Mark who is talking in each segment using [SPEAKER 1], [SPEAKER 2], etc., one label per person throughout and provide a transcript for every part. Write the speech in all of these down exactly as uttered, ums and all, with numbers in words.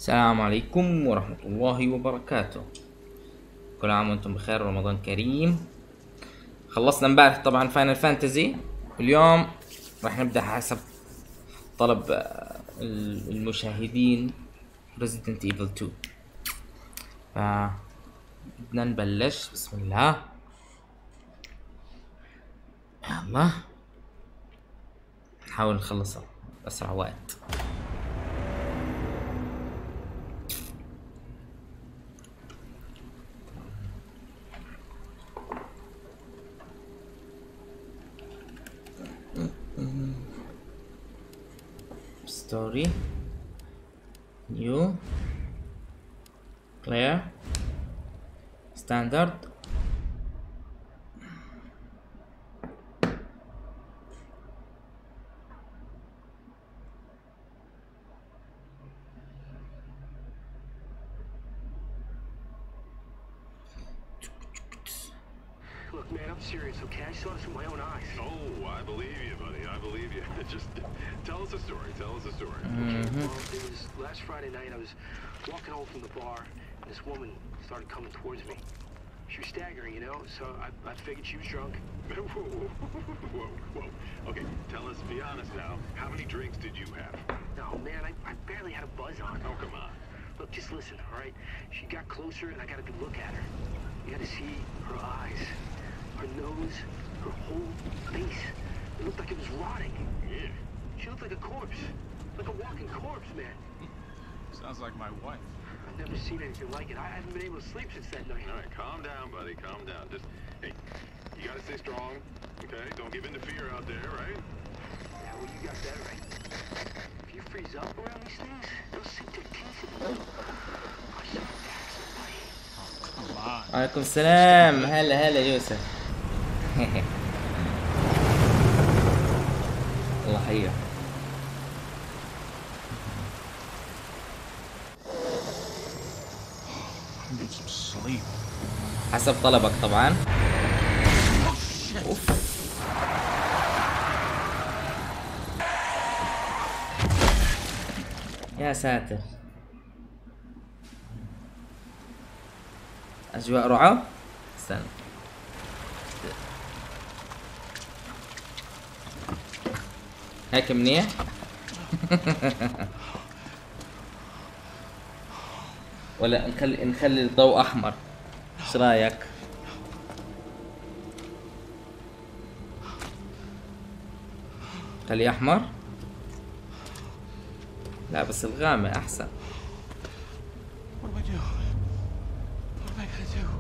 [SPEAKER 1] السلام عليكم ورحمة الله وبركاته. كل عام وانتم بخير ورمضان كريم. خلصنا امبارح طبعا فاينل فانتزي، واليوم راح نبدأ حسب طلب آه، المشاهدين Resident Evil تو. ف بدنا نبلش. بسم الله. يلا نحاول نخلصها بأسرع وقت. ستوري نيو كلير ستاندرد.
[SPEAKER 2] Look, man, I'm serious, okay? I saw this with my own eyes.
[SPEAKER 3] Oh, I believe you, buddy. I believe you. Just tell us a story. Tell us a story.
[SPEAKER 2] Okay, well, it was last Friday night. I was walking home from the bar, and this woman started coming towards me. She was staggering, you know, so I, I figured she was drunk.
[SPEAKER 3] whoa, whoa, whoa, whoa. Okay, tell us, be honest now. How many drinks did you have?
[SPEAKER 2] No, man, I, I barely had a buzz on.
[SPEAKER 3] Oh, come on.
[SPEAKER 2] Look, just listen, all right? She got closer, and I got a good look at her. You got to see her eyes, her nose, her whole face. It looked like it was rotting.
[SPEAKER 3] Yeah.
[SPEAKER 2] She looked like a corpse, like a walking corpse, man.
[SPEAKER 4] Sounds like my wife.
[SPEAKER 2] I've never seen anything like it. I haven't been able to sleep since that night.
[SPEAKER 3] All right, calm down, buddy. Calm down. Just, hey, you gotta stay strong, okay? Don't give in to fear out there, right?
[SPEAKER 2] Yeah, well, you got that right. If you freeze up around these things, they'll sink their teeth in you. I should attack somebody.
[SPEAKER 4] Come on.
[SPEAKER 1] وعليكم السلام. هلا هلا يوسف. الله حيك.
[SPEAKER 4] I need some sleep.
[SPEAKER 1] حسب طلبك طبعا. أوف. يا ساتر، أجواء رعب. استنى. هيك منيح. ولا نخلي نخلي الضوء أحمر، ايش رايك؟ خليه أحمر. لا بس الغامق أحسن.
[SPEAKER 4] What do I do? What am I gonna do?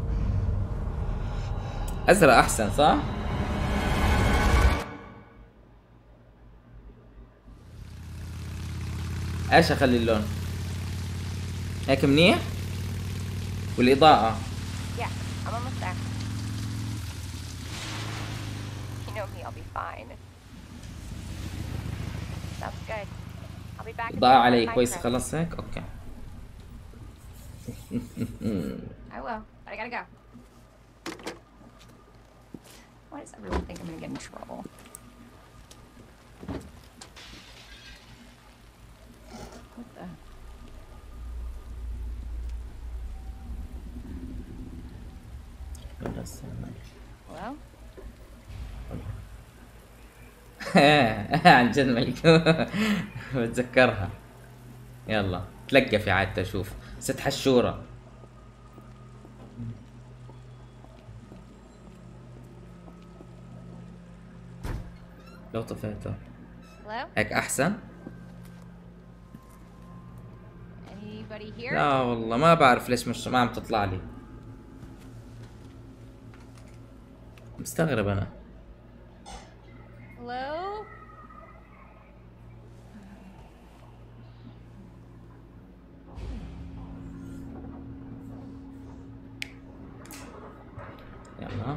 [SPEAKER 1] أزرق أحسن صح؟ ايش اخلي اللون؟ هيك منيح؟ والإضاءة.
[SPEAKER 5] Yeah, I'm almost there. You know me, I'll be fine. Sounds good. I'll be back. in
[SPEAKER 1] إضاءة
[SPEAKER 5] the
[SPEAKER 1] علي
[SPEAKER 5] my
[SPEAKER 1] كويس.
[SPEAKER 5] trip.
[SPEAKER 1] خلص هيك اوكي.
[SPEAKER 5] I will, but I gotta go. Why does everyone think I'm gonna get in trouble? What the? Hello?
[SPEAKER 1] عن جد ملك. بتذكرها. يلا تلقفي عاد اشوف ست حشورة. لو طفيته
[SPEAKER 5] Hello?
[SPEAKER 1] هيك احسن.
[SPEAKER 5] Anybody here?
[SPEAKER 1] لا والله ما بعرف ليش مش ما عم تطلع لي. مستغرب انا.
[SPEAKER 5] Hello?
[SPEAKER 1] يلا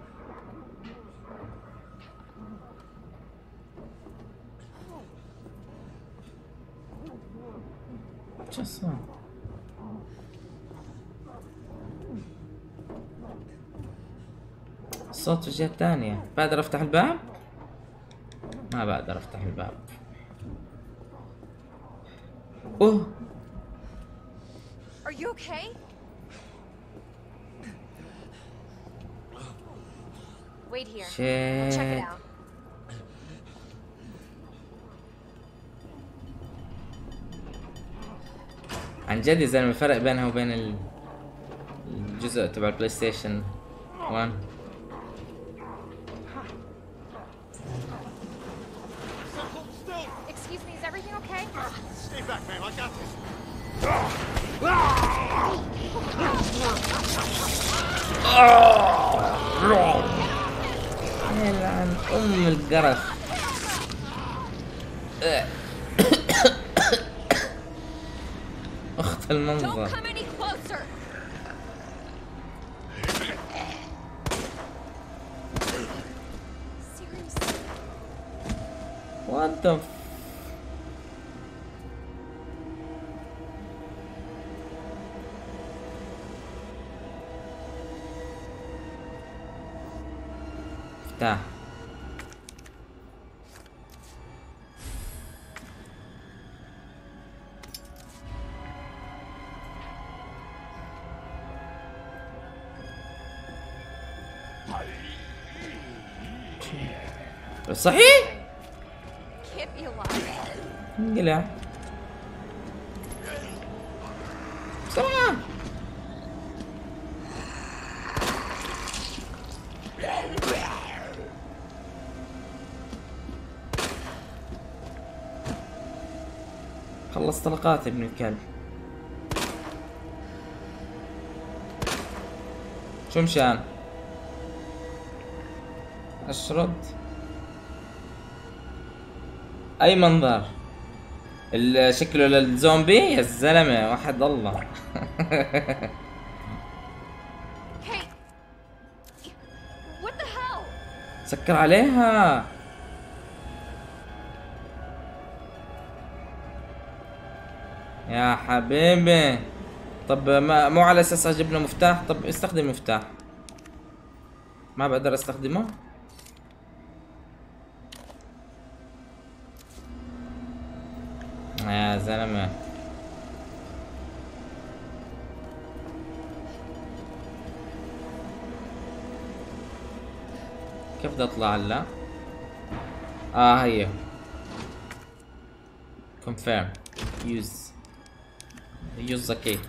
[SPEAKER 1] شو صار؟ الصوت في الجهة الثانية. بقدر افتح الباب؟ ما بقدر افتح الباب. اوه
[SPEAKER 5] Are you okay? Wait here. I'll check it
[SPEAKER 1] شيت.
[SPEAKER 5] out.
[SPEAKER 1] عن جد يا زلمه الفرق بينها وبين ال- الجزء تبع البلاي ستيشن واحد.
[SPEAKER 5] Excuse me, is everything okay?
[SPEAKER 4] Stay back, man. I got this.
[SPEAKER 1] يلعن ام القرف. اخت المنظر.
[SPEAKER 5] Don't come any closer. Seriously.
[SPEAKER 1] What the f- افتح. صحيح؟
[SPEAKER 5] Can't be alive.
[SPEAKER 1] انقلع. بسرعة. خلص طلقات ابن الكلب. شو مشان؟ اشرد. اي منظر. ال- شكله للزومبي يا الزلمه وحد الله.
[SPEAKER 5] Hey! What the hell?
[SPEAKER 1] سكر عليها. يا حبيبي. طب ما مو على اساس اجيب له مفتاح. طب استخدم مفتاح. ما بقدر استخدمه. يا زلمه. كيف بدي اطلع هلا؟ اه هي confirm use use the key.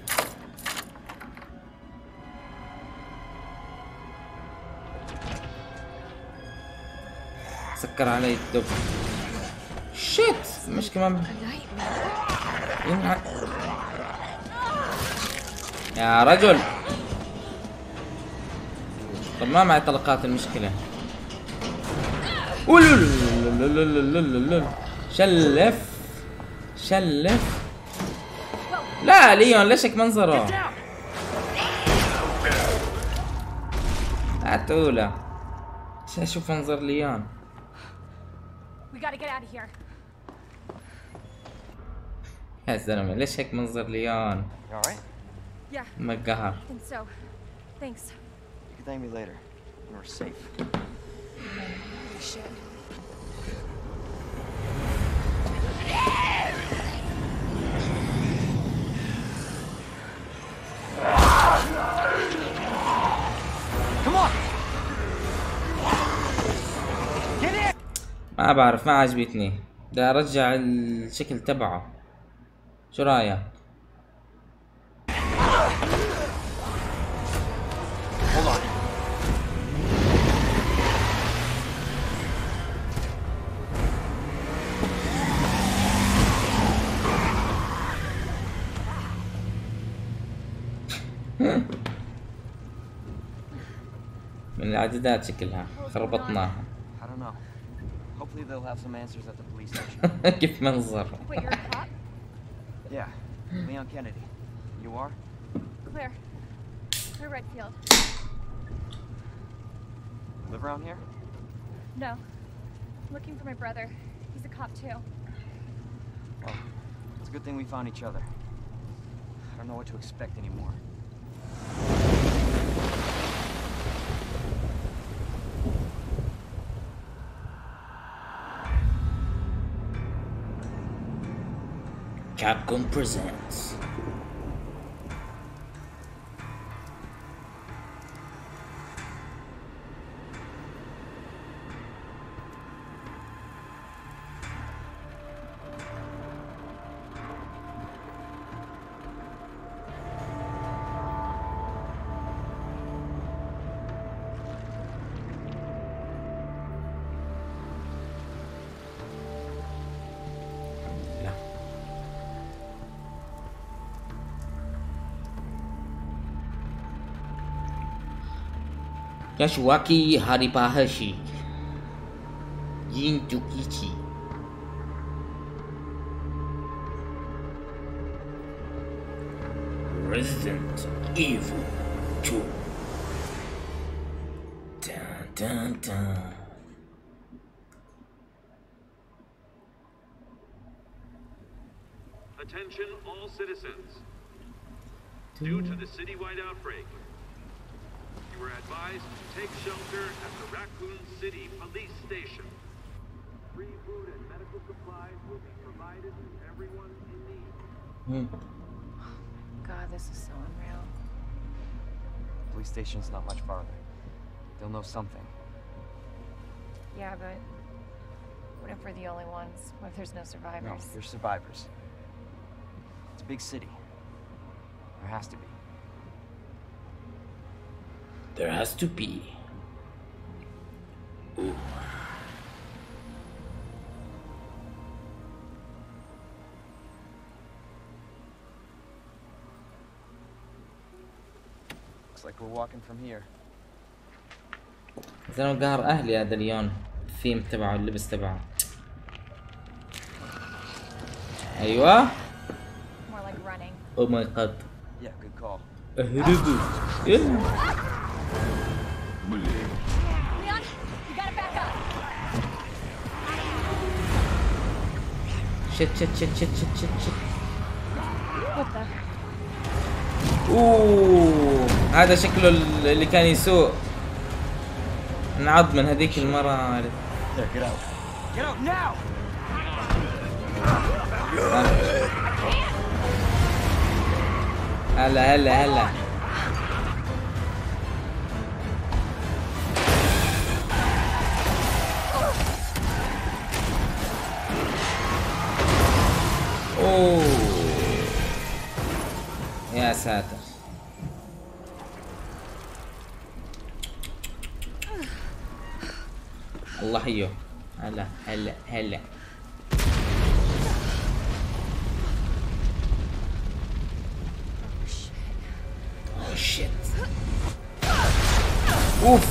[SPEAKER 1] سكر علي الدب. شيت مش كمان ينع... يا رجل. طب ما معي طلقات المشكلة. شلف شلف. لا ليون ليش هيك منظره؟ عتولة. شوف منظر ليون.
[SPEAKER 5] We gotta get out of here.
[SPEAKER 1] يا زلمة ليش هيك منظر ليون؟
[SPEAKER 6] You alright?
[SPEAKER 5] Yeah,
[SPEAKER 1] مقهر.
[SPEAKER 5] I think so. Thanks.
[SPEAKER 6] You can thank me later. when We're safe.
[SPEAKER 5] Shit.
[SPEAKER 6] Come on! Get in!
[SPEAKER 1] ما بعرف ما عجبتني. بدي ارجع الشكل تبعه. شو رايك؟
[SPEAKER 6] Hold on.
[SPEAKER 1] من الإعدادات شكلها خربطناها.
[SPEAKER 6] I don't know. Hopefully they'll have some answers at the police station.
[SPEAKER 1] كيف منظر.
[SPEAKER 5] Wait, you're a cop?
[SPEAKER 6] Yeah. Leon Kennedy. You are?
[SPEAKER 5] Claire. Claire Redfield.
[SPEAKER 6] Live around here?
[SPEAKER 5] No. I'm looking for my brother. He's a cop too.
[SPEAKER 6] Well, it's a good thing we found each other. I don't know what to expect anymore.
[SPEAKER 1] Capcom presents Yashuaki Haribahashi Yin Jukichi. Resident Evil two. Dun, dun, dun.
[SPEAKER 3] Attention all citizens. Due to the citywide outbreak, you are advised to take shelter at the Raccoon City Police Station. Free food and medical supplies will be provided to everyone in need.
[SPEAKER 1] Hmm.
[SPEAKER 5] God, this is so unreal.
[SPEAKER 6] Police station's not much farther. They'll know something.
[SPEAKER 5] Yeah, but what if we're the only ones? What if there's no
[SPEAKER 6] No,
[SPEAKER 5] survivors?
[SPEAKER 6] there's survivors. It's a big city. There has to be.
[SPEAKER 1] There has to be. Ooh.
[SPEAKER 6] Looks like we're walking from here.
[SPEAKER 1] زلمة قهر أهلي هذا اليوم. الثيم تبعه اللبس تبعه. أيوة.
[SPEAKER 5] More like running.
[SPEAKER 1] Oh my god.
[SPEAKER 6] Yeah, good call.
[SPEAKER 1] اهربوا.
[SPEAKER 5] Leon, you gotta back up.
[SPEAKER 1] شت شت شت شت شت شت شت.
[SPEAKER 5] What the?
[SPEAKER 1] اوه هذا شكله اللي كان يسوق. انعض من هذيك المرة.
[SPEAKER 6] There, get out. Get out now!
[SPEAKER 1] هلا هلا هلا. اوه يا ساتر. الله حيه. هلا هلا هلا. Oh shit. اوف.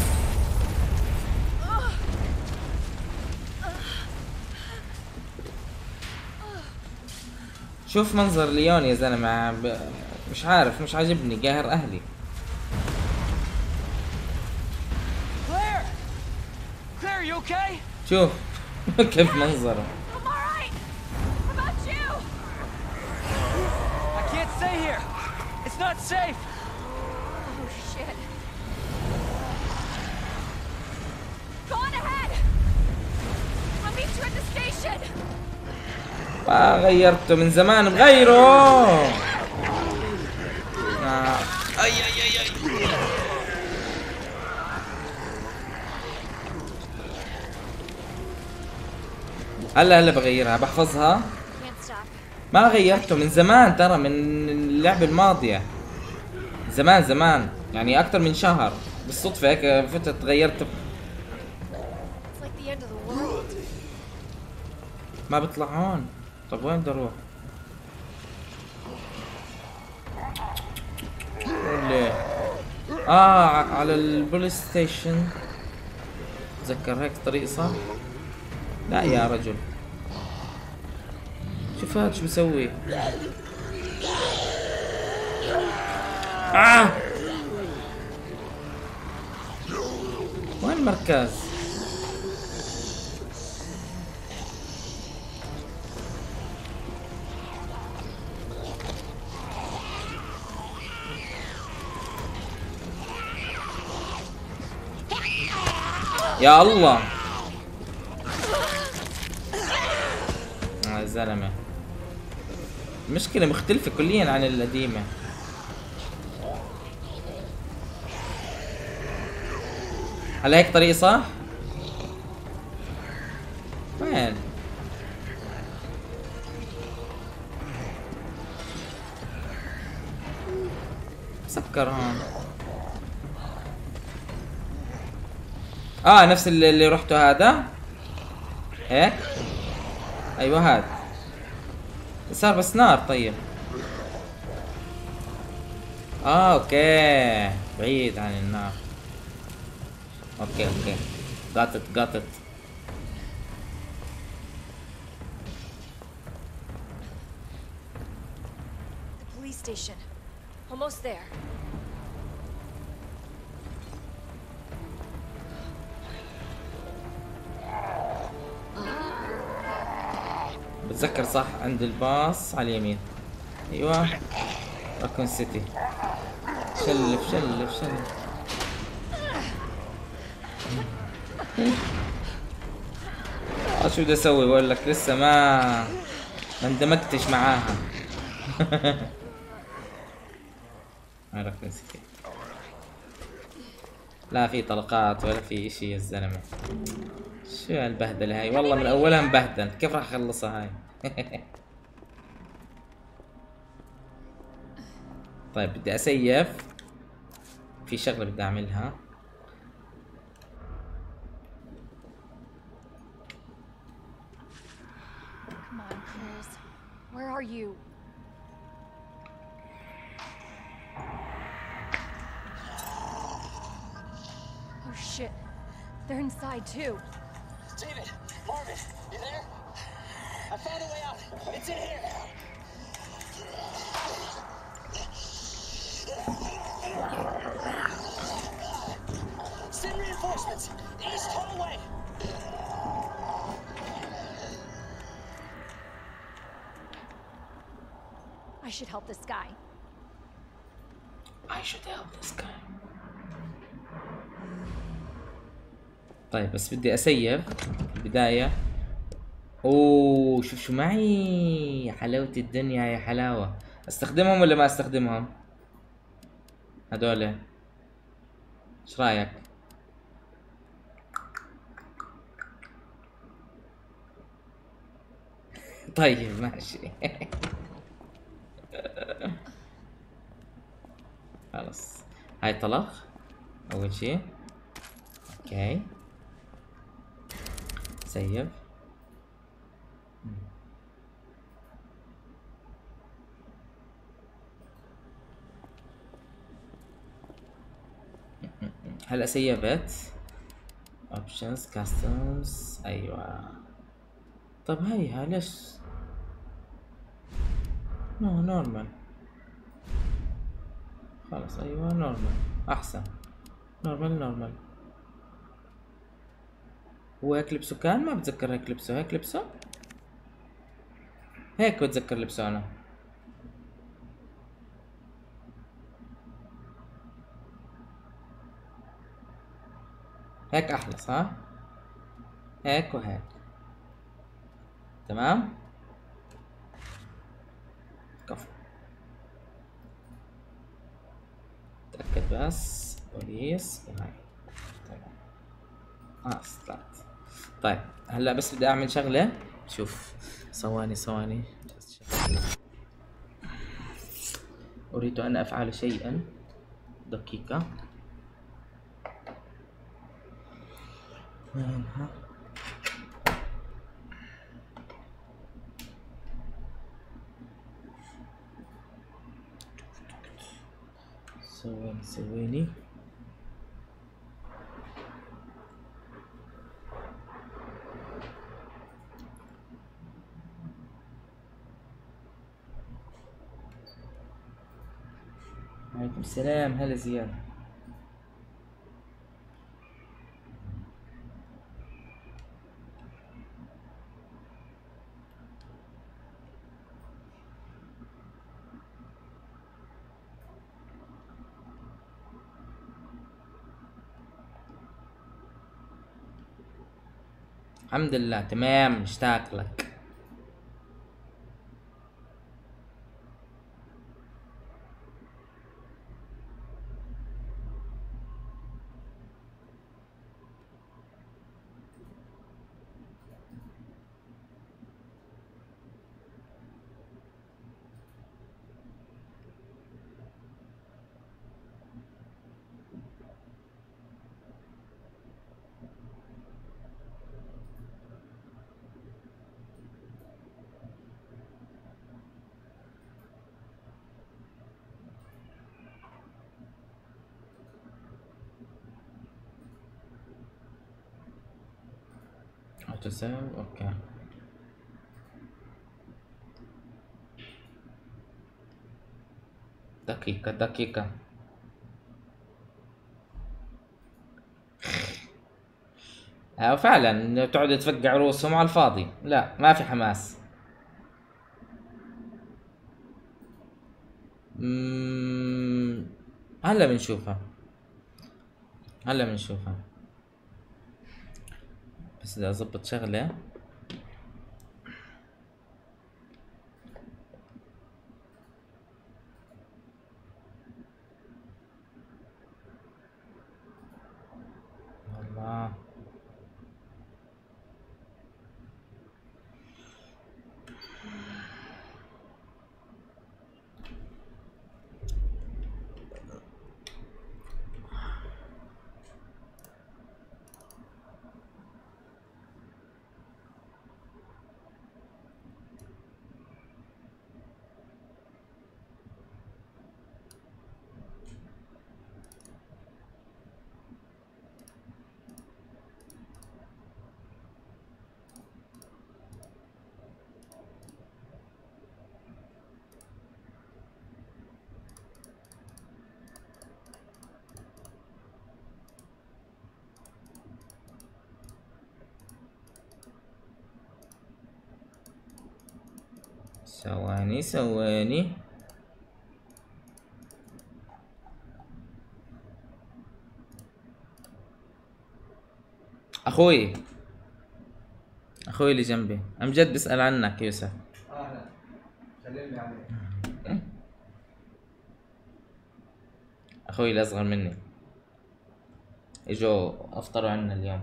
[SPEAKER 1] شوف منظر ليون يا زلمة. ب... مش عارف مش عاجبني. قاهر اهلي.
[SPEAKER 6] Claire! Claire, you okay?
[SPEAKER 1] شوف كيف منظره.
[SPEAKER 5] I'm alright. How about you?
[SPEAKER 6] I can't stay here. It's not safe.
[SPEAKER 5] Oh shit. Go on ahead. I'll meet you at the station.
[SPEAKER 1] ما غيرته من زمان مغيره. آه. اي اي اي اي. هلا هلا بغيرها بحفظها.
[SPEAKER 5] Can't stop.
[SPEAKER 1] ما غيرته من زمان ترى من اللعبة الماضية. زمان زمان يعني أكتر من شهر. بالصدفة هيك فتت غيرته.
[SPEAKER 5] It's like the end of the world.
[SPEAKER 1] ما بيطلع هون. طب وين بدي اروح؟ ليه؟ اه على البوليس ستيشن. تذكر هيك طريق صح؟ لا يا رجل. شوف هاد شو بسوي. آه وين المركز؟ يا الله يا زلمة. المشكلة مختلفة كليا عن القديمة. هلا هيك طريق صح؟ وين؟ سكر هون. اه نفس اللي, اللي رحته هذا هيك. ايوه هذا صار بس نار. طيب اه اوكي بعيد عن النار. اوكي اوكي got it got it.
[SPEAKER 5] The police station. Almost there.
[SPEAKER 1] بتذكر صح عند الباص على اليمين. ايوه راكون سيتي. شلف شلف شلف. اه شو بدي اسوي؟ بقول لك لسه ما ما اندمجتش معاها. هاي راكون سيتي. لا في طلقات ولا في اشي يا الزلمه. شو هالبهدله هاي؟ والله من اولها مبهدل. كيف راح اخلصها هاي؟ طيب بدي اسيف. في شغله بدي اعملها.
[SPEAKER 5] Come on, Chris. Where are you? Oh shit. They're inside too.
[SPEAKER 7] David, Marvin, you there? I found a way out. It's in here. Send reinforcements. East hallway.
[SPEAKER 5] I should help this guy.
[SPEAKER 1] I should help this guy. طيب بس بدي اسيف البداية. اوه شوف شو معي. حلاوة الدنيا يا حلاوة. استخدمهم ولا ما استخدمهم؟ هدول ايش رايك؟ طيب ماشي. خلاص هاي طلق اول شي. اوكي سيف. هلا سيفت. اوبشنز كاستمز. ايوه طب هيها ليش نو نورمال؟ خلاص ايوه نورمال احسن. نورمال نورمال. هو هيك لبسه كان؟ ما بتذكر هيك لبسه. هيك لبسه؟ هيك بتذكر لبسه انا. هيك احلى صح؟ هيك وهيك تمام؟ كفو. تأكد بس. بوليس وهاي تمام. خلاص طلعت. طيب هلا بس بدي اعمل شغلة. شوف ثواني ثواني. اريد ان افعل شيئا. دقيقة. وينها؟ ثواني ثواني. عليكم السلام. هلا زياد. الحمد لله تمام. مشتاق لك. تو سيف اوكي. دقيقة دقيقة. آه فعلا تقعدوا تفقع رؤوسهم على الفاضي، لا ما في حماس. مم... هلا بنشوفها هلا بنشوفها بس بدي اضبط شغلة. الله ثواني ثواني. اخوي اخوي اللي جنبي امجد بيسأل عنك يوسف.
[SPEAKER 8] اهلا سلم لي عليك.
[SPEAKER 1] اخوي الاصغر مني اجوا افطروا عنا اليوم.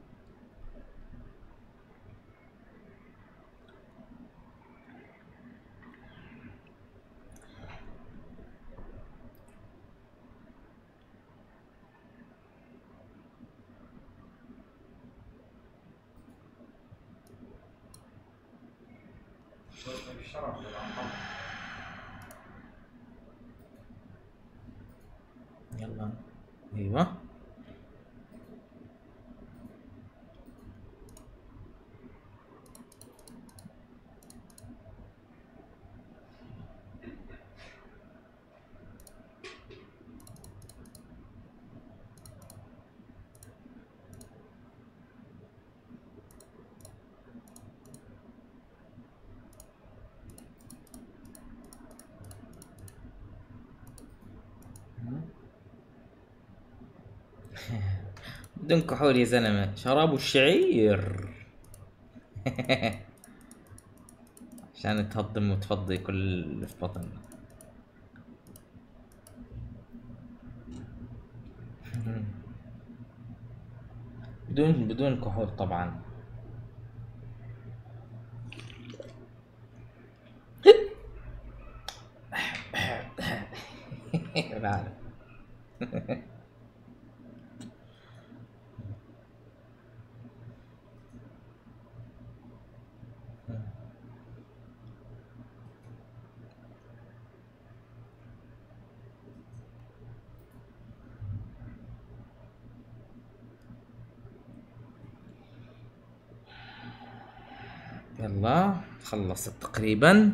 [SPEAKER 8] الشرف للأنقاض.
[SPEAKER 1] يلا ايوه بدون كحول يا زلمة، شراب الشعير. عشان تهضم وتفضي كل اللي في بطننا. بدون بدون كحول طبعا. بعرف. يلا خلصت تقريبا.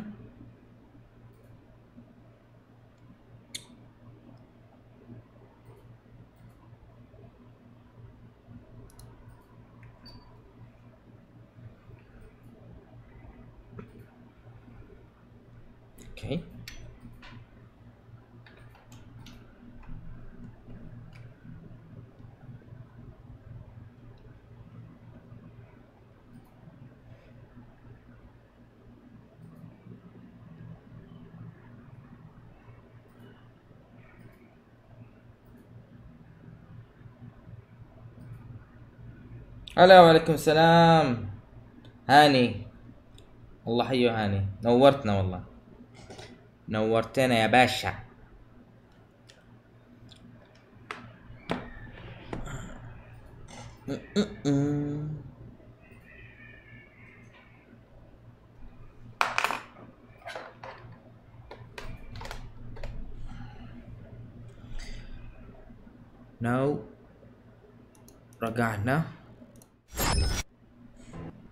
[SPEAKER 1] اوكي هلا وعليكم السلام هاني. الله حيه هاني، نورتنا والله، نورتنا يا باشا. نو رجعنا.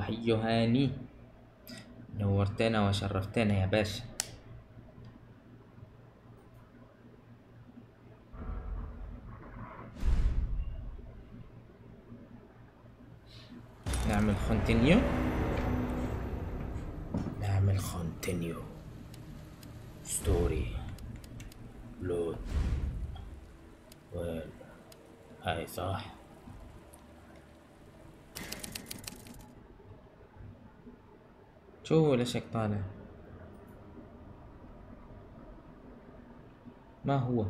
[SPEAKER 1] حيو هاني، نورتنا وشرفتنا يا باشا. نعمل كونتينيو، نعمل كونتينيو ستوري لود. وين هاي صح؟ شو ليش هيك طالع؟ ما هو؟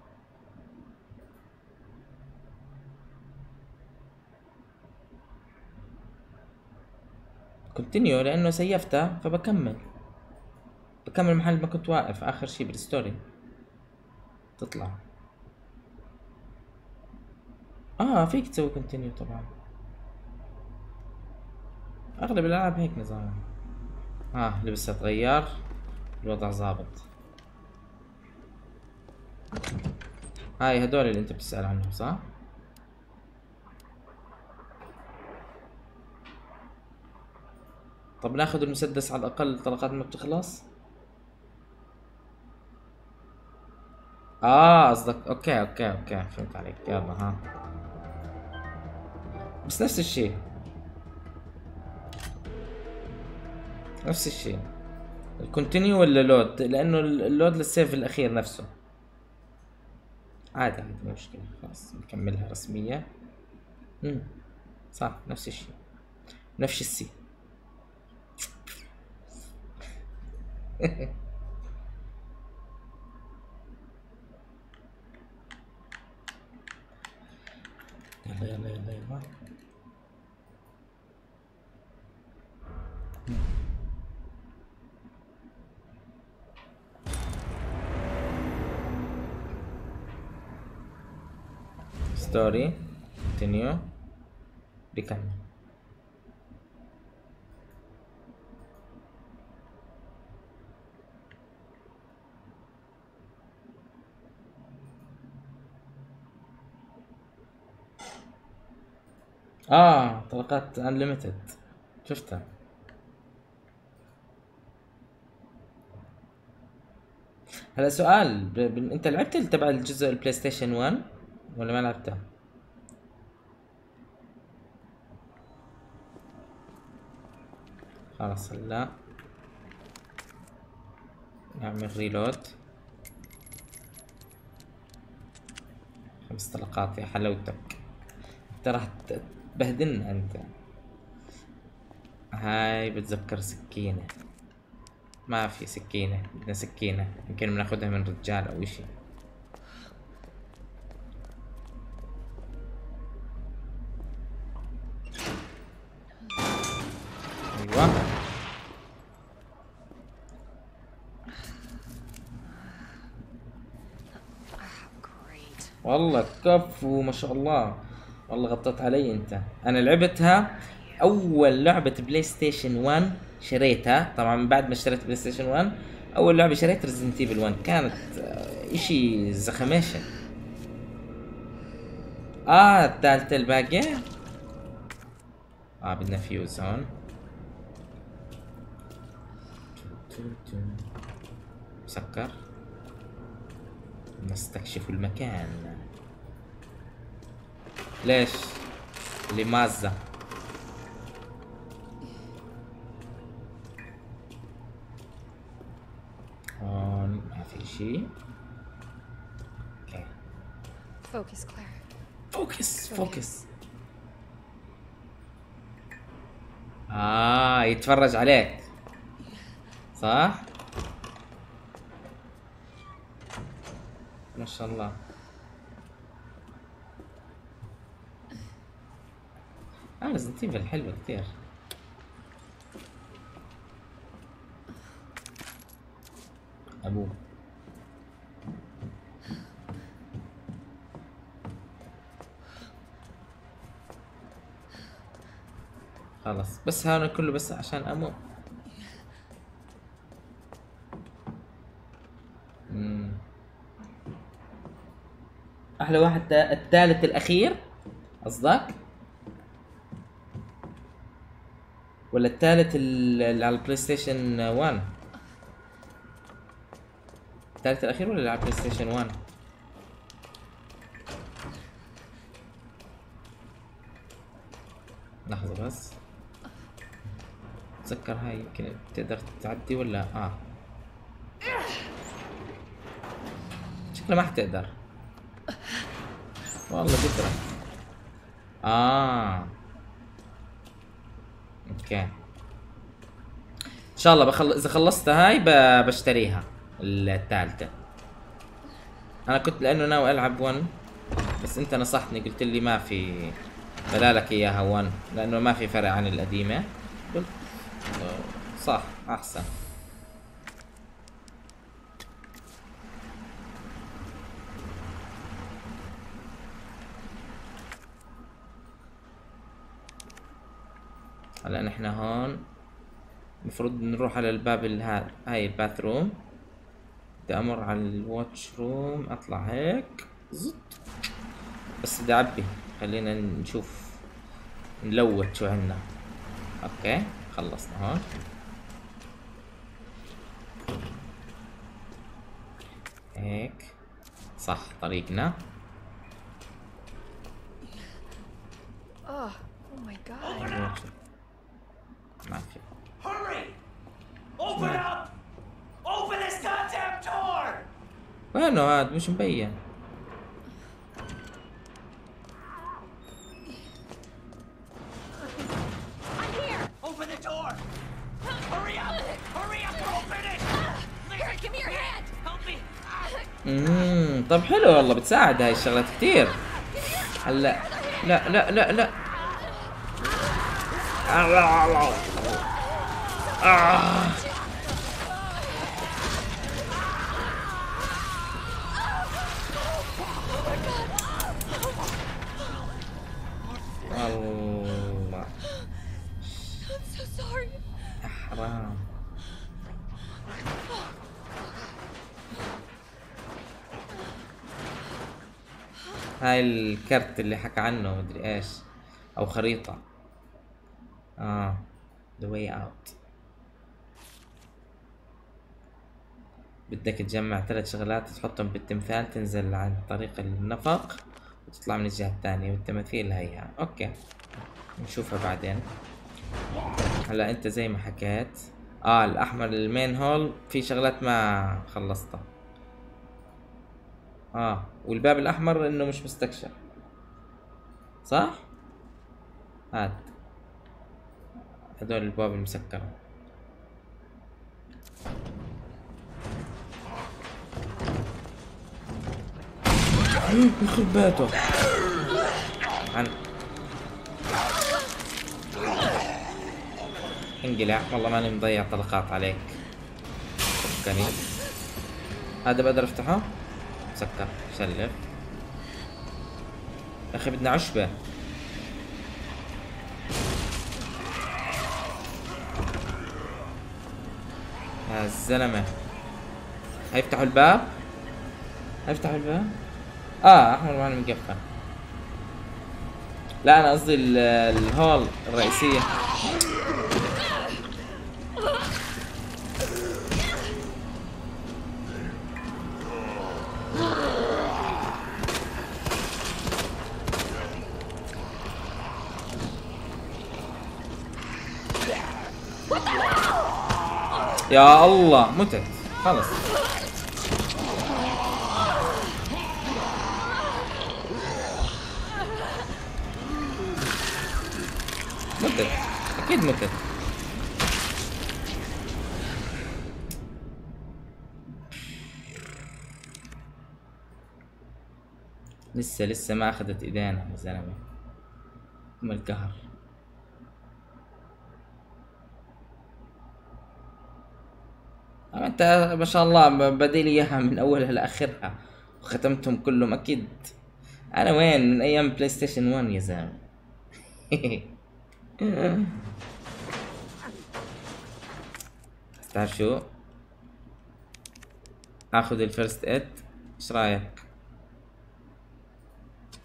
[SPEAKER 1] كونتينيو لانه سيفتها فبكمل، بكمل محل ما كنت واقف اخر شي بالستوري تطلع. اه فيك تسوي كونتينيو طبعا، اغلب الالعاب هيك نظام. اه لبسها تغير، الوضع ظابط. هاي هدول اللي انت بتسأل عنهم صح؟ طب ناخذ المسدس على الاقل، طلقات ما بتخلص. اه قصدك اوكي اوكي اوكي فهمت عليك. يلا ها، بس نفس الشيء نفس الشيء. الكونتينيو ولا لود؟ لانه اللود للسيف الاخير نفسه. عادي عادي مو مشكلة، خلاص نكملها رسمية. امم صح نفس الشيء، نفس السي. يلا يلا يلا يلا. ستوري كونتينيو بكمل. اه طلقات انليمتد شفتها. هلا سؤال، ب... ب... انت لعبت تبع الجزء البلاي ستيشن واحد ولا ما لعبته؟ خلاص هلا نعمل ريلود. خمس طلقات يا حلاوتك، انت راح تبهدلنا انت. هاي بتذكر سكينة، ما في سكينة، بدنا سكينة يمكن بناخدها من رجال او اشي. ايوه والله كفو ما شاء الله، والله غطيت علي انت. انا لعبتها اول لعبة بلاي ستيشن واحد شريتها، طبعا من بعد ما اشتريت بلاي ستيشن واحد اول لعبة شريت ريزدنت ايفل واحد، كانت اشي زخميشن. اه الثالثة الباقية اه بدنا فيوز هون. مسكر، نستكشف المكان. ليش؟ لماذا؟ هون ما في شيء. اوكي
[SPEAKER 5] Focus, Claire.
[SPEAKER 1] فوكس فوكس. اه يتفرج عليك صح؟ ما شاء الله. اه ريزنت ايفل حلوة كثير. ابوه خلص، بس هذا كله بس عشان امو. مم. احلى واحد الثالث الاخير قصدك؟ ولا الثالث اللي على البلاي ستيشن واحد؟ الثالث الاخير ولا اللي على البلاي ستيشن واحد؟ لحظة بس اتذكر هاي يمكن تقدر تعدي ولا اه شكلها ما حتقدر والله قدرة. اه اوكي ان شاء الله بخل... اذا خلصت هاي ب... بشتريها الثالثة. انا كنت لانه ناوي العب واحد بس انت نصحتني قلت لي ما في بدالك اياها واحد لانه ما في فرق عن القديمة. قلت صح احسن. هلا نحن هون المفروض نروح على الباب الها هاي الباث روم. بدي امر على الواتش روم اطلع هيك زت بس بدي اعبي. خلينا نشوف نلوت شو عنا. اوكي خلصنا هون. هيك صح طريقنا.
[SPEAKER 5] Oh, oh my god.
[SPEAKER 1] ما في.
[SPEAKER 7] Hurry! Open up! Open this goddamn door!
[SPEAKER 1] وينه هاد مش مبين.
[SPEAKER 5] I'm here.
[SPEAKER 7] Open the door! Hurry up! Hurry up! Open it!
[SPEAKER 5] Here, give me your hand.
[SPEAKER 7] Help me!
[SPEAKER 1] امم طب حلو والله بتساعد هاي الشغلات كثير. هلا لا لا لا لا آه. الله
[SPEAKER 5] I'm so sorry.
[SPEAKER 1] يا حرام. هاي الكرت اللي حكى عنه مدري ايش او خريطة. اه the way out. بدك تجمع ثلاث شغلات تحطهم بالتمثال تنزل عن طريق النفق وتطلع من الجهة الثانية والتماثيل هيها. اوكي نشوفها بعدين. هلا انت زي ما حكيت اه الاحمر المين هول في شغلات ما خلصتها. اه والباب الاحمر انه مش مستكشف صح؟ هاد هدول الباب المسكرة. يخرب بيته عن انقلع. والله ماني مضيع طلقات عليك. فكني هذا بقدر افتحه؟ سكر سلف يا اخي بدنا عشبة. يا الزلمة هيفتحوا الباب؟ هيفتحوا الباب؟ اه احمر معنا مقفل. لا انا قصدي الهول الرئيسية. يا الله متت خلص. متت اكيد متت. لسه لسه ما اخذت ايدينا يا زلمه. ام القهر. انت ما شاء الله بدي لي اياها من اولها لاخرها وختمتهم كلهم اكيد. انا وين من ايام بلاي ستيشن واحد يا زلمه. تعرف شو اخذ الفيرست ايد ايش رايك؟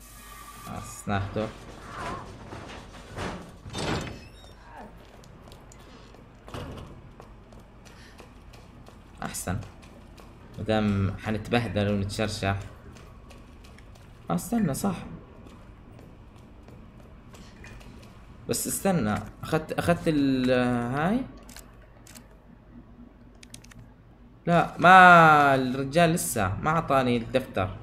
[SPEAKER 1] خلاص ناخده. احسن مادام حنتبهدل ونتشرشح. اه استنى صح، بس استنى اخذت اخذت ال هاي. لا ما الرجال لسه ما اعطاني الدفتر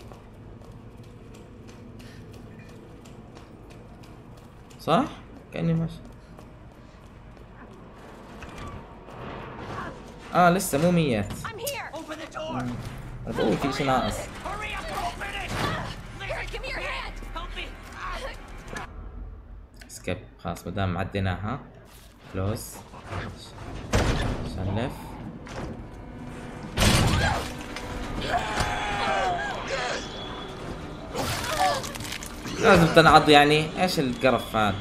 [SPEAKER 1] صح؟ كأني ماشي. اه لسه مو ميات.
[SPEAKER 5] I'm here.
[SPEAKER 7] Open the door.
[SPEAKER 1] أنا بقول في شي ناقص.
[SPEAKER 7] Hurry up, open it.
[SPEAKER 5] Larry, give me your hand.
[SPEAKER 7] Help me.
[SPEAKER 1] سكيب خلاص مادام عديناها. كلوز عشان نلف. لازم تنعض يعني، ايش القرف هذا؟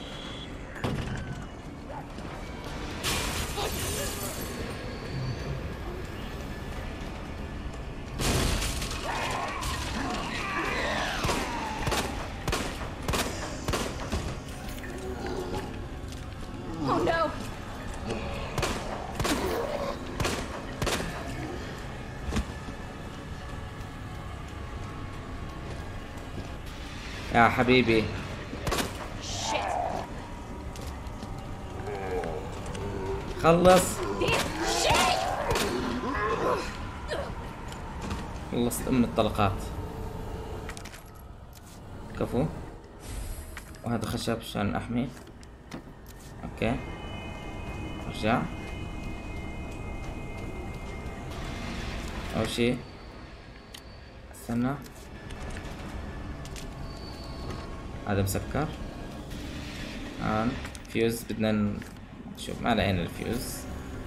[SPEAKER 5] Oh no.
[SPEAKER 1] يا حبيبي
[SPEAKER 5] Shit.
[SPEAKER 1] خلص.
[SPEAKER 5] Damn shit.
[SPEAKER 1] خلصت ام الطلقات. كفو. وهذا خشب عشان احمي. اوكي ارجع. اول شي استنى هذا مسكر. الان فيوز بدنا نشوف، ما لقينا الفيوز.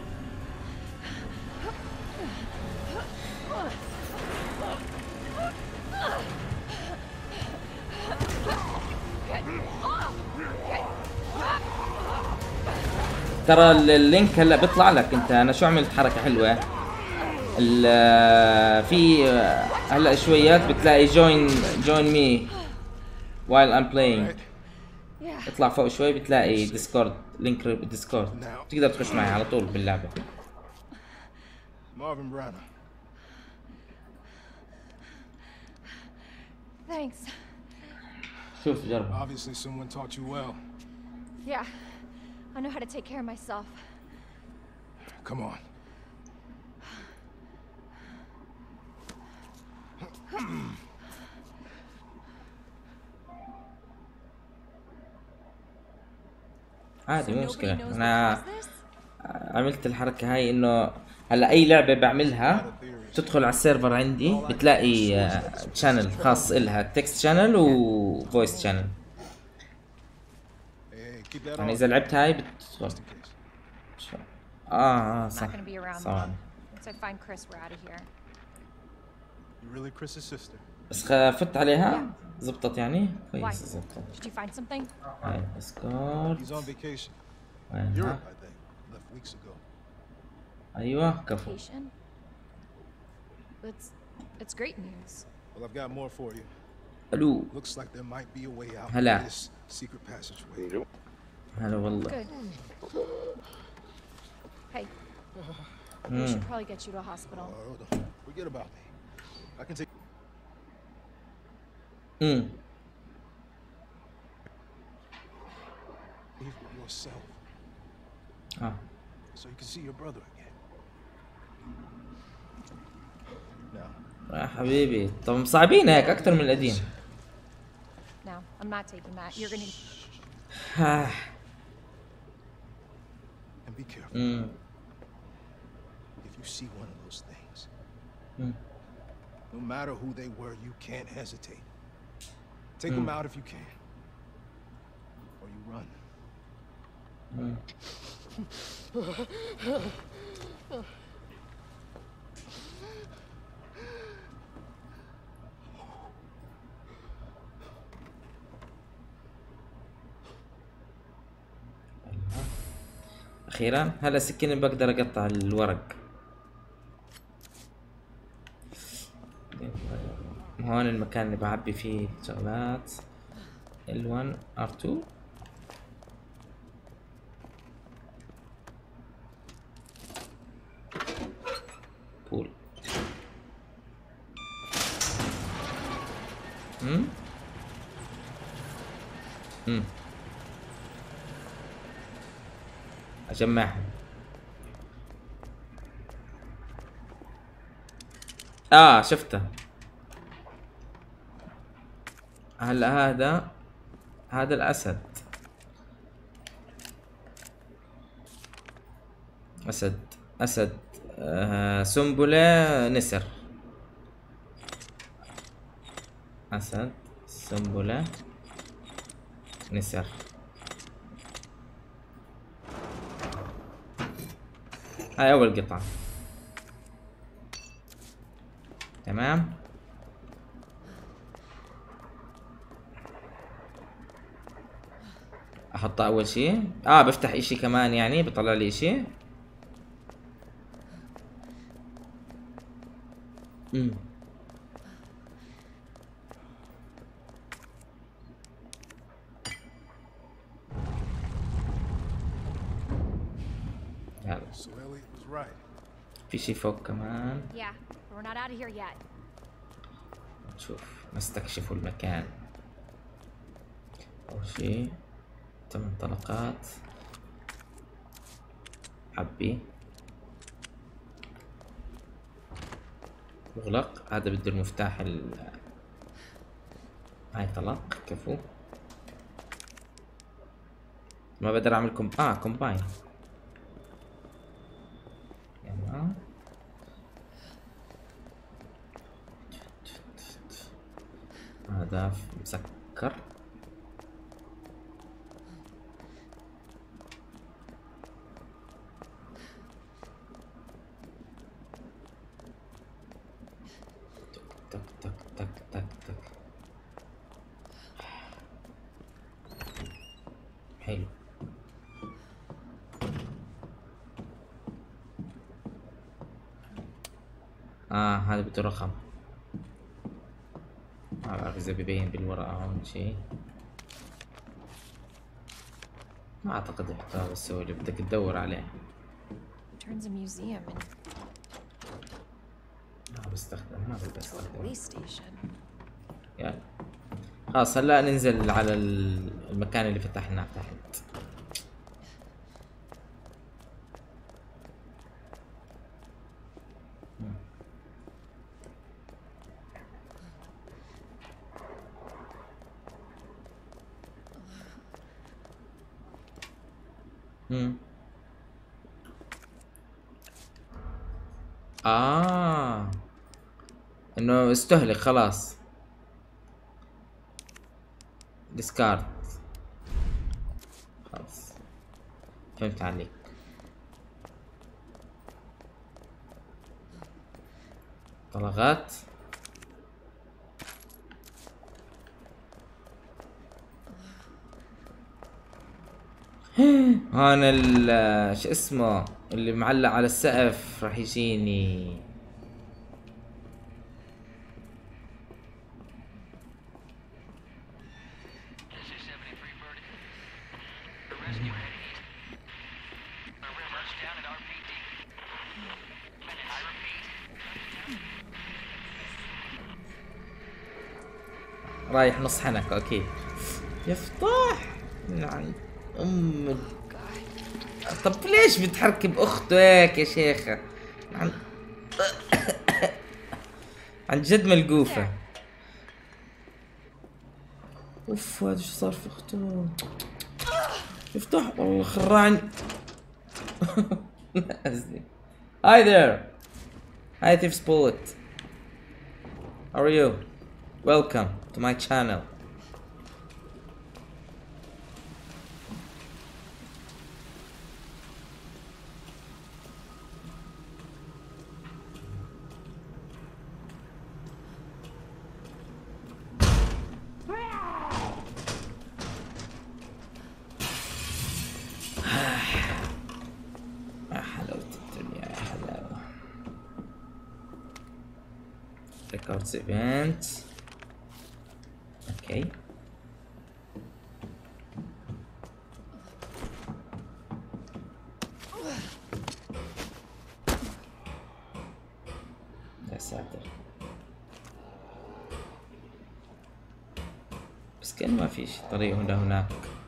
[SPEAKER 1] ترى اللينك هلا بيطلع لك انت. انا شو عملت حركه حلوه، ال- في هلا شويات بتلاقي جوين جوين مي while I'm playing.
[SPEAKER 5] Yeah.
[SPEAKER 1] اطلع فوق شوي بتلاقي ديسكورد، لينك ديسكورد، تقدر تخش معي على طول باللعبه.
[SPEAKER 4] Marvin Branagh.
[SPEAKER 5] Thanks.
[SPEAKER 1] شوف جرب.
[SPEAKER 4] Obviously, someone taught you well.
[SPEAKER 5] Yeah. I know how to take care of myself.
[SPEAKER 4] Come on.
[SPEAKER 1] عادي مو
[SPEAKER 5] Nobody
[SPEAKER 1] مشكله.
[SPEAKER 5] knows
[SPEAKER 1] انا
[SPEAKER 5] what caused this?
[SPEAKER 1] عملت الحركه هاي انه هلا اي لعبه بعملها تدخل على السيرفر عندي بتلاقي تشانل خاص إلها، تكست شانل وفويس شانل.
[SPEAKER 4] Hey, keep that
[SPEAKER 1] يعني
[SPEAKER 4] on.
[SPEAKER 1] اذا لعبت هاي بتدخل.
[SPEAKER 4] Just in case.
[SPEAKER 1] اه اه
[SPEAKER 5] I'm
[SPEAKER 1] صح
[SPEAKER 5] not gonna be around
[SPEAKER 1] صح.
[SPEAKER 5] long. Once I find Chris, we're out of here.
[SPEAKER 4] You really Chris's sister?
[SPEAKER 1] بس خفت عليها زبطت يعني
[SPEAKER 5] Why?
[SPEAKER 1] كويس زبطت.
[SPEAKER 5] Did you find something?
[SPEAKER 1] هاي ديسكورد
[SPEAKER 4] He's on vacation.
[SPEAKER 1] وينها؟
[SPEAKER 4] Europe, I think. Left weeks ago.
[SPEAKER 1] ايوه كفو.
[SPEAKER 5] Vacation. It's it's great news.
[SPEAKER 4] Well, I've got more for you.
[SPEAKER 1] الو
[SPEAKER 4] Looks like there might be a way out
[SPEAKER 1] هلا.
[SPEAKER 4] of this secret passageway.
[SPEAKER 1] هلا والله.
[SPEAKER 5] Good. Hey, we
[SPEAKER 1] مم.
[SPEAKER 5] should probably get you to a hospital.
[SPEAKER 4] Oh, hold on. Forget about me. I can take.
[SPEAKER 1] امم
[SPEAKER 4] Leave with yourself,
[SPEAKER 1] اه
[SPEAKER 4] so you can see your brother again. Now,
[SPEAKER 1] يا حبيبي طب مصعبين هيك اكثر من القديم.
[SPEAKER 5] No, I'm not taking that. You're gonna.
[SPEAKER 1] آه.
[SPEAKER 4] and be careful.
[SPEAKER 1] امم
[SPEAKER 4] If you see one of those things,
[SPEAKER 1] امم
[SPEAKER 4] no matter who they were, you can't hesitate. Take them out if you can, or you run.
[SPEAKER 1] امم اخيرا هلا سكينة بقدر اقطع الورق. هون المكان اللي بعبي فيه شغلات. إل واحد آر تو. هم هم اجمعهم. اه شفته. هلا هذا هذا الاسد. اسد اسد آه سنبلة نسر. اسد سنبلة نسر. هاي اول قطعة. تمام. احطها اول شيء. اه بفتح اشي كمان يعني بطلع لي اشي. امم يلا.
[SPEAKER 4] So Elliot was right.
[SPEAKER 1] في شي فوق كمان.
[SPEAKER 5] Yeah, we're not out of here yet.
[SPEAKER 1] نشوف نستكشف المكان. أول شي ثمان طلقات. حبي مغلق. هذا بده المفتاح ال هاي طلق. كفو. ما بقدر اعمل كوم اه كومباين. يلا. هذا مسكر. تك تك تك تك تك. حلو. اه هذا بده رقم. ما بعرف اذا ببين بالورقة هون شي. ما اعتقد يحطها بالسهولة. بدك تدور عليه.
[SPEAKER 5] Turns a museum
[SPEAKER 1] ما بستخدم ما بدي
[SPEAKER 5] into a
[SPEAKER 1] استخدم.
[SPEAKER 5] police station.
[SPEAKER 1] يلا خلاص هلا ننزل على المكان اللي فتحناه تحت. امم اه انه استهلك خلاص. ديسكارد. خلاص فهمت عليك. طلقات. هون ال شو اسمه اللي معلق على السقف راح يجيني. رايح نص حنك اكيد. يفتح يعني ام ال- طب ليش بتحركي باخته هيك يا شيخة؟ عن عن جد ملقوفة. اوف هذا شو صار في اخته؟ افتح والله خرعني. نازلي. Hi there. Hi Thief's Bullet. How are you? Welcome to my channel. يا حلاوة الدنيا يا حلاوة. Records event. Okay. يا ساتر. كان ما فيش طريق هنا هناك.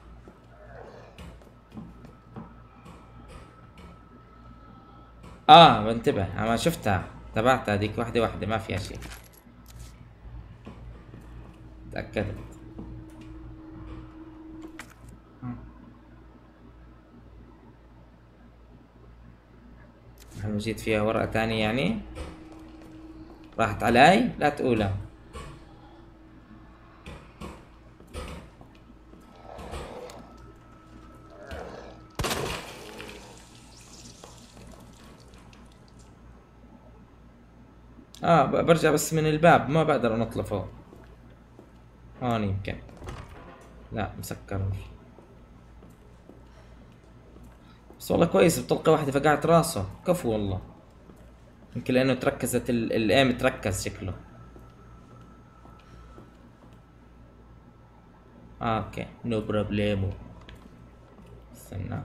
[SPEAKER 1] اه بنتبه، انا شفتها تبعتها هذيك واحدة واحدة ما فيها شيء. تأكدت. هل جيت فيها ورقة تانية يعني؟ راحت علي؟ لا تقولها. اه برجع بس من الباب، ما بقدر انط لفوق. هون يمكن. لا مسكر. بس والله كويس بطلقة واحدة فقعت راسه، كفو والله. يمكن لانه تركزت الايم، تركز شكله. آه اوكي نو بروبليمو. استنى.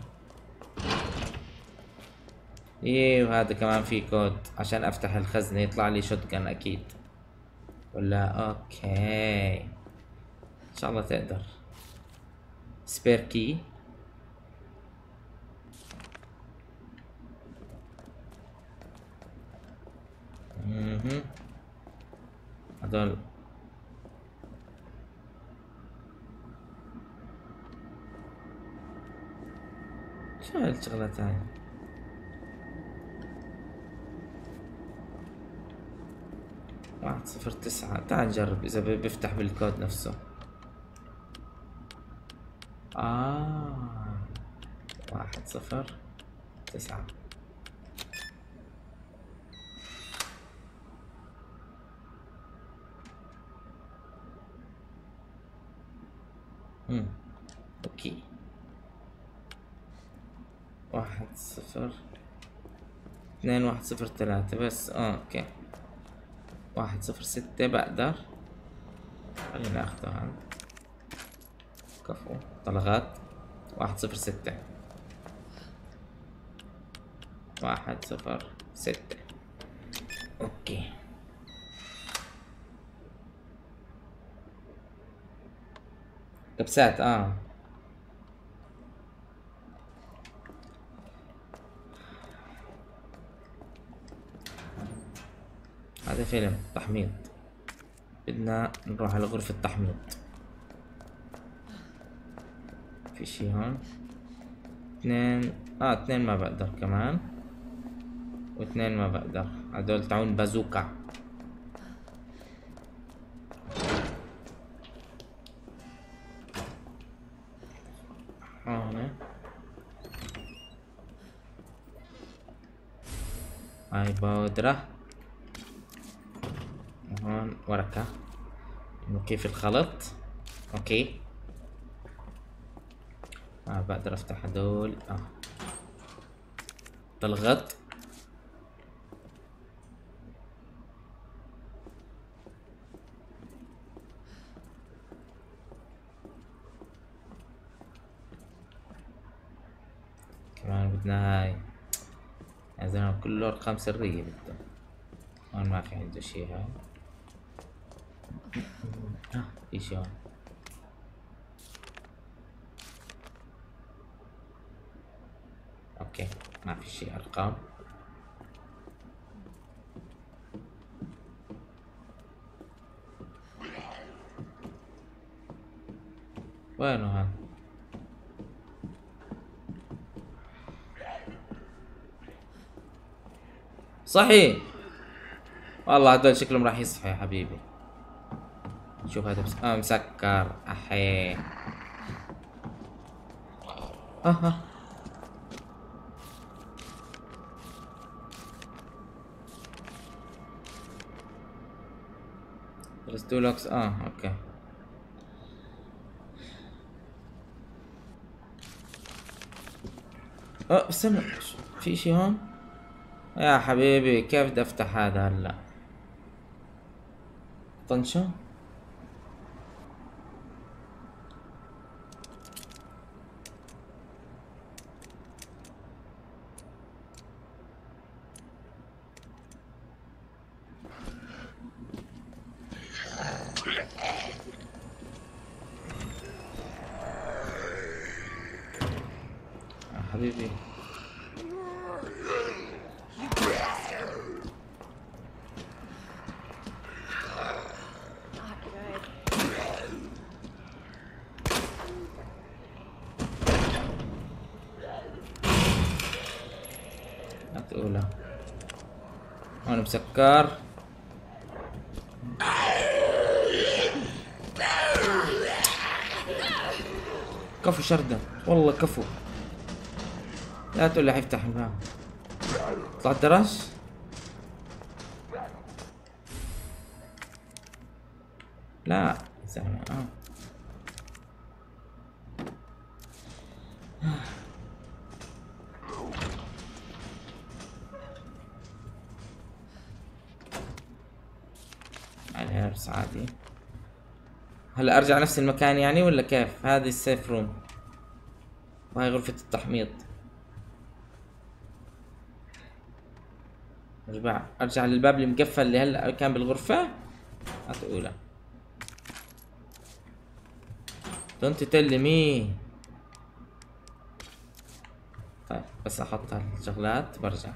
[SPEAKER 1] ايه وهذا كمان في كود عشان افتح الخزنة يطلع لي شوتجن اكيد. ولا اوكي ان شاء الله تقدر. سبير كي. اها هذول شو هالشغلات هاي؟ واحد صفر تسعة. تعال نجرب اذا بيفتح بالكود نفسه. آه واحد صفر تسعة. امم اوكي. واحد صفر اثنين واحد صفر ثلاثة بس. اه اوكي. واحد صفر ستة بقدر. خلينا اخذه هذا. كفو طلقات. واحد صفر ستة. واحد صفر ستة. اوكي. كبسات اه هذا فيلم تحميض. بدنا نروح على غرفة تحميض. في شي هون. اثنين اه اثنين ما بقدر كمان، واثنين ما بقدر. هدول تعون بازوكا. هون هاي بودرة. وهون ورقة انه كيف الخلط. اوكي. اه بقدر افتح هدول. اه ضغط. كمان بدنا هاي يا زلمة كله ارقام سرية بده. هون ما في عنده شي. هاي اه في شي هون. اوكي ما في شي ارقام. وينه هذا؟ صحي والله هدول شكلهم راح يصحوا يا حبيبي. شوف هذا بس اه مسكر. احي اه اه رستولوكس. اه اوكي. اه استنى في شي هون يا حبيبي. كيف بدي افتح هذا هلا؟ طنشة. حبيبي.
[SPEAKER 5] Not good.
[SPEAKER 1] هتقولها. هون مسكر. كفو شردة، والله كفو. لا تقول لي حيفتح الباب. طلع الدرج. لا يا زلمة. اه عليها لبس عادي. هلا ارجع نفس المكان يعني ولا كيف؟ هذه السيف روم وهي غرفة التحميض. ارجع ارجع للباب المقفل اللي هلا كان بالغرفة. هتقولها. دونت تيل مي. طيب بس احط هالشغلات برجع.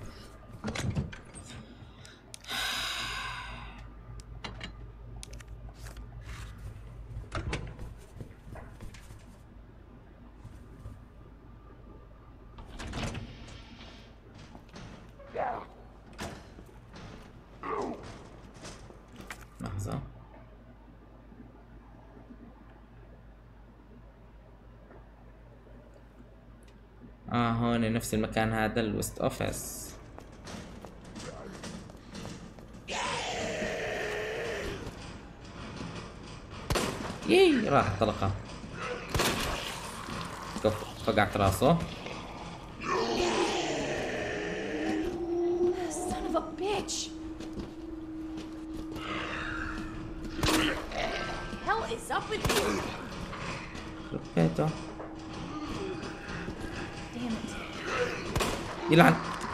[SPEAKER 1] لحظة. اه هون نفس المكان هذا الويست اوفيس. يي راح طلقة. كفو فقعت راسه.
[SPEAKER 5] Son of a bitch. Hell is up with you?
[SPEAKER 1] ركيته.
[SPEAKER 5] Damn it.
[SPEAKER 1] يلعن.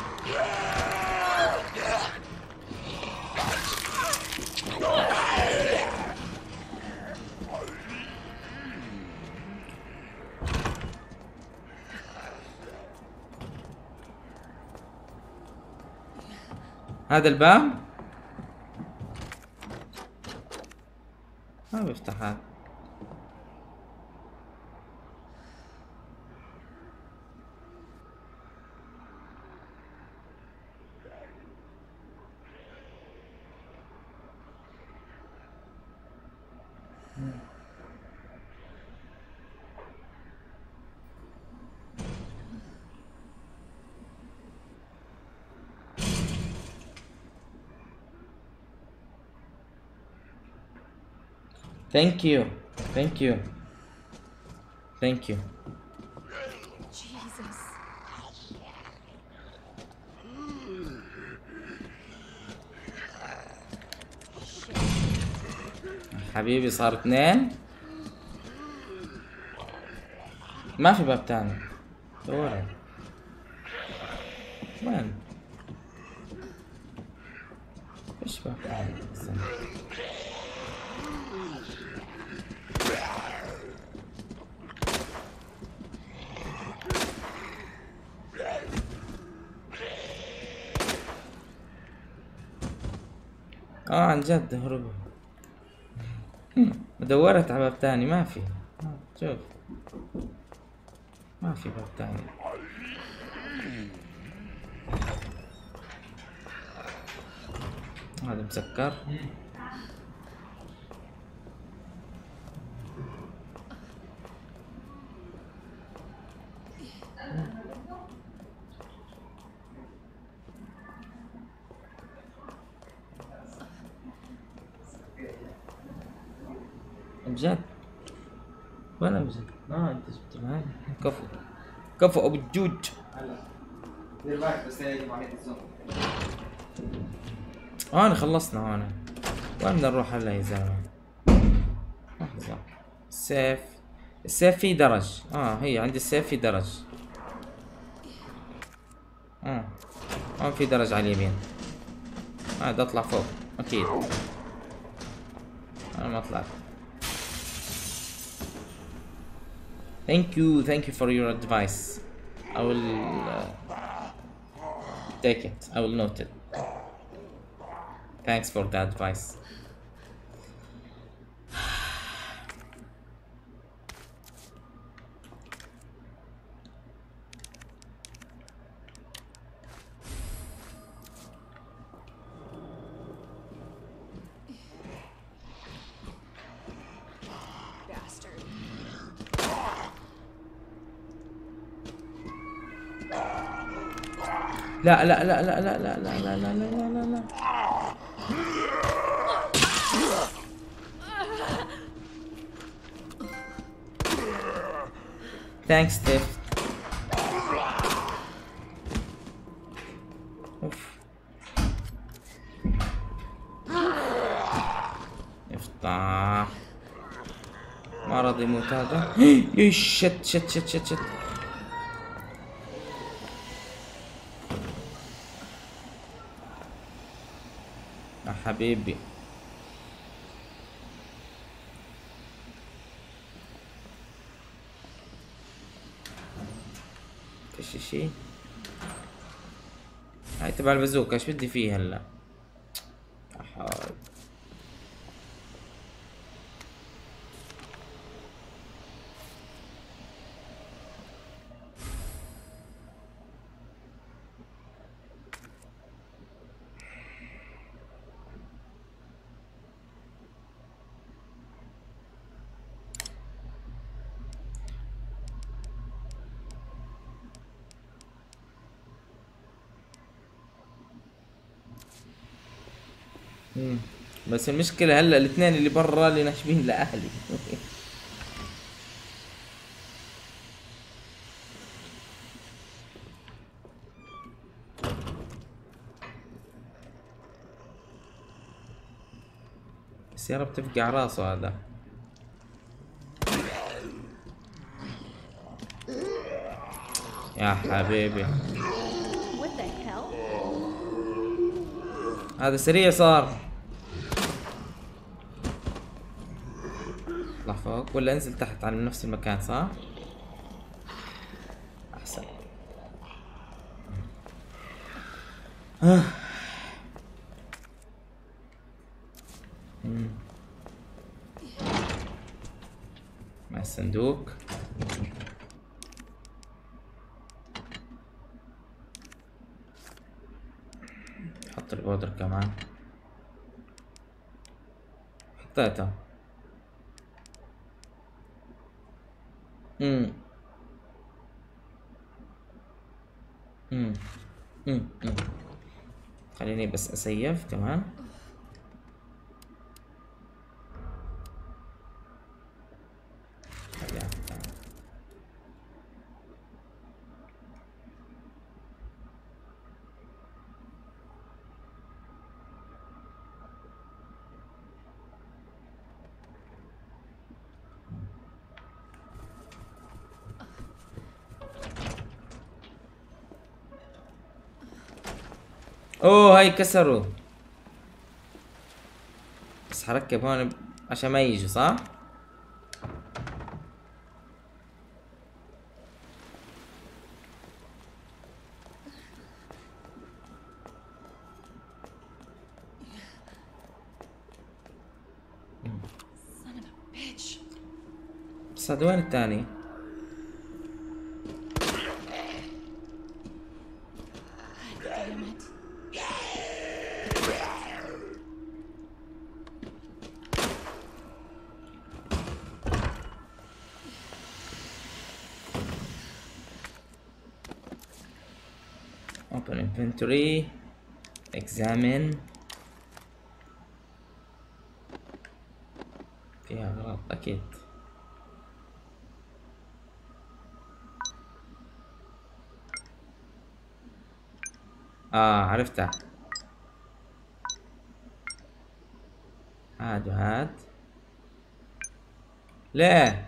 [SPEAKER 1] هذا الباب ما بيفتح هذا. Thank you. Thank you. Thank you.
[SPEAKER 5] Jesus.
[SPEAKER 1] حبيبي صار اثنين. ما في باب تاني. دوري. وين؟ ايش باب تاني؟ اه عن جد هربوا. دورت على باب تاني ما في. آه شوف ما في باب تاني. هذا مسكر. بجد ولا بجد؟ اه انت جبت معي. كفو كفو ابو الجوج.
[SPEAKER 8] هلا دير بالك بس هي عملية الزوم.
[SPEAKER 1] هون خلصنا هون. وين بدنا نروح هلا يا زلمه؟ لحظة. السيف السيف فيه درج. اه هي عندي السيف في درج. اه هون في درج على اليمين. اه بدي اطلع فوق اكيد. انا ما طلعت. Thank you, thank you for your advice. I will uh, take it. I will note it. Thanks for the advice.
[SPEAKER 5] Bastard.
[SPEAKER 1] لا لا لا لا لا لا لا لا لا لا لا لا. Thanks, Steph. اوف. افتح. ما راضي يموت هذا. ايش شت شت شت شت شت. يا حبيبي. ايش شي؟ هاي تبع البازوكا، ايش بدي فيه هلا؟ أحاول. مم. بس المشكلة هلا الاثنين اللي برا اللي ناشبين لأهلي. بس يا رب تفقع راسه هذا. يا حبيبي هذا سريع صار. اطلع فوق ولا انزل تحت على نفس المكان صح؟ احسن. آه. مم. مع الصندوق. حط البودر كمان. حطيتها. امم امم امم خليني بس اسيف كمان. اوه هاي كسروا. بس حركب هون عشان ما يجوا صح؟ بس هذا وين الثاني؟ Open inventory. Examine. فيها أغراض أكيد. آه عرفتها. هاد وهاد. ليه؟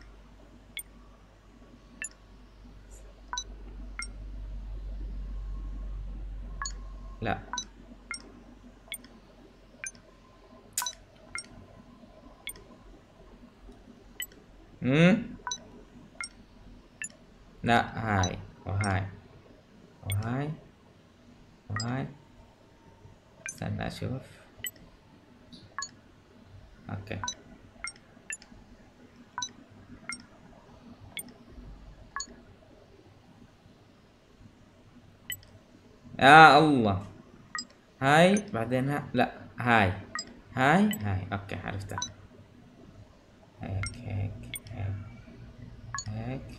[SPEAKER 1] لا امم لا هاي وهاي وهاي وهاي. استنى اشوف. اوكي يا الله. هاي بعدين ها لا هاي هاي هاي. اوكي عرفتها. هيك هيك هيك هيك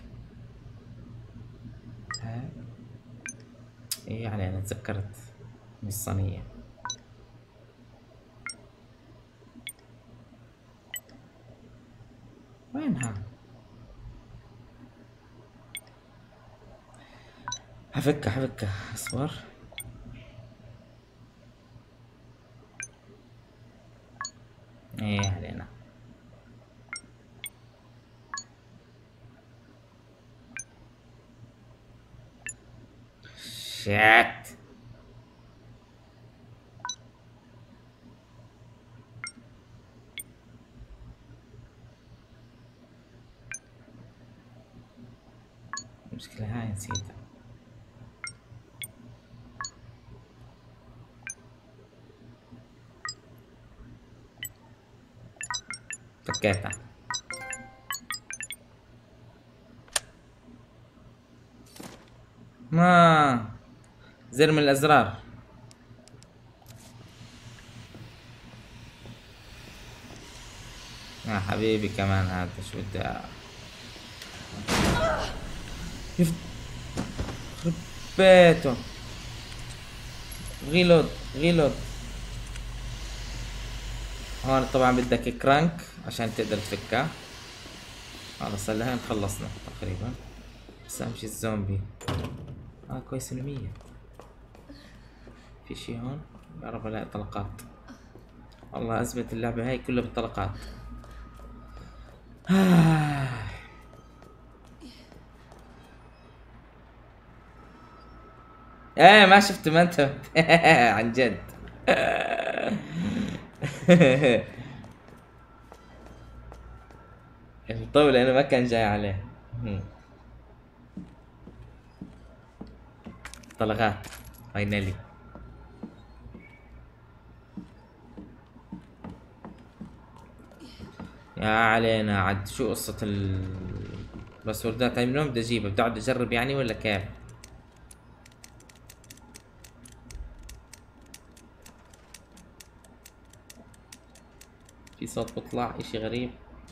[SPEAKER 1] هيك. ايه يعني انا تذكرت من الصينية. وينها؟ حفكها حفكها اصبر. ايه علينا. شات. المشكلة هاي نسيتها. فكيتها. ما زر من الازرار. يا حبيبي كمان هذا شو بدي يف... خرب بيته. غيلود غيلود. هون طبعا بدك كرانك عشان تقدر تفكها. خلص هلا هين خلصنا تقريبا. بس اهم شي الزومبي. اه كويس انه مية. في شي هون؟ يا رب الاقي طلقات. والله ازمة اللعبة هاي كلها بالطلقات. ايه ما شفت ما انت عن جد. المطول لانه ما كان جاي عليه. طلقات فاينلي. يا علينا عاد. شو قصة الباسوردات هاي؟ من وين بدي اجيبها؟ بدي اقعد اجرب يعني ولا كيف؟ في صوت بطلع اشي غريب.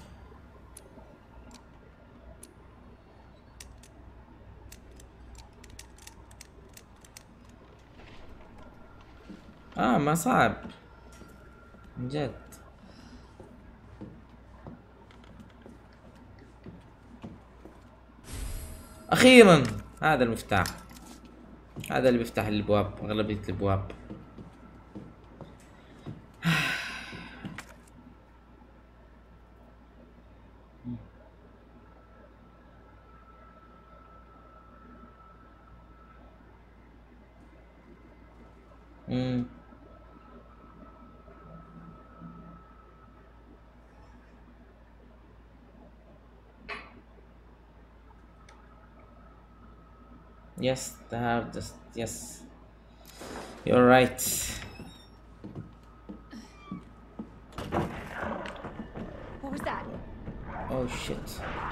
[SPEAKER 1] اه ما صعب من جد. اخيرا هذا المفتاح. هذا اللي بيفتح الابواب. اغلبية الابواب. امم Yes, they have just yes. You're right.
[SPEAKER 5] What was that?
[SPEAKER 1] Oh shit.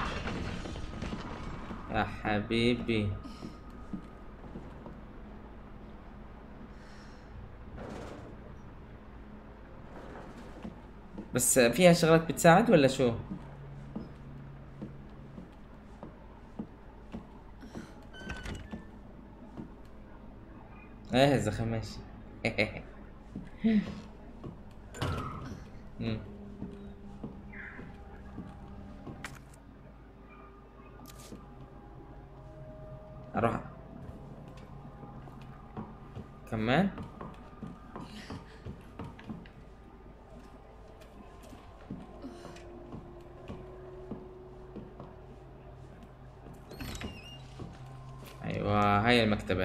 [SPEAKER 1] يا حبيبي. بس فيها شغلات بتساعد ولا شو؟ ايه الزخم ماشي. مم. اروح كمان. ايوه هاي المكتبة.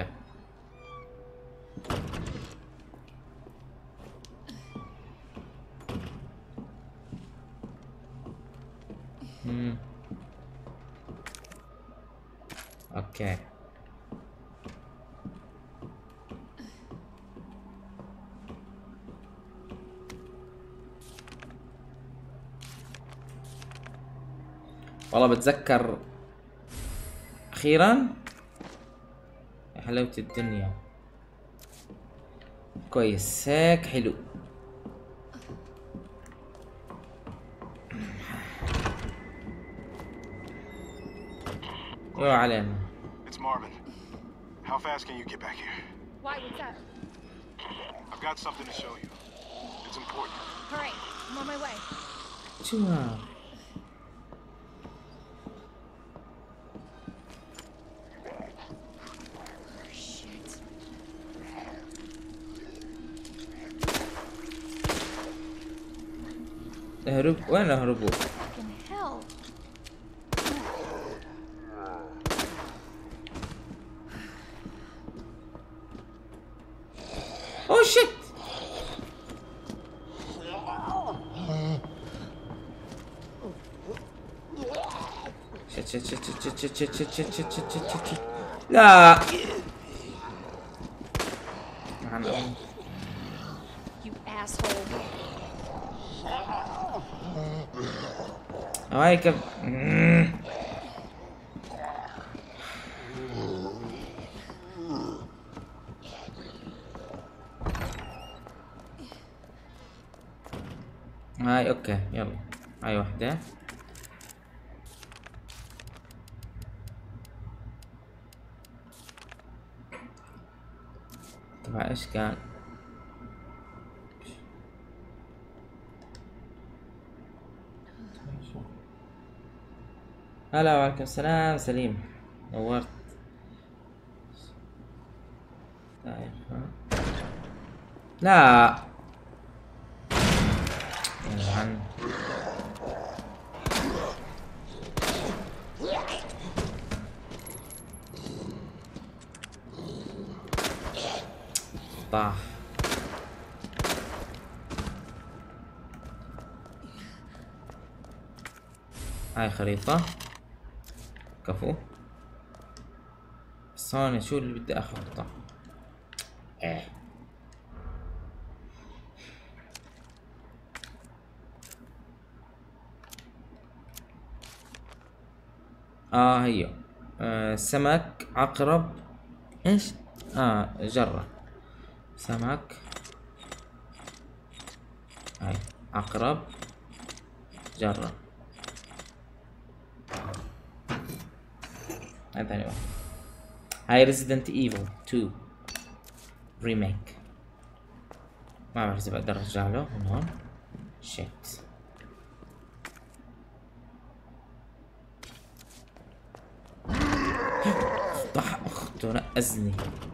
[SPEAKER 1] مم. اوكي والله بتذكر اخيرا يا حلاوة الدنيا. كويس هيك حلو. يو علينا.
[SPEAKER 4] It's Marvin. How fast can you get back here?
[SPEAKER 5] Why? What's up?
[SPEAKER 4] I've got something to show you. It's important.
[SPEAKER 5] All right, I'm on my way.
[SPEAKER 1] شو هاد؟
[SPEAKER 5] Shit.
[SPEAKER 1] اهرب. وين اهربوا؟
[SPEAKER 5] Fucking hell.
[SPEAKER 1] اوه شيت. شت شت شت شت شت شت شت شت شت شت شت شت. لا معنا.
[SPEAKER 5] You asshole.
[SPEAKER 1] هاي كم. هاي اوكي يلا. هاي وحدة. تبع ايش كان؟ هلا وعليكم السلام سليم، نورت. طيب ها. لا عن طاح. هاي خريطة كفو. ثانية شو اللي بدي اخلطه؟ ايه اه هي آه سمك عقرب ايش؟ اه جرة سمك. هاي عقرب جرة. هاي ثاني واحد. هاي ريزيدنت ايفل تو ريميك. ما بعرف اذا بقدر ارجع له من هون. شيت. طح اخته نقزني.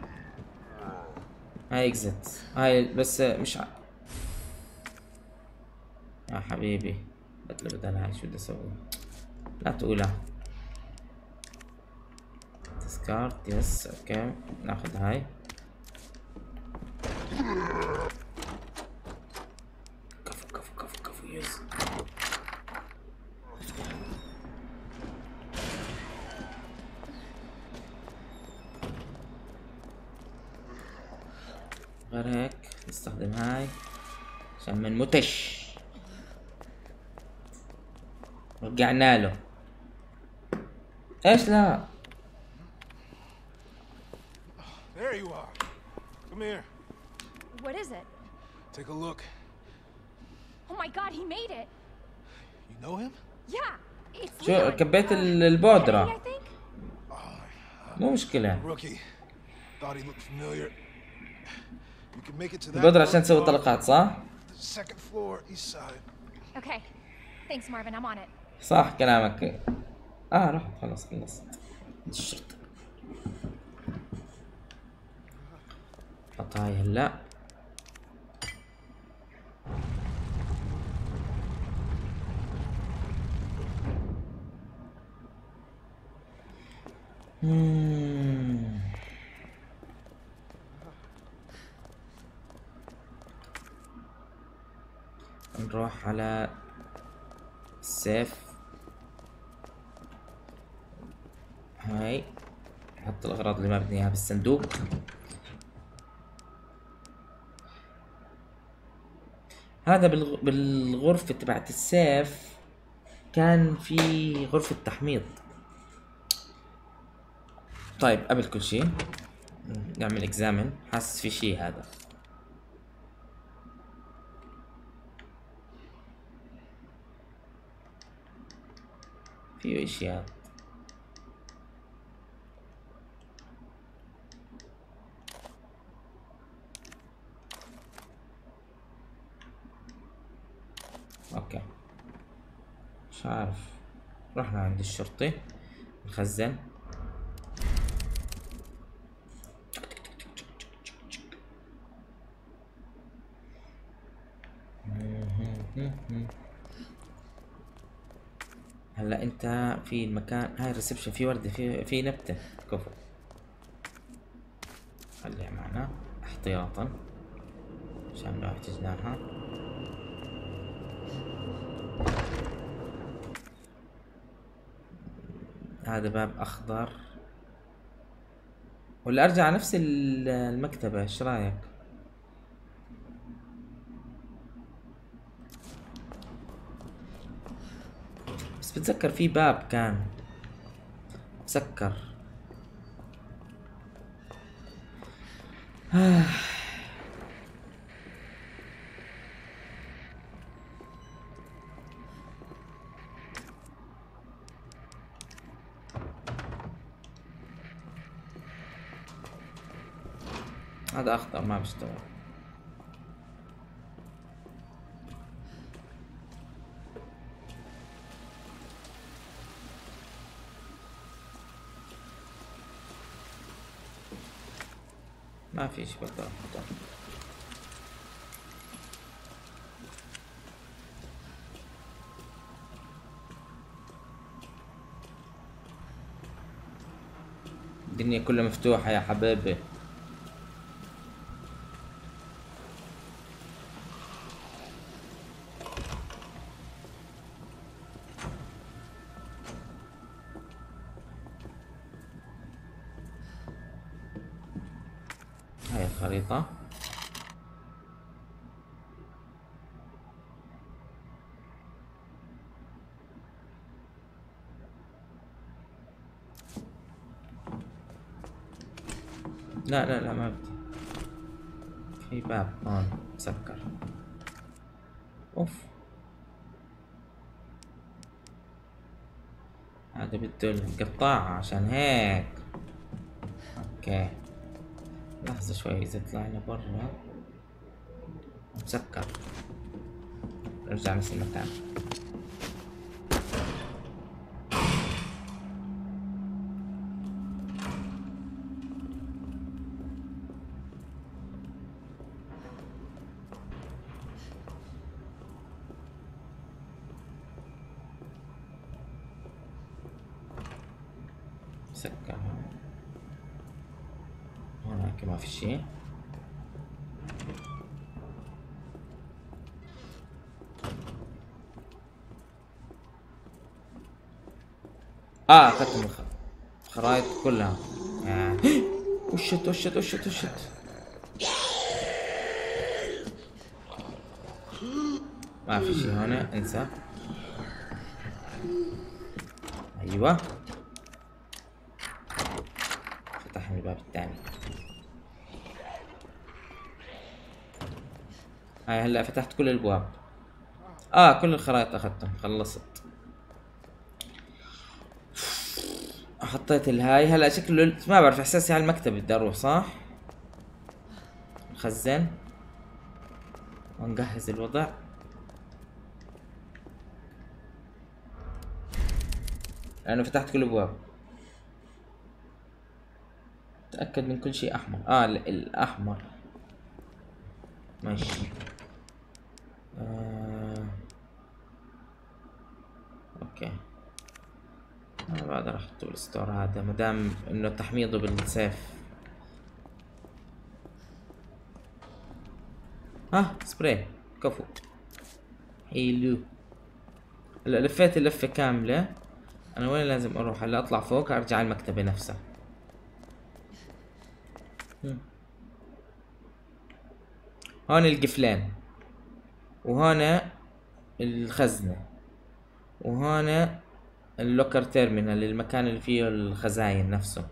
[SPEAKER 1] هاي اكزت. هاي بس مش ع... يا حبيبي بدل بدل هاي شو بدي اسوي؟ لا تقولها. ديسكارد يس اوكي ناخذ هاي. كفو كفو كفو كفو يس. غير هيك نستخدم هاي عشان من متش. رجعنا له. ايش لا؟
[SPEAKER 4] There you are. Come here.
[SPEAKER 5] What is it?
[SPEAKER 4] Take a look.
[SPEAKER 5] Oh my god, he made it.
[SPEAKER 4] You know him?
[SPEAKER 5] Yeah, it's
[SPEAKER 1] شو
[SPEAKER 5] Leon.
[SPEAKER 1] كبيت
[SPEAKER 5] Uh,
[SPEAKER 1] البودرة.
[SPEAKER 5] Eddie, I think?
[SPEAKER 1] مو مشكلة.
[SPEAKER 4] Rookie. Thought he looked familiar. You can make it to that.
[SPEAKER 1] البودرة عشان تسوي طلقات صح؟
[SPEAKER 4] Second floor, east side.
[SPEAKER 5] Okay. Thanks, Marvin. I'm on it.
[SPEAKER 1] صح كلامك. اه رحت خلص خلص. الشرطة. حط هاي هلا. مم. نروح على السيف. هاي نحط الأغراض اللي ما بدنا إياها بالصندوق. هذا بالغ... بالغرفة تبعت السيف كان في غرفة تحميض. طيب قبل كل شيء نعمل اكزامن. حاسس في شيء هذا. فيه اشياء. اوكي مش عارف. رحنا عند الشرطي نخزن. هلا انت في المكان هاي الريسبشن في وردة في في نبتة كفو. خليها معنا احتياطا عشان لو احتجناها. هذا باب اخضر. ولا ارجع نفس المكتبة ايش رايك؟ بس بتذكر في باب كان مسكر. آه. هذا اخضر ما بيشتغل. ما في شيء بقدر احطه. الدنيا كلها مفتوحة يا حبيبي. هاي الخريطة. لا لا لا ما بدي. في باب هون مسكر. اوف هذا بده القطاعة عشان هيك. اوكي لحظة شوي. اذا طلعنا برا مسكر نرجع نفس المكان. مسكر هناك ما في شيء. اه اخذت الخرائط كلها. آه. وشت وشت وشت وشت. ما في شيء هنا. انسى. ايوه فتحنا الباب الثاني. هاي هلا فتحت كل الابواب. اه كل الخرائط اخذتهم. خلصت. حطيت الهاي. هلا شكله ما بعرف احساسي على المكتب بدي اروح صح. نخزن ونجهز الوضع. لانه فتحت كل الابواب. تأكد من كل شيء احمر. اه الاحمر ماشي. آه. اوكي انا بقدر احطه بالستور هذا مدام انه تحميضه بالسيف. ها سبراي كفو حلو. هلا لفيت اللفة كاملة. انا وين لازم اروح هلا؟ اطلع فوق ارجع على المكتبة نفسها. هون القفلين وهون الخزنة وهنا اللوكر تيرمينال، المكان اللي فيه الخزاين نفسه.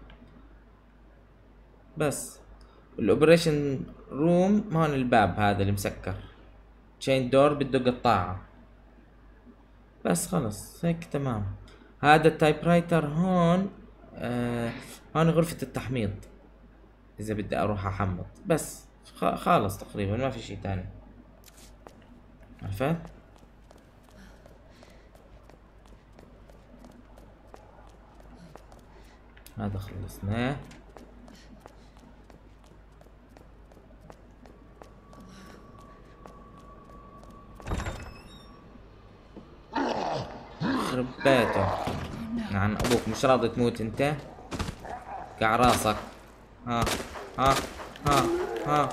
[SPEAKER 1] بس الاوبريشن روم هون الباب هذا اللي مسكر، تشين دور بده قطاعة. بس خلص هيك تمام. هذا التايب رايتر هون. آه هون غرفة التحميض اذا بدي اروح احمض. بس خالص تقريبا ما في شي تاني. عرفت؟ هذا خلصناه. خرب بيته عن ابوك، مش راضي تموت انت؟ قع راسك. ها ها ها ها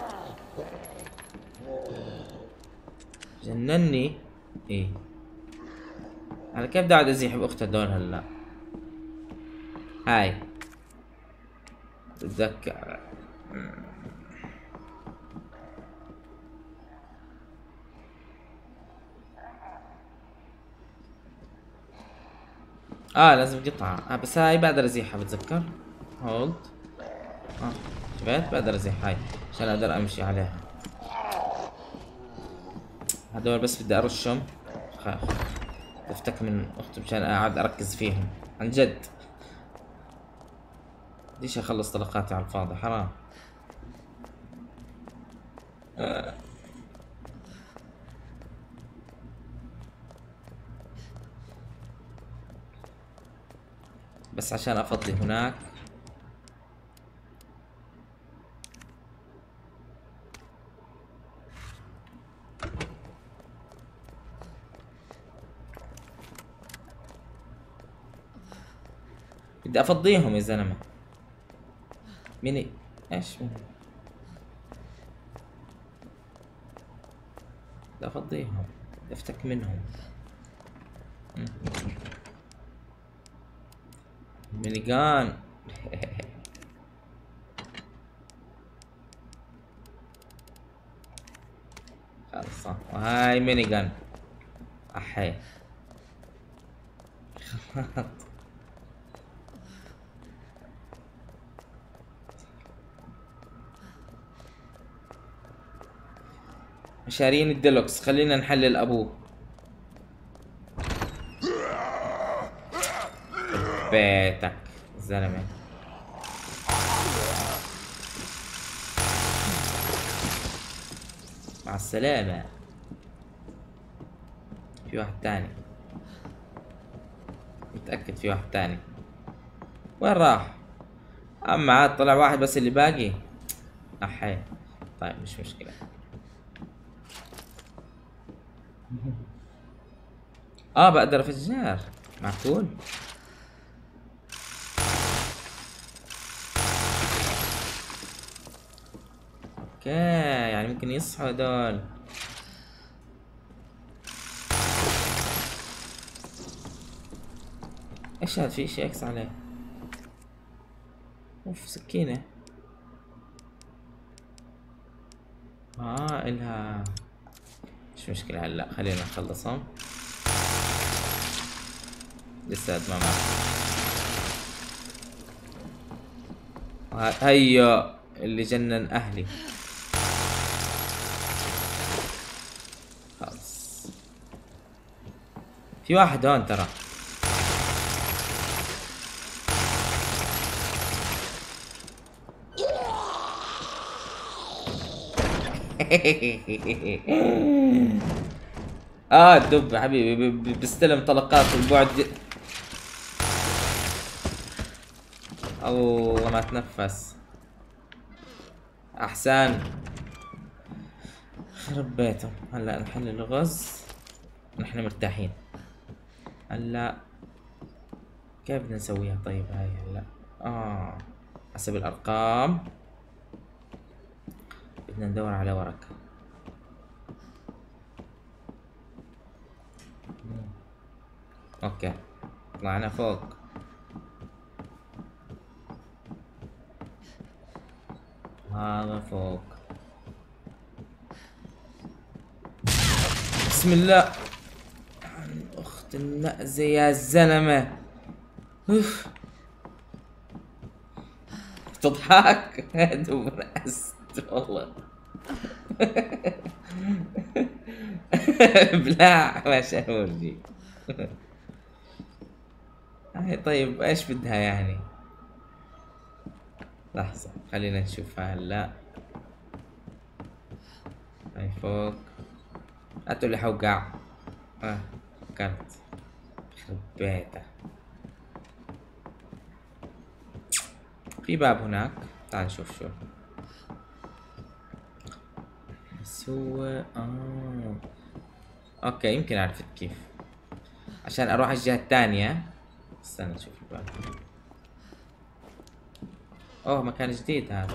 [SPEAKER 1] جنني. ايه انا كيف بدي اقعد ازيح باخته دول هلا؟ هاي بتذكر اه لازم قطعة. آه بس هاي بقدر ازيحها بتذكر. هولد. اه شفت بقدر ازيح هاي عشان اقدر امشي عليها. هدول بس بدي ارشهم. افتك من اختي مشان اقعد اركز فيهم عن جد. ليش اخلص طلقاتي على الفاضي؟ حرام. آه. بس عشان افضي هناك. بدي افضيهم يا زلمه. ميني ايش مين؟ بدي افضيهم، بدي افتك منهم. مينيغان. خلص وهاي مينيغان. احي شارين الديلوكس. خلينا نحلل ابوه. بيتك زلمه. مع السلامة. في واحد تاني متأكد في واحد تاني. وين راح؟ اما عاد طلع واحد بس اللي باقي. احي طيب مش مشكلة. اه بقدر افجر. معقول؟ اوكي يعني ممكن يصحوا هدول. ايش هاد؟ في اشي اكس عليه. اوف سكينة. اه الها مش مشكلة. هلا خلينا نخلصهم. لسه ما مات. هيا اللي جنن اهلي. خلص في واحد هون ترى. اه الدب حبيبي بيستلم طلقات البعد. الله ما تنفس. احسن. خرب بيته. هلا نحل الغز نحن مرتاحين. هلا كيف بدنا نسويها طيب هاي هلا؟ اه حسب الارقام بدنا ندور على ورقة. اوكي طلعنا فوق. هذا فوق. بسم الله. اخت شفت النأزة يا زلمة. اوف تضحك دوب نأست والله. بلاع ما شافورجي. هاي طيب ايش بدها يعني؟ لحظة خلينا نشوفها هلا. هاي فوق. لا تقول لي حوقع. اه فكرت. يخرب بيته. في باب هناك، تعال نشوف شو. بس هو اه اوكي يمكن عرفت كيف. عشان اروح الجهة الثانية. استنى نشوف الباب. اوه مكان جديد هذا.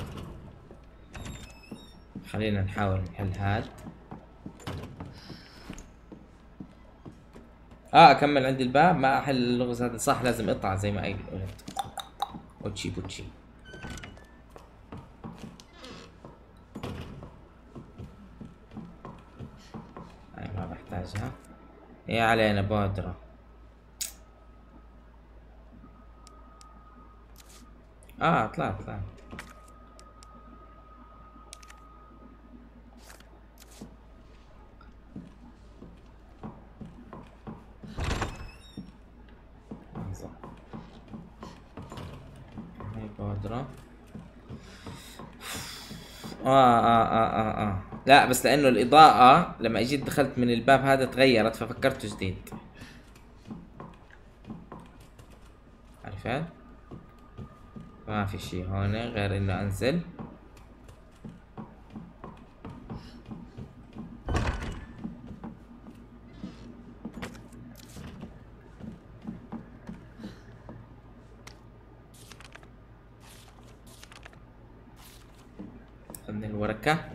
[SPEAKER 1] خلينا نحاول نحل هاد. اه اكمل عند الباب ما احل اللغز هذا صح. لازم اقطع زي ما قلت. بوتشي بوتشي. هاي ما بحتاجها. ايه علينا بودرة. اه اطلع اطلع. لحظة. هاي بودرة. آه, اه اه اه اه لا بس لانه الاضاءة لما اجيت دخلت من الباب هذا تغيرت ففكرته جديد. عرفت؟ ما في شي هون غير انه انزل. خذني الورقة.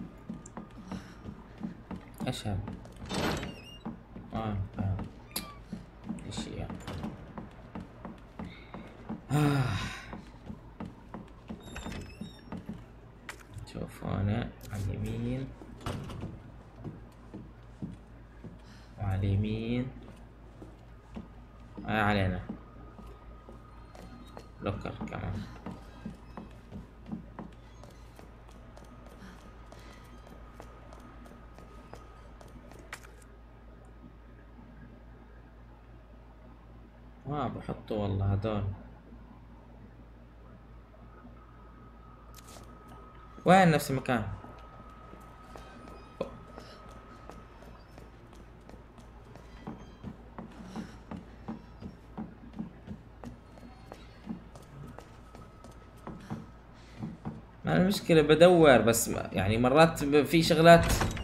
[SPEAKER 1] ايش هذا؟ اه اه ايش هي؟ آه. شوف هنا على اليمين وعلى اليمين. آه علينا لوكر كمان. اه بحطه والله هدول. وين نفس المكان؟ ما المشكلة بدور بس يعني مرات في شغلات.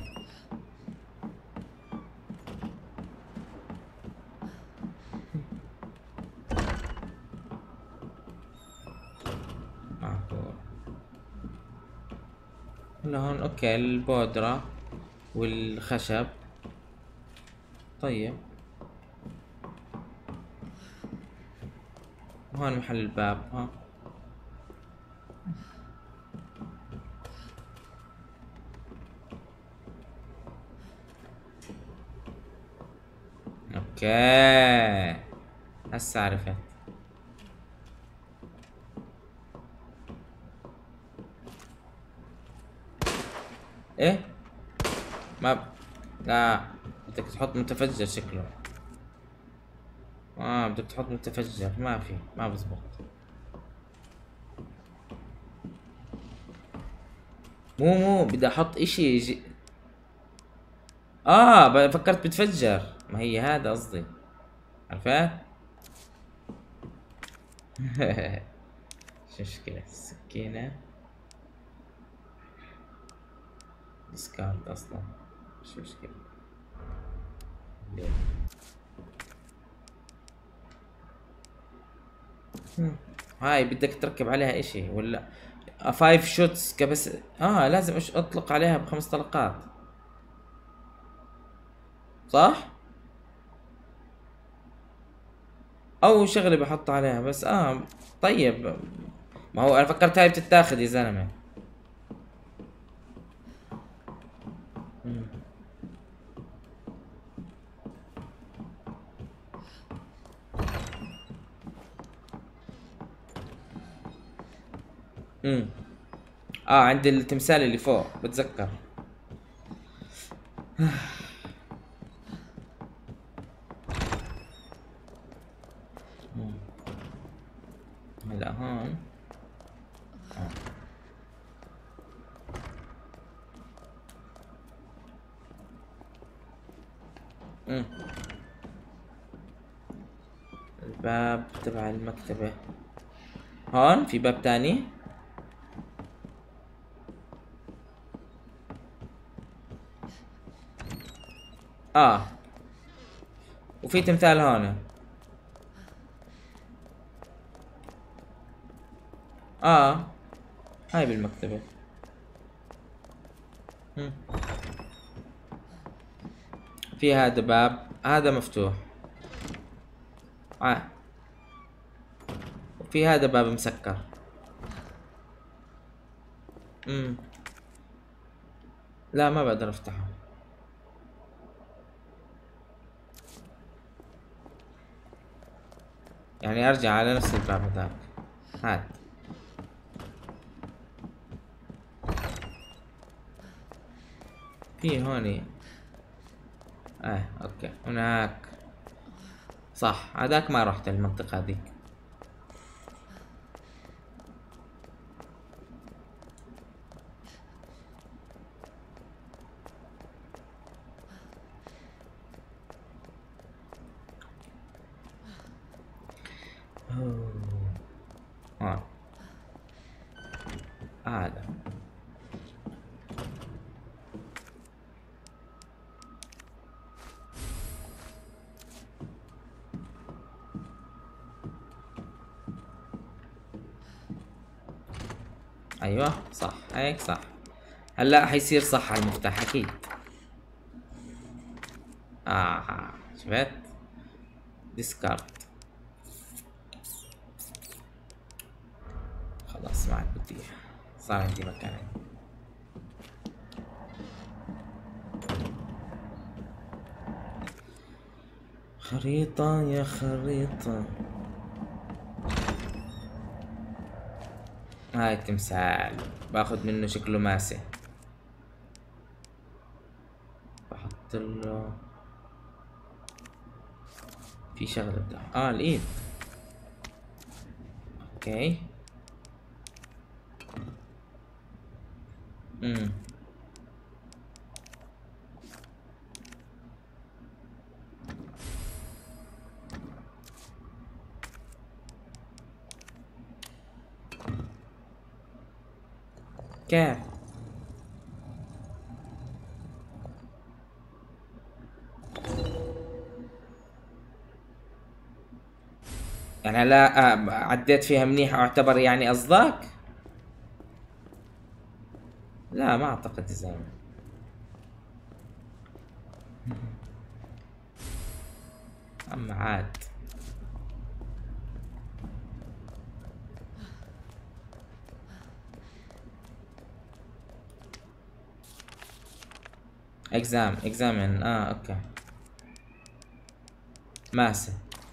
[SPEAKER 1] هون اوكي البودرة والخشب. طيب هون محل الباب. ها اوكي هسه عرفت. ايه ما ب... لا بدك تحط متفجر شكله. اه بدك تحط متفجر. ما في ما بزبط. مو مو بدي احط اشي يجي. اه ب- فكرت بتفجر. ما هي هذا قصدي. عرفت؟ شو مشكلة السكينة ديسكارد اصلا. مش مشكلة. ليه؟ هم. هاي بدك تركب عليها اشي ولا فايف شوتس كبس. اه لازم أش... اطلق عليها بخمس طلقات صح؟ او شغلة بحط عليها بس. اه طيب ما هو انا فكرت هاي بتتاخد يا زلمة. امم اه عند التمثال اللي فوق بتذكر. هلا هون آه. امم الباب تبع المكتبة هون. في باب تاني. اه وفي تمثال هون. اه هاي بالمكتبة. مم. في هذا باب، هذا مفتوح. آه. وفي هذا باب مسكر. امم لا ما بقدر افتحه. يعني ارجع على نفس الباب هذاك. هات. في هوني. اه اوكي هناك. صح هذاك ما رحت المنطقة دي. اه هذا ايوه صح هيك صح. هلا حيصير صح على المفتاح اكيد. اه شفت ديسكارد. خلاص ما عاد بدي. صار عندي مكان. خريطة يا خريطة. هاي التمثال باخذ منه شكله ماسة. بحط له في شغلة بتاع اه الايد. اوكي. امم كيف؟ يعني لا آه عديت فيها منيح اعتبر يعني قصدك؟ لا ما اعتقد زين. اما عاد اكزام اكزامن اه اوكي. ماسة.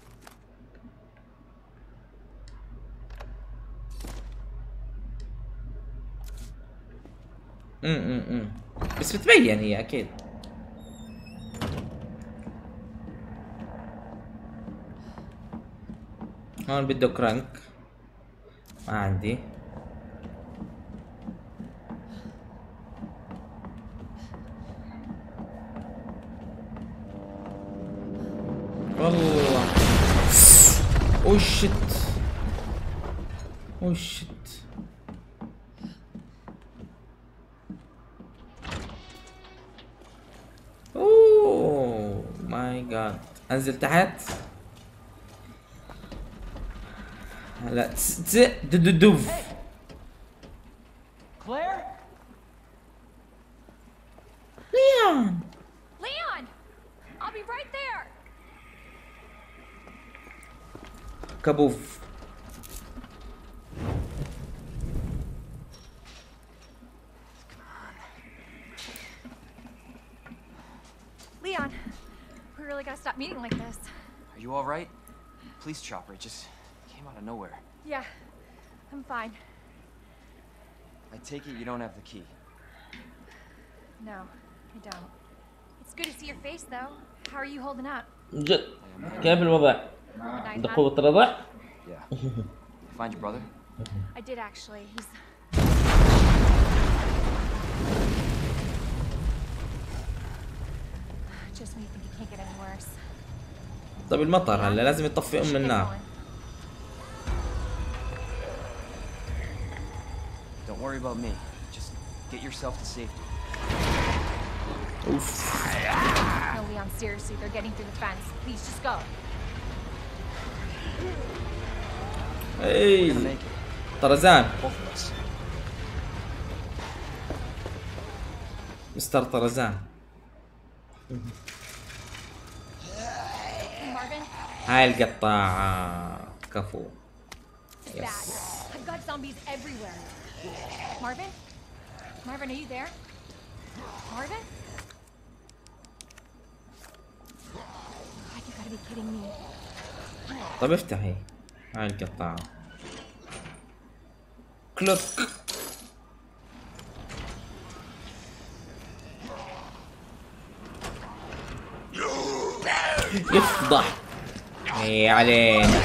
[SPEAKER 1] امم امم بس بتبين هي اكيد. هون بده كرنك. ما عندي. والله اوه شت اوه شت. اوه ماي جاد. انزل تحت. لا تس تس دددوف.
[SPEAKER 6] Claire?
[SPEAKER 1] Leon.
[SPEAKER 5] Leon! I'll be right there!
[SPEAKER 1] كبوف.
[SPEAKER 5] Leon, we really gotta stop meeting like this.
[SPEAKER 6] Are you all right? Police chopper, it just came out of nowhere.
[SPEAKER 5] Yeah, I'm fine.
[SPEAKER 6] I take it you don't have the key.
[SPEAKER 5] No, I don't. It's good to see your face, though. How are you holding up?
[SPEAKER 1] جد كيف الوضع؟
[SPEAKER 5] Good night,
[SPEAKER 1] عندك
[SPEAKER 5] huh?
[SPEAKER 1] قوة رضع؟
[SPEAKER 6] Yeah. Find your brother?
[SPEAKER 5] I did actually. He's. Just when you think it can't get any worse.
[SPEAKER 1] طب المطر هلا لازم يطفي ام
[SPEAKER 5] Should get
[SPEAKER 1] النار.
[SPEAKER 5] going.
[SPEAKER 6] Don't worry about me. Just get yourself to safety.
[SPEAKER 1] اوف.
[SPEAKER 5] No, Leon, seriously, they're getting through the fence. Please, just go.
[SPEAKER 6] We're
[SPEAKER 1] اي
[SPEAKER 6] gonna make it.
[SPEAKER 1] طرزان.
[SPEAKER 6] Both of us.
[SPEAKER 1] مستر طرزان.
[SPEAKER 5] Hey, Marvin.
[SPEAKER 1] هاي القطاعة كفو.
[SPEAKER 5] It's bad. I've got zombies everywhere. Marvin? Marvin, are you there? Marvin? God, you gotta be kidding me.
[SPEAKER 1] طب افتحي هاي القطاعة. كلوك. يفضح. اي علينا.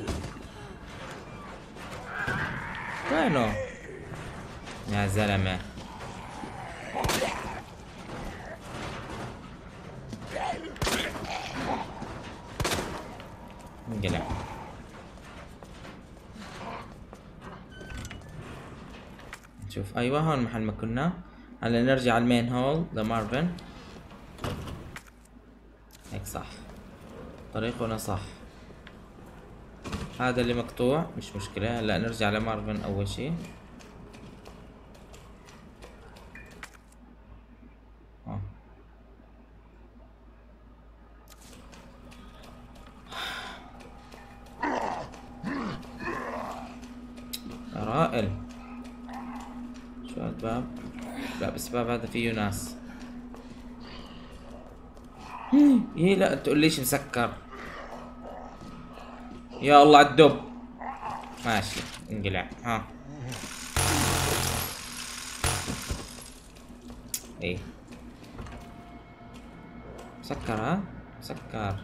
[SPEAKER 1] وينه؟ يا زلمة. انقلع. شوف ايوه هون محل ما كنا. هلا نرجع على المين هول لمارفن. هيك صح. طريقنا صح. هذا اللي مقطوع مش مشكلة. هلا نرجع لمارفن اول شي. آه. رائل. شو هالباب؟ لا بس الباب هذا فيه ناس. ايه لا تقوليش مسكر. يا الله عالدب. ماشي انقلع. ها ايه مسكر. ها مسكر.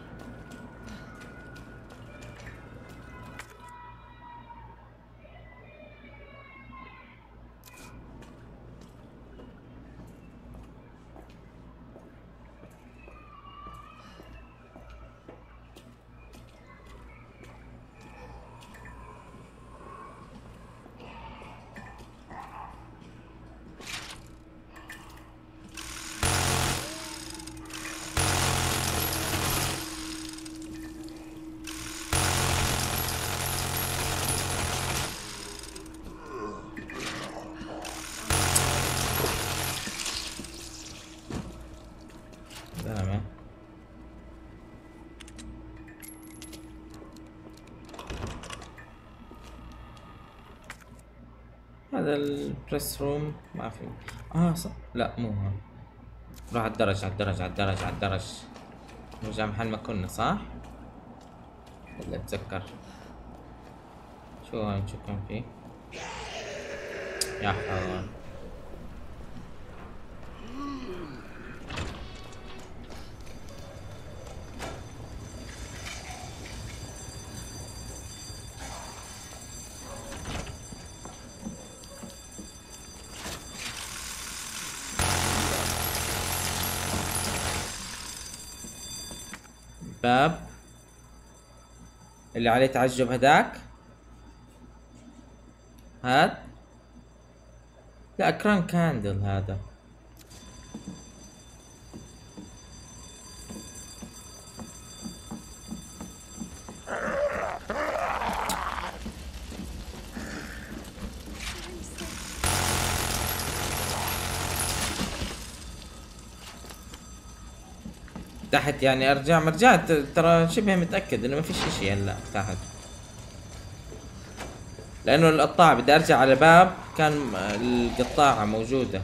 [SPEAKER 1] زلمة. هذا البريس روم ما في. اه صح. لا مو هون. روح على الدرج على الدرج على الدرج على الدرج. نرجع محل ما كنا صح؟ ولا اتذكر. شو هون شو كان فيه؟ يا حول. باب اللي عليه تعجب هداك. هاد لا كران كاندل هذا. تحت يعني ارجع ما رجعت ترى شبه متأكد انه ما فيش اشي هلا تحت. لانه القطاع بدي ارجع على باب كان القطاعة موجودة.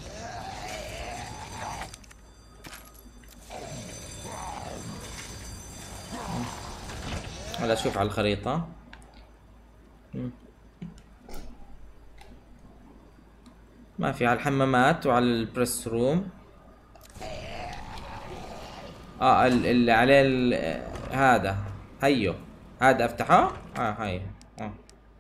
[SPEAKER 1] هلا اشوف على الخريطة. ما في. على الحمامات وعلى البريس روم. اه ال- اللي عليه ال- هذا هيو هذا افتحه. اه هي اه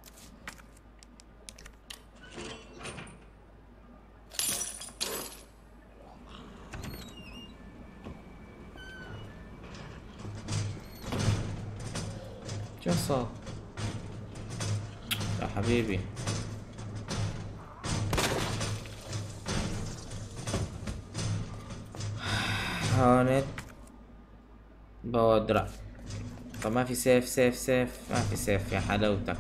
[SPEAKER 1] شو صار يا حبيبي؟ هونت بودرة. طب ما في سيف سيف سيف ما في سيف يا حلاوتك.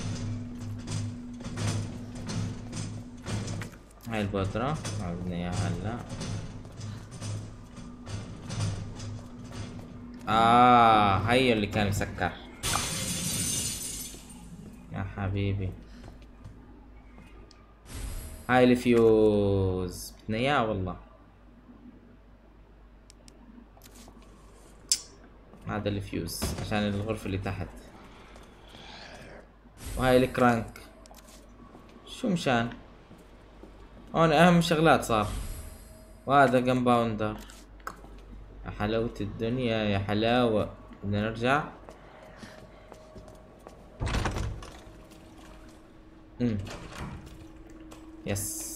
[SPEAKER 1] هاي البودرة ما بدنا اياها هلا. اه هي اللي كان مسكر يا حبيبي. هاي الفيوز بدنا اياه والله. هذا الفيوز عشان الغرفة اللي تحت. وهاي الكرانك. شو مشان هون اهم شغلات صار. وهذا جمباوندر. يا حلاوة الدنيا يا حلاوة. بدنا نرجع. امم يس.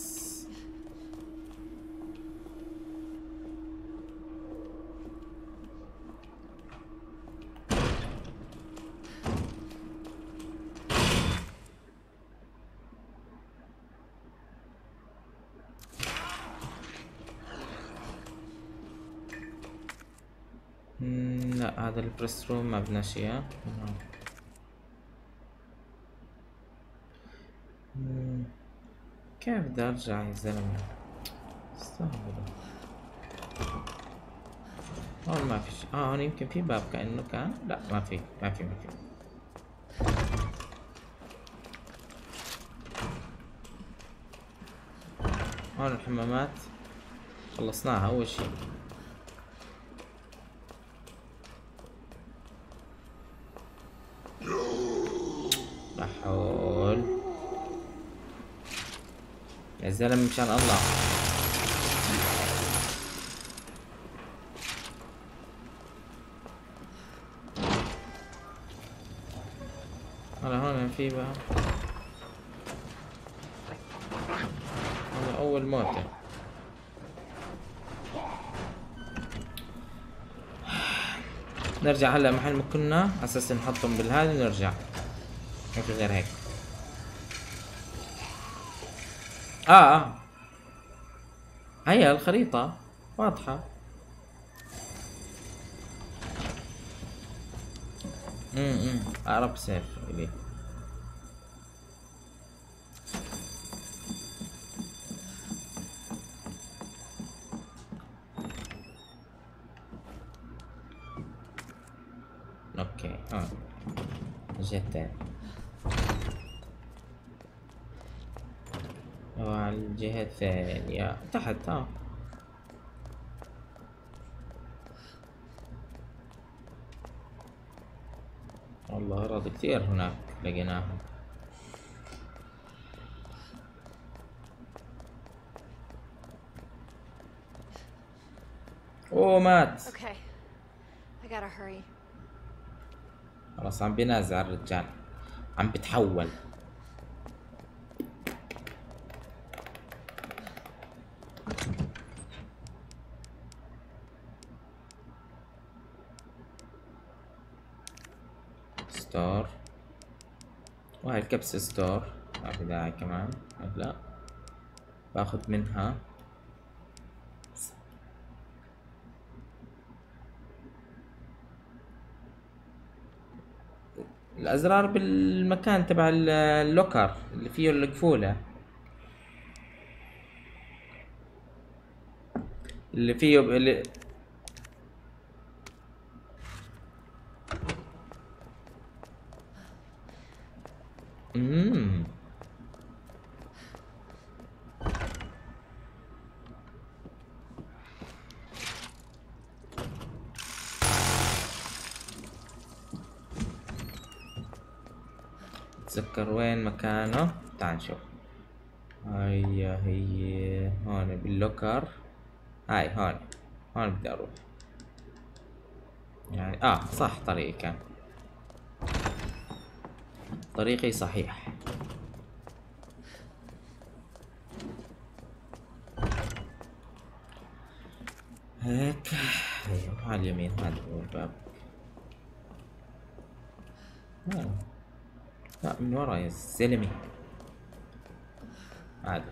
[SPEAKER 1] مم، لا هذا البريس روم ما بدناش اياه. مم، كيف بدي ارجع يا زلمة؟ استغفر. هون ما في شيء. اه هون يمكن في باب كأنه كان. لا ما في ما في ما في. هون الحمامات خلصناها اول شيء. لا حول يا زلمة مشان الله. هلا هون في باب. هذا أول موتة. نرجع هلا محل ما كنا على أساس نحطهم بالهذا نرجع. ما في غير هيك. اه اه هيا الخريطة واضحة. امم اقرب سيف الي. اوكي ها جهتين. وعلى الجهة الثانية تحت. اه والله أراضي كثير هناك لقيناها. اوه مات.
[SPEAKER 5] Okay. I gotta hurry.
[SPEAKER 1] خلاص عم بينازع الرجال. عم بتحول. ستور. وهاي الكبسة ستور ما في داعي كمان. هلا باخذ منها. الازرار بالمكان تبع اللوكر اللي فيه القفولة اللي فيه اللي امم تذكر وين مكانه. تعال نشوف. هاي هي هي هون باللوكر. هاي هون هون بدي اروح يعني. اه صح طريقي كان، طريقي صحيح. هيك ايوه على اليمين. هذا هو الباب. لا لا من ورا يا زلمي. هذا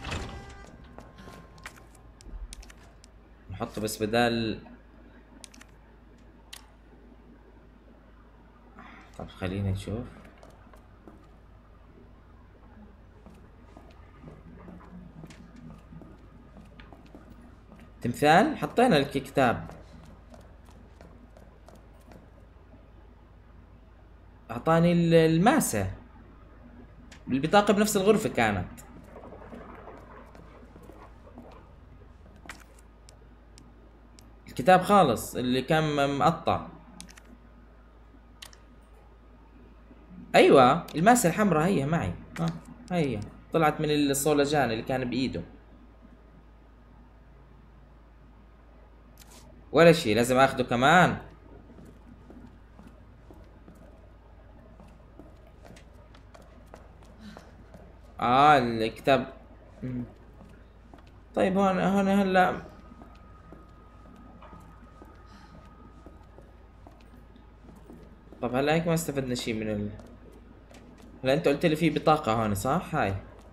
[SPEAKER 1] نحطه بس بدال. طب خلينا نشوف. تمثال حطينا لك كتاب. اعطاني الماسة. البطاقة بنفس الغرفة كانت. الكتاب خالص اللي كان مقطع. ايوه الماسة الحمراء هي معي. ها هي طلعت من الصولجان اللي كان بايده. ولا شيء لازم اخده كمان. اه الكتاب. طيب هون هون هلا طب هلا هيك ما استفدنا شيء من ال... هلا انت قلت لي في بطاقة هون صح؟ هاي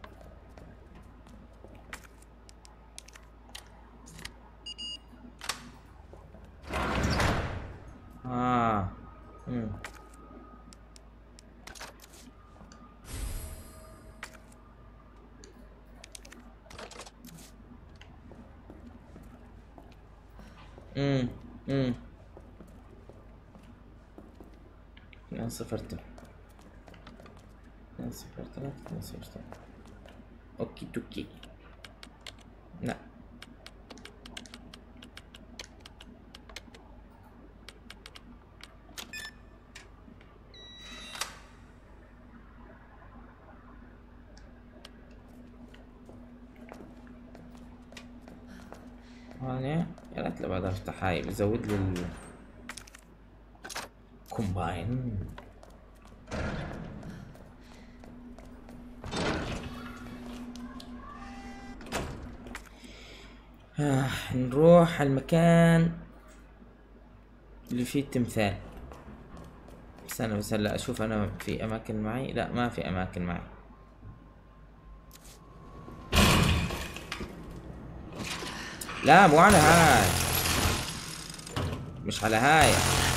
[SPEAKER 1] اه امم امم امم اثنين صفر ثلاثة اثنين صفر ثلاثة اثنين صفر ثلاثة. اوكي توكي. لا هون يا ريت لو بقدر افتح هاي بزود لي ال كومباين. آه نروح على المكان اللي فيه التمثال. استنى بس هلا اشوف انا في اماكن معي. لا ما في اماكن معي. لا مو على هاي. مش على هاي.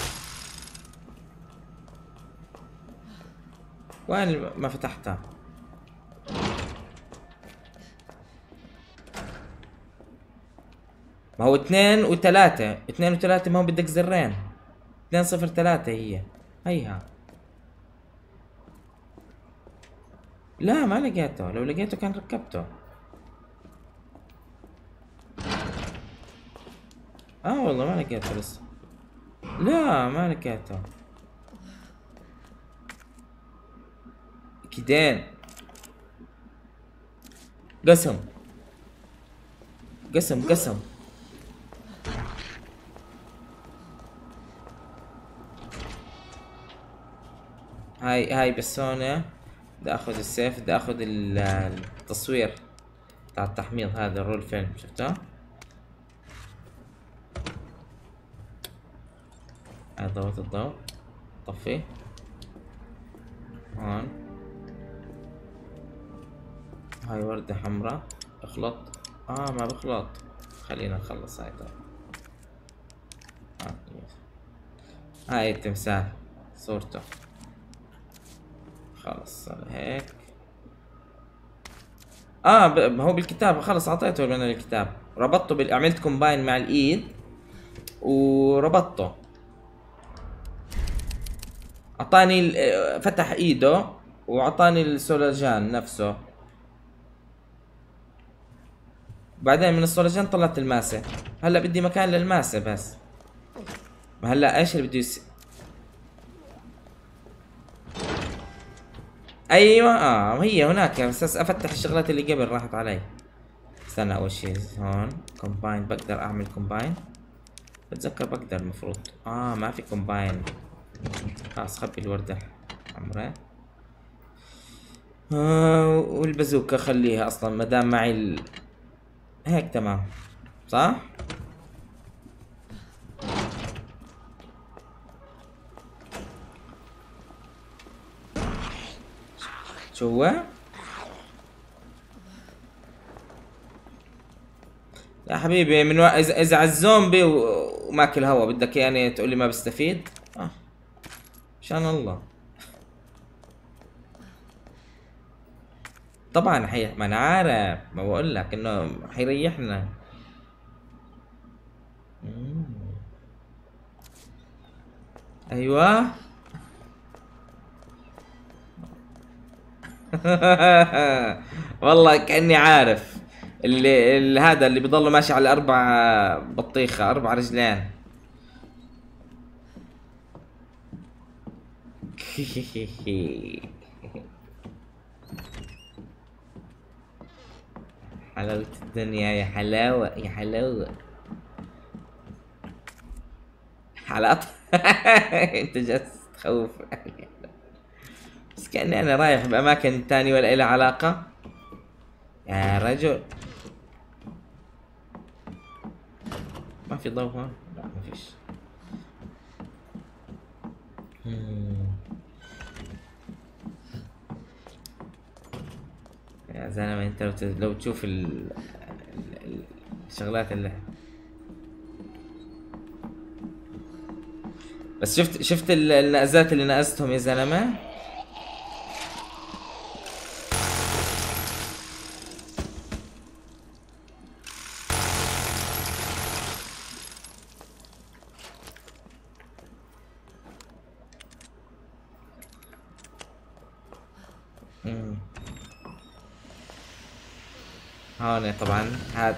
[SPEAKER 1] وين ما فتحتها؟ ما هو اثنين وثلاثة. اثنين وثلاثة ما هو بدك زرين. اثنين صفر ثلاثة هي هيها. لا ما لقيته. لو لقيته كان ركبته. اه والله ما لقيته لسه. لا ما لقيته. كيدين. قسم قسم قسم. هاي هاي بسونة. بدي اخذ السيف. بدي اخذ التصوير بتاع التحميض. هذا الرول فيلم شفته. هاي ضوء الضوء. طفيه هون. هاي وردة حمراء. اخلط. اه ما بخلط. خلينا نخلص هاي. طيب آه. هاي التمثال صورته. خلص صار هيك. اه ب... هو بالكتاب خلص اعطيته من الكتاب. ربطته بال... عملت كومباين مع الايد وربطته. اعطاني ال... فتح ايده واعطاني السولجان نفسه. بعدين من السولجان طلعت الماسة. هلا بدي مكان للماسة بس. ما هلا ايش اللي بده يصير؟ ايوه اه هي هناك، بس افتح الشغلات اللي قبل راحت علي. استنى اول شيء هون كومباين، بقدر اعمل كومباين، بتذكر بقدر المفروض. اه ما في كومباين. خلاص خبي الوردة عمري. آه والبازوكا خليها اصلا ما دام معي ال... هيك تمام صح؟ شو هو؟ يا حبيبي من و... اذا اذا على الزومبي و... وماكل هوا بدك يعني تقول لي ما بستفيد؟ اه مشان الله. طبعا حي... ما انا عارف، ما بقول لك انه حيريحنا. مم. ايوه. والله كأني عارف اللي, اللي هذا اللي بيضله ماشي على اربع بطيخة، اربع رجلين. حلاوة الدنيا يا حلاوة يا حلاوة حلقات. انت جالس تخوف. بس كأني انا رايح باماكن تانية ولا إلها علاقة يا رجل. ما في ضوء هون؟ لا ما فيش. يا زلمة انت لو لو تشوف ال... ال... الشغلات اللي بس شفت شفت النقزات اللي نقزتهم يا زلمة. امم هون طبعا هاد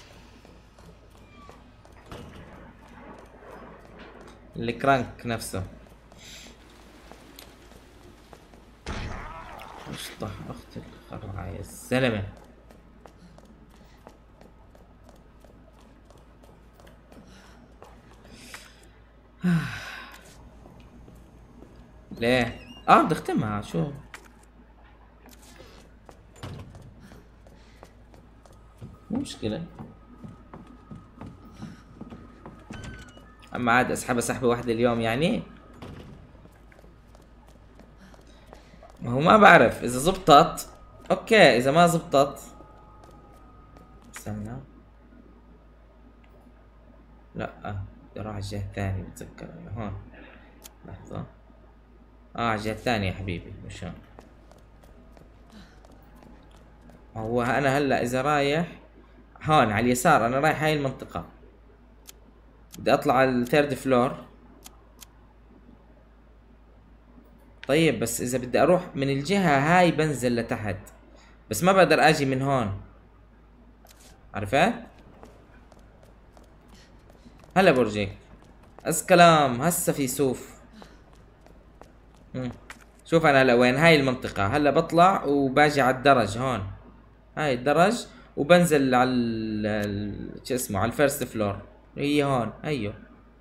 [SPEAKER 1] الكرانك نفسه. اشطح اخت الخرعة يا زلمة. ليه؟ اه بدي اختمها شو؟ مو مشكلة. اما عاد اسحبها سحبة واحدة اليوم يعني. ما هو ما بعرف اذا زبطت اوكي، اذا ما زبطت استنى. لا بدي اروح على الجهة الثانية، بتذكر هون لحظة. اه على الجهة الثانية يا حبيبي مش هون. هو انا هلا اذا رايح هون على اليسار، انا رايح هاي المنطقة، بدي اطلع على الثيرد فلور. طيب بس اذا بدي اروح من الجهة هاي بنزل لتحت، بس ما بقدر اجي من هون، عرفت؟ هلا برجيك اس كلام هسه في سوف. مم. شوف انا هلا وين هاي المنطقة، هلا بطلع وباجي على الدرج هون، هاي الدرج وبنزل على ال شو اسمه على الفيرست فلور، هي هون ايوه.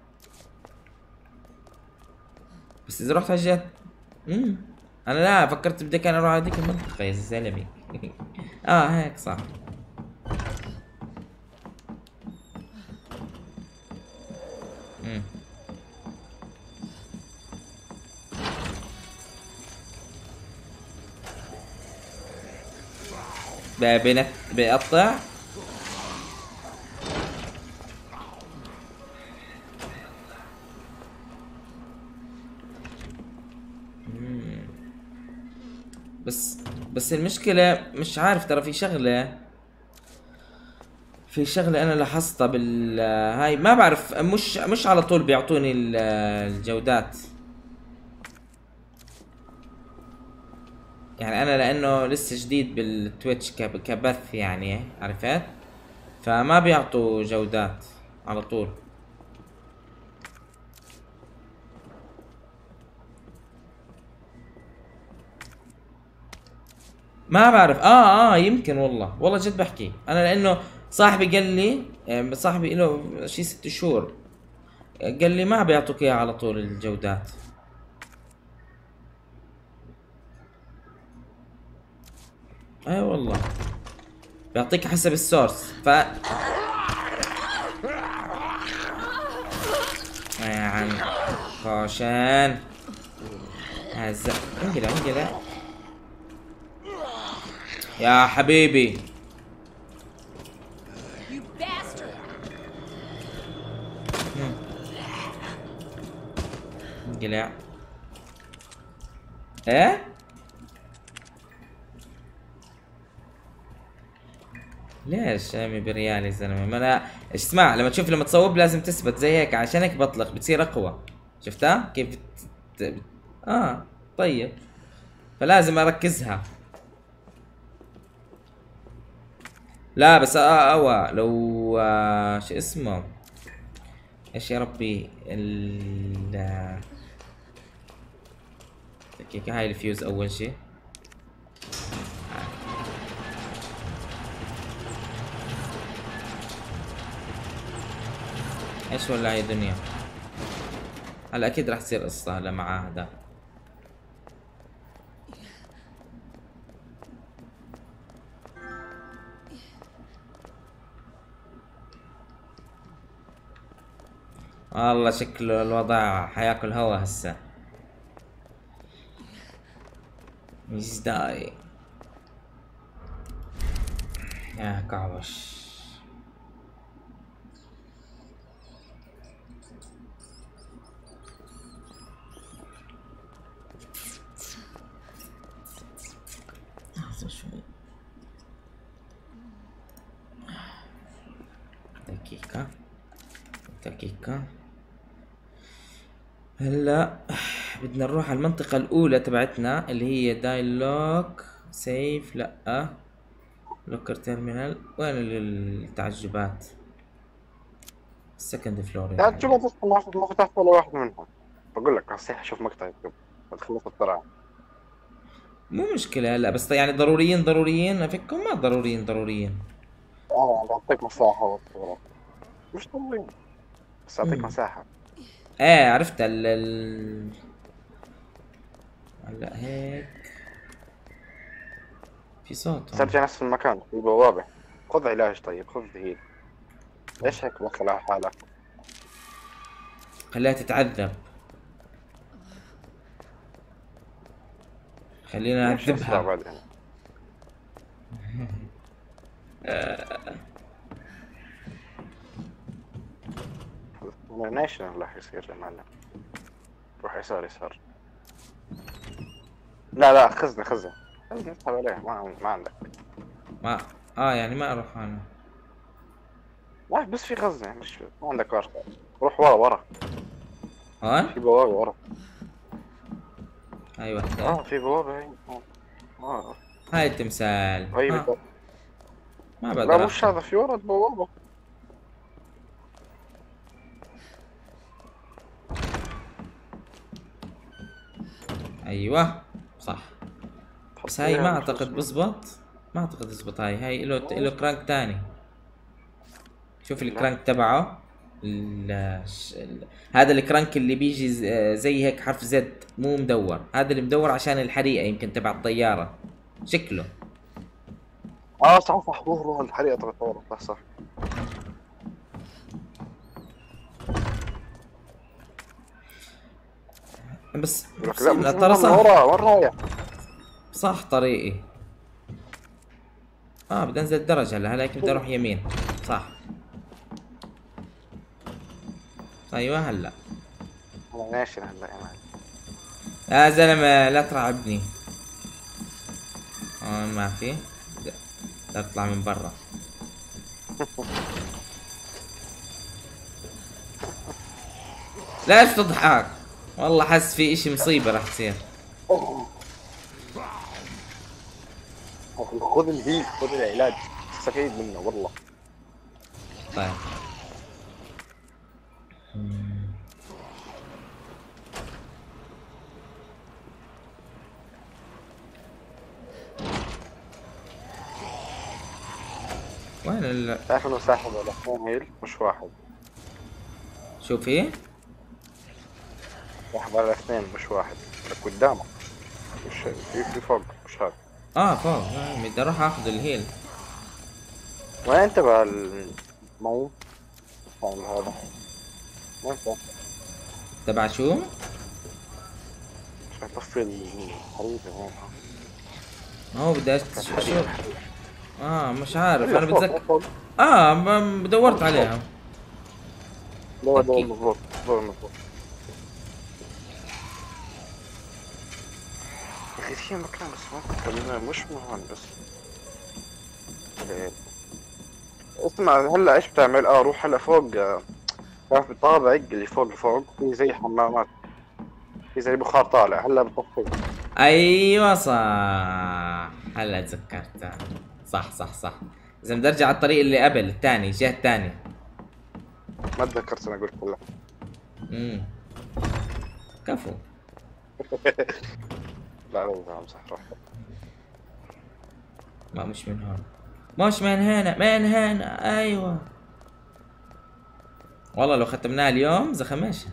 [SPEAKER 1] بس اذا رحت على الجهة امم انا لا فكرت بدي كان اروح على هذيك المنطقة يا زلمة. اه هيك صح. امم بنت بقطع. بس بس المشكلة مش عارف، ترى في شغلة في شغلة انا لاحظتها بال هاي، ما بعرف مش مش على طول بيعطوني الجودات يعني. انا لانه لسه جديد بالتويتش كبث يعني، عرفت؟ فما بيعطوا جودات على طول. ما بعرف. اه اه يمكن والله والله جد بحكي انا، لانه صاحبي قال لي، آه، صاحبي له شي ست شهور قال لي ما بيعطوك اياه على طول الجودات. اي آه والله بيعطيك حسب السورس. ف يا عم خوشان هزا انقلع انقلع يا حبيبي.
[SPEAKER 5] You bastard!
[SPEAKER 1] انقلع. ايه ليش امي بريال يا زلمه؟ ما انا اسمع، لما تشوف لما تصوب لازم تثبت زي هيك، عشان هيك بطلق بتصير اقوى. شفتها كيف بت... بت... اه طيب فلازم اركزها. لا بس اه اوى لو آه شو اسمه ايش يا ربي ال هيك هاي الفيوز اول شي. ايش ولا هي دنيا؟ هلا اكيد راح تصير قصة هلا مع هذا. والله شكله الوضع حياكل هوا هسه. مش داي يا كعبش. لحظة شوي دقيقة دقيقة. هلا بدنا نروح على المنطقة الأولى تبعتنا اللي هي دايلوك سيف. لأ لوكر تيرمينال. وين التعجبات؟ السكند فلور.
[SPEAKER 9] تعجبات اصلا ما ما فتحت ولا واحد منهم. بقول لك هصيح اشوف مقطع يوتيوب بتخلص بسرعة.
[SPEAKER 1] مو مشكلة هلا، بس يعني ضروريين ضروريين افكهم ما ضروريين ضروريين.
[SPEAKER 9] اه بعطيك مساحة والصورة. مش ضروري بس اعطيك مساحة.
[SPEAKER 1] ايه عرفت ال ال هلا هيك في صوت.
[SPEAKER 9] ترجع نفس المكان في بوابة. خذ علاج طيب، خذ هيل. ليش هيك بخل على حالك؟
[SPEAKER 1] خليها تتعذب. خلينا نعذبها.
[SPEAKER 9] بعدين نيشن راح يصير يا معلم. روح يسار يسار. لا لا خزنة خزنة خزنة اسحب عليه. ما ما عندك.
[SPEAKER 1] ما اه يعني ما اروح انا.
[SPEAKER 9] ما بس في خزنة مش ما عندك ورقة. روح ورا ورا.
[SPEAKER 1] هون
[SPEAKER 9] في بوابة ورا.
[SPEAKER 1] هاي وحدة.
[SPEAKER 9] اه في بوابة هي. اه
[SPEAKER 1] هاي التمثال.
[SPEAKER 9] هي
[SPEAKER 1] آه.
[SPEAKER 9] بت...
[SPEAKER 1] ما
[SPEAKER 9] لا
[SPEAKER 1] بقدر
[SPEAKER 9] مش هذا في ورا البوابة.
[SPEAKER 1] ايوه صح. بس هاي ما اعتقد بزبط. ما اعتقد تزبط. هاي هاي له له كرانك تاني. شوف الكرانك تبعه. ال... ال... هذا الكرانك اللي بيجي زي هيك حرف زد مو مدور. هذا اللي مدور عشان الحريقة يمكن تبع الطيارة شكله.
[SPEAKER 9] اه صح صح روح روح الحريقة تبع الطيارة. صح صح.
[SPEAKER 1] بس
[SPEAKER 9] لا
[SPEAKER 1] ترى صح.
[SPEAKER 9] ورا وين رايح؟
[SPEAKER 1] صح طريقي. اه بدي انزل الدرجة هلا. هلا بدي اروح يمين. صح ايوه هلا.
[SPEAKER 9] انا ناشر هلا يا معلم.
[SPEAKER 1] يا زلمة لا ترعبني. هون ما في. بدي اطلع من برا. ليش تضحك؟ والله حس في اشي مصيبة راح تصير.
[SPEAKER 9] خذ الهيل خذ العلاج استفيد منه والله.
[SPEAKER 1] طيب وين ال
[SPEAKER 9] تعرف انه ساحب على اثنين هيل مش واحد.
[SPEAKER 1] شو في؟
[SPEAKER 9] ساحب على اثنين مش واحد. لك قدامك. مش في في فوق مش هذا.
[SPEAKER 1] اه فوق، آه، بدي اروح اخذ الهيل.
[SPEAKER 9] وين تبع المي؟ هذا وين انت؟
[SPEAKER 1] تبع شو؟
[SPEAKER 9] مش هطفي الحريقة هون.
[SPEAKER 1] هو بدي أشت- شو شو اه مش عارف انا
[SPEAKER 9] فوق،
[SPEAKER 1] بتذكر.
[SPEAKER 9] فوق.
[SPEAKER 1] اه ب- دورت عليها.
[SPEAKER 9] دور دور
[SPEAKER 1] أكيد.
[SPEAKER 9] مضبوط دور مضبوط. يا اخي في مكان بس ما كنت مش من هون بس. إيه. اسمع هلا ايش بتعمل؟ اه روح هلا فوق. آه، تعرف الطابق اللي فوق فوق في زي حمامات، في زي بخار طالع هلا بطفي.
[SPEAKER 1] ايوه صح، هلا تذكرت. صح صح صح. اذا بدي ارجع على الطريق اللي قبل الثاني، الجهه الثانيه.
[SPEAKER 9] ما تذكرت انا قلت لك.
[SPEAKER 1] امم كفو.
[SPEAKER 9] لا لا امزح روح.
[SPEAKER 1] ما مش من هون، مش من هنا، من هنا. ايوه والله لو ختمناها اليوم زخمش.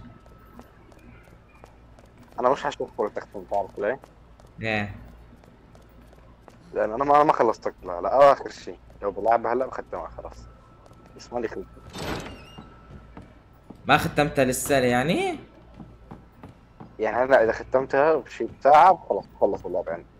[SPEAKER 9] انا مش حشوف ولا تختم، تعرف ليه؟
[SPEAKER 1] ايه
[SPEAKER 9] لان انا ما ما خلصت لا لا اخر شيء. لو بلعبها هلا بختمها خلاص. بس مالي خلص.
[SPEAKER 1] ما ختمتها لسه يعني؟
[SPEAKER 9] يعني انا اذا ختمتها بشي ساعة خلاص بخلص اللعبة يعني.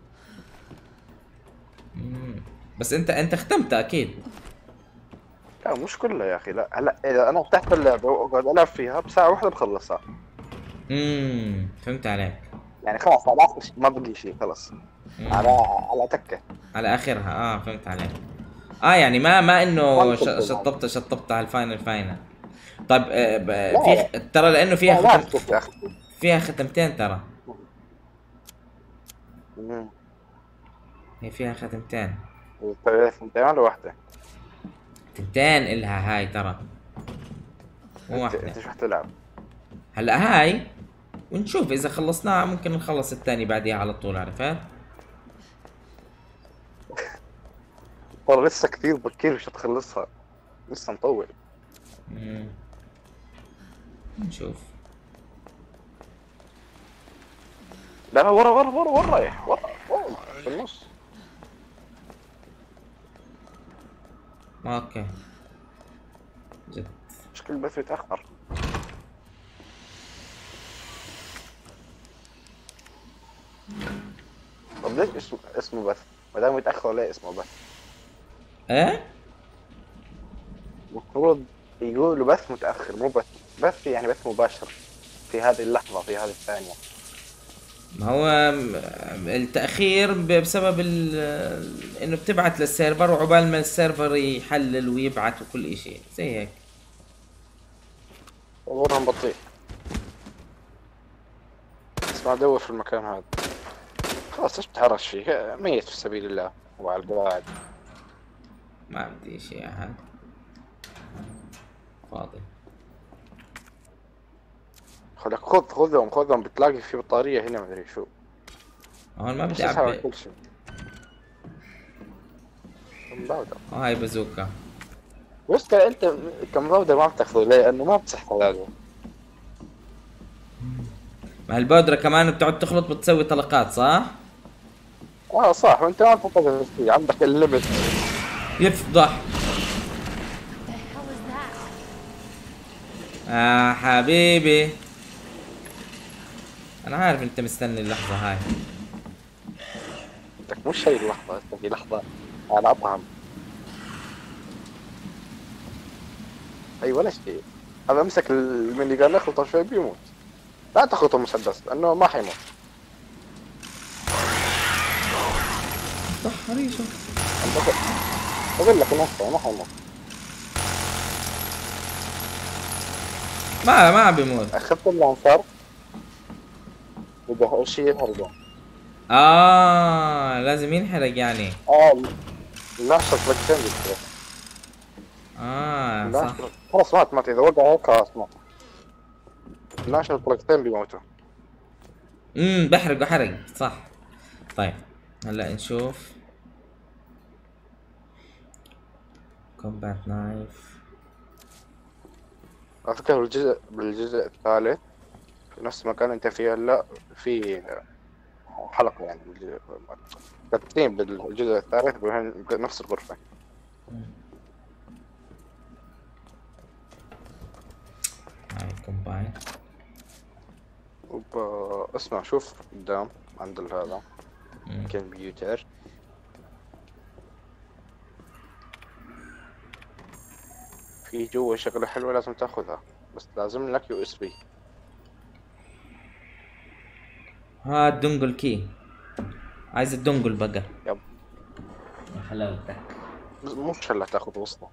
[SPEAKER 1] مم. بس انت انت ختمتها اكيد.
[SPEAKER 9] لا مش كلها يا اخي. لا هلا اذا انا فتحت اللعبة واقعد العب فيها بساعة واحدة بخلصها.
[SPEAKER 1] امم فهمت عليك.
[SPEAKER 9] يعني خلاص على اخر شيء ما بقي شيء خلص.
[SPEAKER 1] مم.
[SPEAKER 9] على على تكة.
[SPEAKER 1] على اخرها اه فهمت عليك. اه يعني ما ما انه
[SPEAKER 9] ما
[SPEAKER 1] ش-
[SPEAKER 9] كنت
[SPEAKER 1] شطبت شطبت على الفاينل فاينل. طيب آه ب-
[SPEAKER 9] لا،
[SPEAKER 1] في ترى لانه فيها
[SPEAKER 9] لا لا
[SPEAKER 1] ختم...
[SPEAKER 9] تشوف يا اخي.
[SPEAKER 1] فيها ختمتين ترى.
[SPEAKER 9] مم.
[SPEAKER 1] هي فيها ختمتين.
[SPEAKER 9] ثنتين ولا واحدة؟
[SPEAKER 1] ثنتين الها هاي ترى، مو
[SPEAKER 9] انت
[SPEAKER 1] واحدة.
[SPEAKER 9] انت شو حتلعب؟
[SPEAKER 1] هلا هاي ونشوف اذا خلصناها ممكن نخلص الثاني بعديها على طول، عرفت؟
[SPEAKER 9] والله لسه كثير بكير مش هتخلصها. لسه مطول.
[SPEAKER 1] مم. نشوف.
[SPEAKER 9] لا لا ورا ورا ورا ورا رايح ورا ورا في النص.
[SPEAKER 1] اوكي جد.
[SPEAKER 9] مشكلة بس يتأخر. طب ليش اسمه اسمه بث؟ ما دام يتأخر ليه اسمه بث؟
[SPEAKER 1] ايه؟
[SPEAKER 9] المفروض يقولوا بث متأخر مو بث. بث يعني بث مباشر في هذه اللحظة في هذه الثانية.
[SPEAKER 1] ما هو م- التأخير ب- بسبب ال- انه بتبعت للسيرفر وعقبال ما السيرفر يحلل ويبعت وكل اشي زي هيك.
[SPEAKER 9] امورهم بطيء. اسمع دور في المكان هذا. خلاص ايش بتحرش فيه؟ ميت في سبيل الله وعلى القواعد.
[SPEAKER 1] ما بدي اشي احد، فاضي.
[SPEAKER 9] خلك خذ خذهم خذهم بتلاقي في بطارية هنا مدري شو.
[SPEAKER 1] هون ما
[SPEAKER 9] بس
[SPEAKER 1] بدي
[SPEAKER 9] تسحب
[SPEAKER 1] اعبي.
[SPEAKER 9] كل شيء. مباودة.
[SPEAKER 1] وهاي بازوكا.
[SPEAKER 9] بس انت كمباودة ما بتاخذه ليه؟ لانه ما بتصح هذا.
[SPEAKER 1] ما البودرة كمان بتقعد تخلط بتسوي طلقات صح؟
[SPEAKER 9] اه صح وانت ما تفكر فيه عندك الليمت.
[SPEAKER 1] يفضح.
[SPEAKER 5] The hell is that?
[SPEAKER 1] آه حبيبي انا عارف انت مستني اللحظة هاي.
[SPEAKER 9] انك مش هي اللحظة، انت في لحظة انا اطعم. اي ولا شيء. هذا امسك الميني جان اخلطه شوي بيموت. لا تخلطه مسدس لانه ما حيموت.
[SPEAKER 1] صح حريصة.
[SPEAKER 9] اقول لك نفسه ما حيموت.
[SPEAKER 1] ما ما بيموت.
[SPEAKER 9] اخذت اللانسر وده شيء يهربه.
[SPEAKER 1] اه لازم ينحرق يعني.
[SPEAKER 9] اه اللانسر فلكسين بيصير.
[SPEAKER 1] اه صح.
[SPEAKER 9] خلاص مات مات اذا وقع هيك خلاص مات. اللانسر فلكسين بيموتوا.
[SPEAKER 1] امم بحرق وحرق صح. طيب هلا نشوف. كومبات نايف.
[SPEAKER 9] على فكرة بالجزء بالجزء الثالث في نفس المكان انت فيه هلا في حلقة يعني كاتبين بالجزء الثالث بنفس الغرفة.
[SPEAKER 1] هاي كومباين.
[SPEAKER 9] وب... اسمع شوف قدام عند هذا كمبيوتر. في جوا شغلة حلوة لازم تاخذها بس لازم لك يو اس بي.
[SPEAKER 1] ها الدنقل كي. عايز الدنقل بقى.
[SPEAKER 9] يب.
[SPEAKER 1] يا حلاوتك.
[SPEAKER 9] مش هلا تاخذ وسطه.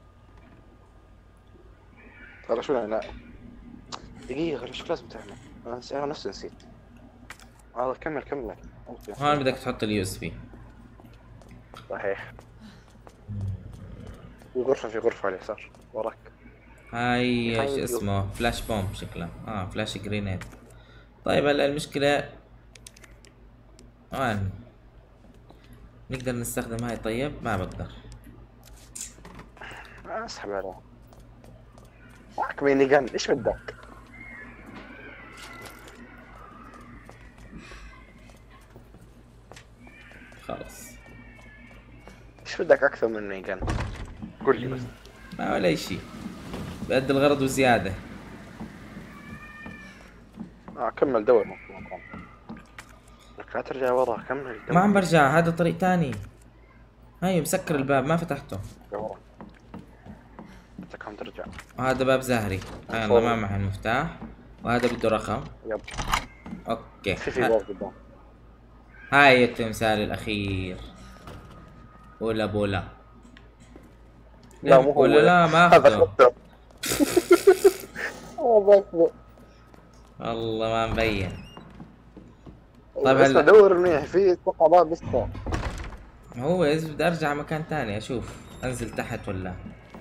[SPEAKER 9] ترى شو انا دقيقة شو لازم تعمل؟ انا انا نفسي نسيت. هذا كمل كمل.
[SPEAKER 1] هون بدك تحط اليو اس بي.
[SPEAKER 9] صحيح. في غرفة في غرفة على اليسار وراك.
[SPEAKER 1] هاي ايش اسمه؟ فلاش بومب شكله. اه فلاش جرينيد. طيب هلا المشكلة وين؟ نقدر نستخدم هاي؟ طيب ما بقدر.
[SPEAKER 9] اسحب عليها. معك ميني جن ايش بدك؟
[SPEAKER 1] خلص.
[SPEAKER 9] ايش بدك اكثر من ميني جن؟ قول لي بس.
[SPEAKER 1] ما ولا شي. بأدي الغرض وزيادة.
[SPEAKER 9] اه كمل دور مكان. لك لا ترجع ورا كمل دور.
[SPEAKER 1] ما عم برجع هذا طريق تاني. هاي مسكر الباب ما فتحته.
[SPEAKER 9] ورا. بدك عم ترجع.
[SPEAKER 1] وهذا باب زهري. يلا ما معي المفتاح. وهذا بده رقم.
[SPEAKER 9] يب.
[SPEAKER 1] اوكي.
[SPEAKER 9] في في باب قدام.
[SPEAKER 1] هاي التمثال الاخير. ولا بولا.
[SPEAKER 9] لا مو هو.
[SPEAKER 1] ولا لا ما اخذه. والله ما مبين.
[SPEAKER 9] طيب هلا دور منيح في اتوقع باب لسه.
[SPEAKER 1] هو اذا بدي ارجع مكان ثاني اشوف انزل تحت ولا.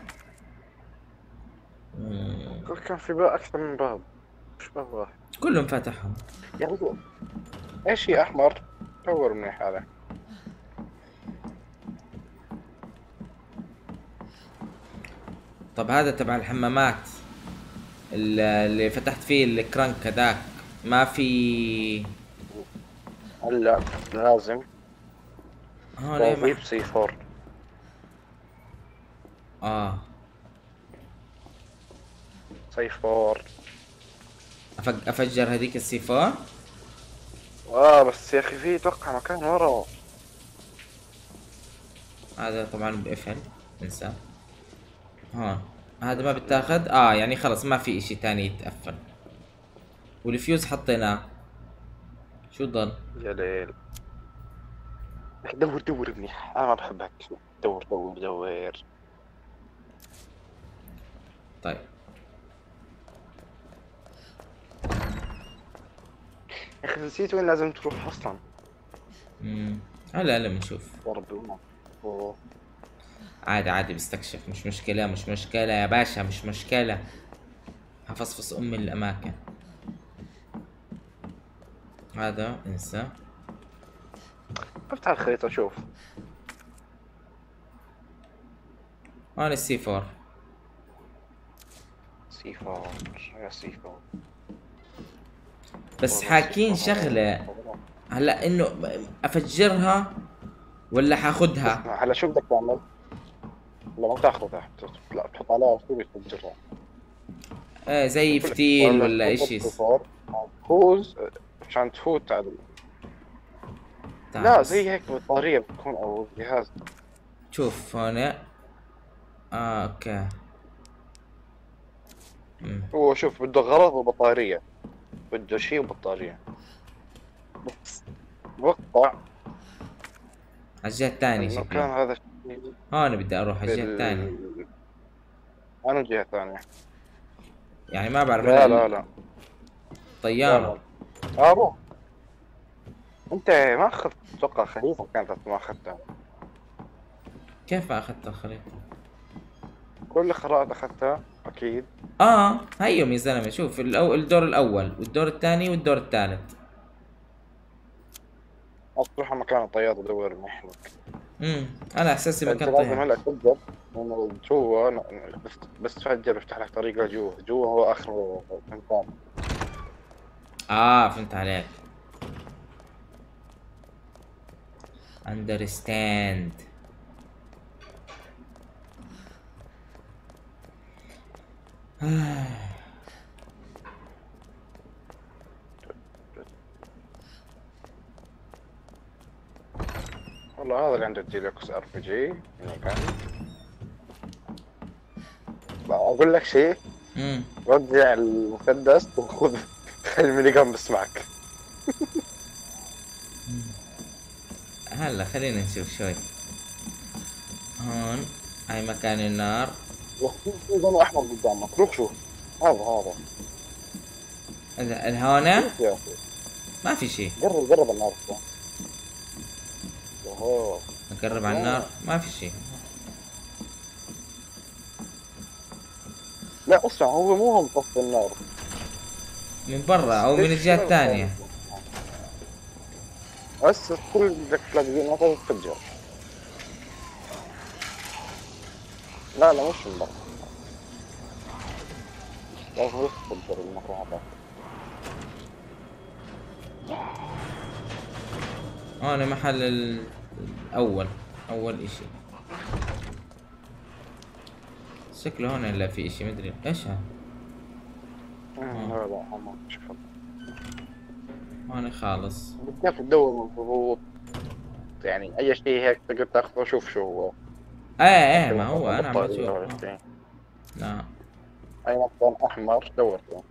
[SPEAKER 9] كل كان في باب اكثر من باب. مش باب واحد.
[SPEAKER 1] كلهم فاتحهم.
[SPEAKER 9] يا رجل. ايش هي احمر؟ دور منيح هذا.
[SPEAKER 1] طب هذا تبع الحمامات اللي فتحت فيه الكرنك هذاك ما في.
[SPEAKER 9] هلا لازم
[SPEAKER 1] هون ايه
[SPEAKER 9] مح... سي فور.
[SPEAKER 1] اه
[SPEAKER 9] سي فور.
[SPEAKER 1] أفج... افجر هذيك السي فور.
[SPEAKER 9] اه بس يا اخي في اتوقع مكان ورا.
[SPEAKER 1] هذا طبعا بقفل انسى. هون هذا ما بتاخد. اه يعني خلص ما في اشي تاني يتقفل. والفيوز حطيناه. شو ضل؟
[SPEAKER 9] يا ليل. دور دور منيح. انا ما بحب هيك. دور دور دور.
[SPEAKER 1] طيب
[SPEAKER 9] يا اخي نسيت وين لازم تروح اصلا.
[SPEAKER 1] امم هلا هلا بنشوف.
[SPEAKER 9] ربي والله.
[SPEAKER 1] عادي عادي بستكشف مش مشكلة مش مشكلة يا باشا مش مشكلة. هفصفص أم الأماكن. هذا انسى.
[SPEAKER 9] افتح الخريطة شوف.
[SPEAKER 1] هون السي فور.
[SPEAKER 9] سي فور يا سي فور.
[SPEAKER 1] بس حاكين شغلة هلا انه افجرها ولا حاخدها.
[SPEAKER 9] هلا شو بدك تعمل؟ لما تاخذها لا تحط عليها شو بتفجرها.
[SPEAKER 1] ايه زي فتيل ولا اشي.
[SPEAKER 9] فوز عشان تفوت على. لا زي هيك بطارية بتكون او جهاز.
[SPEAKER 1] شوف هون. اه اوكي.
[SPEAKER 9] مم. هو شوف بده غرض وبطارية. بده شيء وبطارية. بس بقطع
[SPEAKER 1] على الجهة الثانية شكله.
[SPEAKER 9] كان هذا
[SPEAKER 1] هون بدي اروح على الجهة الثانية.
[SPEAKER 9] انا الجهة الثانية.
[SPEAKER 1] يعني ما بعرف.
[SPEAKER 9] لا لا لا.
[SPEAKER 1] طيارة.
[SPEAKER 9] اه روح. انت ما اخذت اتوقع خريطة كانت ما اخذتها.
[SPEAKER 1] كيف ما اخذت الخريطة؟
[SPEAKER 9] كل خرائط اخذتها اكيد.
[SPEAKER 1] اه هيهم يا زلمة شوف الأو... الدور الاول والدور الثاني والدور الثالث.
[SPEAKER 9] اروح على مكان الطيارة ادور منيح لك.
[SPEAKER 1] امم انا احساسي
[SPEAKER 9] انت
[SPEAKER 1] مكان
[SPEAKER 9] لازم
[SPEAKER 1] طيب.
[SPEAKER 9] هلا تفجر لانه جوا بس بس تفجر بيفتح لك طريق لجوا، جوا هو اخره مكان.
[SPEAKER 1] اه فهمت عليك. understand.
[SPEAKER 9] والله هذا اللي عنده ديلوكس ار بي جي مكان. اقول لك شيء،
[SPEAKER 1] امم
[SPEAKER 9] رجع المسدس وخذ الميني جان بس معك.
[SPEAKER 1] هلا خلينا نشوف شوي. هون هاي مكان النار.
[SPEAKER 9] وفي في ضوء احمر قدامك، روح شوف. هذا هذا
[SPEAKER 1] ال- الهونة
[SPEAKER 9] شوف يا اخي،
[SPEAKER 1] ما في شيء.
[SPEAKER 9] قرب قرب النار. اوه
[SPEAKER 1] نقرب على النار ما في شيء.
[SPEAKER 9] لا اسمع، هو مو هو مطفي النار،
[SPEAKER 1] من برا او من الجهة الثانية.
[SPEAKER 9] بس كل بدك تلاقي نقطة تفجر. لا لا مش من برا، لازم تفجر المكان هذا.
[SPEAKER 1] هون محل ال- الاول اول اشي. شكله هون لا في اشي مدري ايش هذا.
[SPEAKER 9] لا لا ما شوف
[SPEAKER 1] هون خالص.
[SPEAKER 9] كيف تدور من ضغوط، يعني اي شيء هيك تقدر تاخذه. شوف شو هو.
[SPEAKER 1] ايه ايه ما هو انا عم بشوف. لا
[SPEAKER 9] اي مكان احمر دور فيه.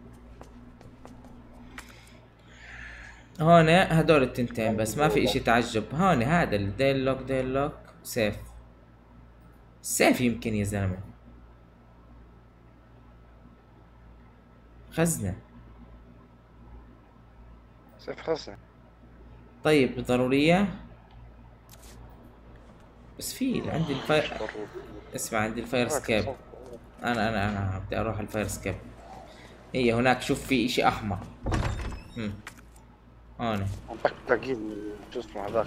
[SPEAKER 1] هون هدول التنتين بس ما في اشي تعجب. هون هذا الديل لوك ديل لوك سيف. سيف يمكن يا زلمة. خزنة.
[SPEAKER 9] سيف خزنة.
[SPEAKER 1] طيب ضرورية. بس في عندي الفاير. اسمع عندي الفاير سكيب. انا انا انا بدي اروح الفاير سكيب. هي هناك شوف في اشي احمر. هم هون
[SPEAKER 9] بدك تلاقيه شو اسمه هذاك.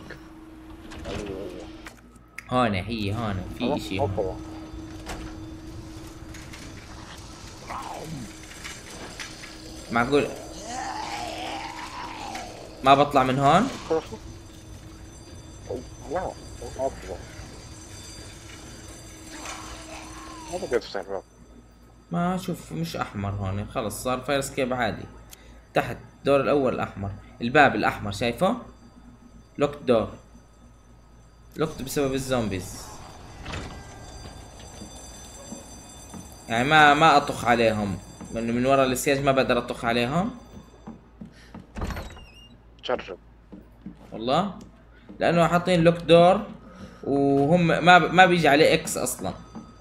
[SPEAKER 1] هون هي هون في اشي هون. معقول ما بطلع من هون؟
[SPEAKER 9] لا ما بقدر تفتح الباب.
[SPEAKER 1] ما اشوف مش احمر هون. خلص صار فاير سكيب عادي. تحت الدور الاول الاحمر. الباب الاحمر شايفه؟ لوكت دور. لوكت بسبب الزومبيز. يعني ما ما اطخ عليهم من من ورا السياج. ما بقدر اطخ عليهم.
[SPEAKER 9] جرب
[SPEAKER 1] والله لانه حاطين لوك دور وهم ما ما بيجي عليه اكس اصلا.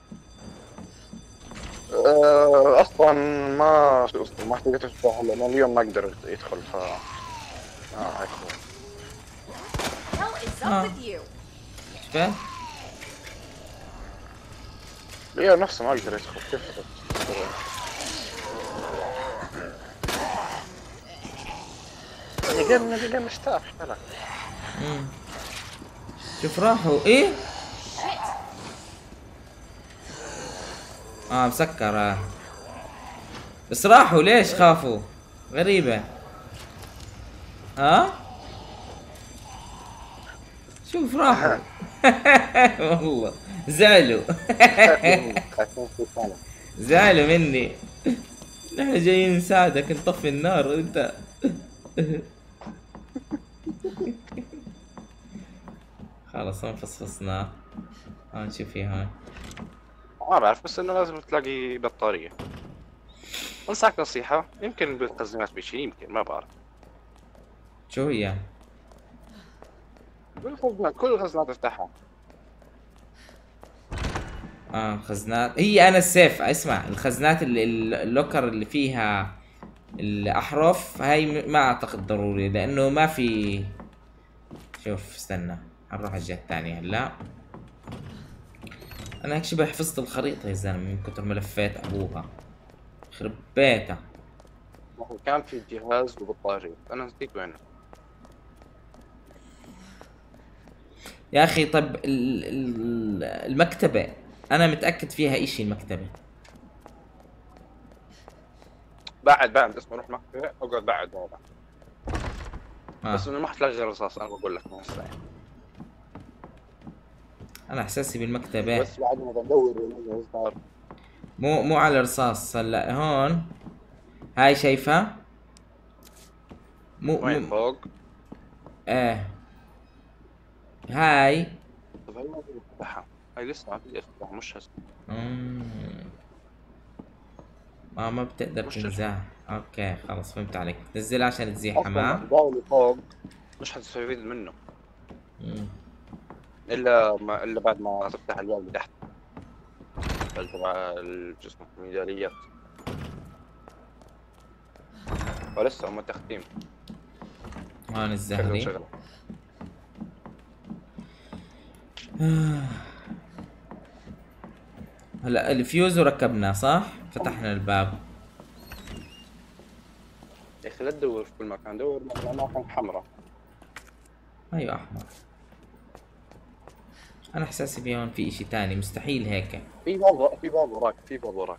[SPEAKER 9] أه اصلا ما شو اسمه ما تقدر تفتحه لانه اليوم ما قدر يدخل. ف اه هيك
[SPEAKER 1] اه شفت؟
[SPEAKER 9] اليوم نفسه ما قدر يدخل. كيف قال قال مستاف لا.
[SPEAKER 1] امم شوف راحوا ايه؟ اه مسكر. آه. بس راحوا ليش خافوا؟ غريبة. ها؟ شوف راحوا. والله زعلوا. زعلوا مني. نحن جايين نساعدك نطفي النار انت. خلاص هون فصفصناه. هون شوفي هون.
[SPEAKER 9] ما بعرف بس انه لازم تلاقي بطارية. انصحك نصيحة، يمكن بالخزينات بشي، يمكن ما بعرف.
[SPEAKER 1] شو هي؟
[SPEAKER 9] بالخزنات كل الخزنات افتحها.
[SPEAKER 1] اه خزنات. هي انا السيف اسمع الخزنات اللي اللوكر اللي فيها الاحرف هاي ما اعتقد ضروري لانه ما في. شوف استنى حنروح الجهة الثانية هلا. انا هيك شبه حفظت الخريطة يا زلمة من كتر ما لفيت ابوها. خرب بيتها.
[SPEAKER 9] كان في جهاز وبطارية، انا نسيت وينه.
[SPEAKER 1] يا اخي طب ال- ال- المكتبة انا متأكد فيها اشي المكتبة.
[SPEAKER 9] بعد بعد اسمه روح مكتبة اقعد بعد والله.
[SPEAKER 1] آه.
[SPEAKER 9] بس انه ما حتلاقي غير رصاص انا بقول لك من هسه.
[SPEAKER 1] انا احساسي بالمكتبة
[SPEAKER 9] بس بعد ما بدور
[SPEAKER 1] مو مو على رصاص. هلا هون هاي شايفها؟ مو
[SPEAKER 9] وين
[SPEAKER 1] مو
[SPEAKER 9] فوق؟
[SPEAKER 1] ايه هاي.
[SPEAKER 9] طب هي ما بفتحها. هاي لسه ما بدي افتحها مش هسه.
[SPEAKER 1] مم. ما ما بتقدر
[SPEAKER 9] مش
[SPEAKER 1] تنزاح. اوكي خلص فهمت عليك. نزلها عشان تزيحها
[SPEAKER 9] اصلا
[SPEAKER 1] معاه.
[SPEAKER 9] الباب اللي فوق مش حتستفيد منه
[SPEAKER 1] مم.
[SPEAKER 9] الا ما الا بعد ما تفتح الباب اللي تحت تبع الجسم الميداليات. ولسه هم تختيم.
[SPEAKER 1] هون
[SPEAKER 9] شغله
[SPEAKER 1] الزهري.
[SPEAKER 9] شغله.
[SPEAKER 1] هلا الفيوز وركبناه صح؟ فتحنا الباب.
[SPEAKER 9] يا اخي لا تدور في كل مكان، دور بأماكن حمراء.
[SPEAKER 1] ايوه احمر. انا احساسي في هون في اشي تاني مستحيل هيك.
[SPEAKER 9] في باب في باب وراك في باب وراك.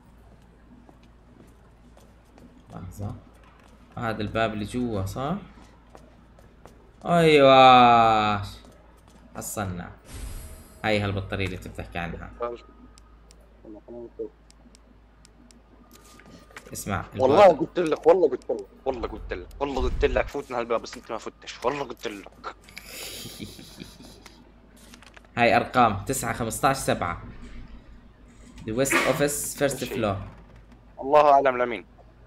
[SPEAKER 1] لحظة. هذا الباب اللي جوا صح؟ ايوه حصلنا. هاي هالبطارية اللي انت بتحكي عنها. اسمع
[SPEAKER 9] والله قلت لك والله قلت لك والله قلت لك والله قلت لك فوت من هالباب بس انت ما فتش. والله قلت لك.
[SPEAKER 1] هاي ارقام تسعة خمسطعش سبعة. The West Office First Floor.
[SPEAKER 9] الله اعلم لمين.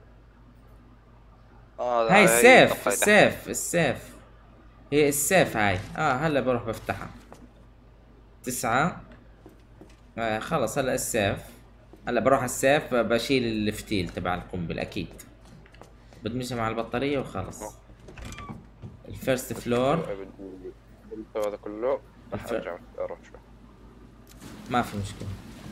[SPEAKER 9] آه
[SPEAKER 1] هاي السيف السيف السيف. هي السيف هاي. اه هلا بروح بفتحها. تسعة. آه خلص هلا السيف. هلا بروح على السيف بشيل الفتيل تبع القنبل اكيد. بدمجها مع البطارية وخلص. الفيرست فلور.
[SPEAKER 9] هذا كله راح
[SPEAKER 1] الف-
[SPEAKER 9] ارجع اروح شوي.
[SPEAKER 1] ما في مشكلة.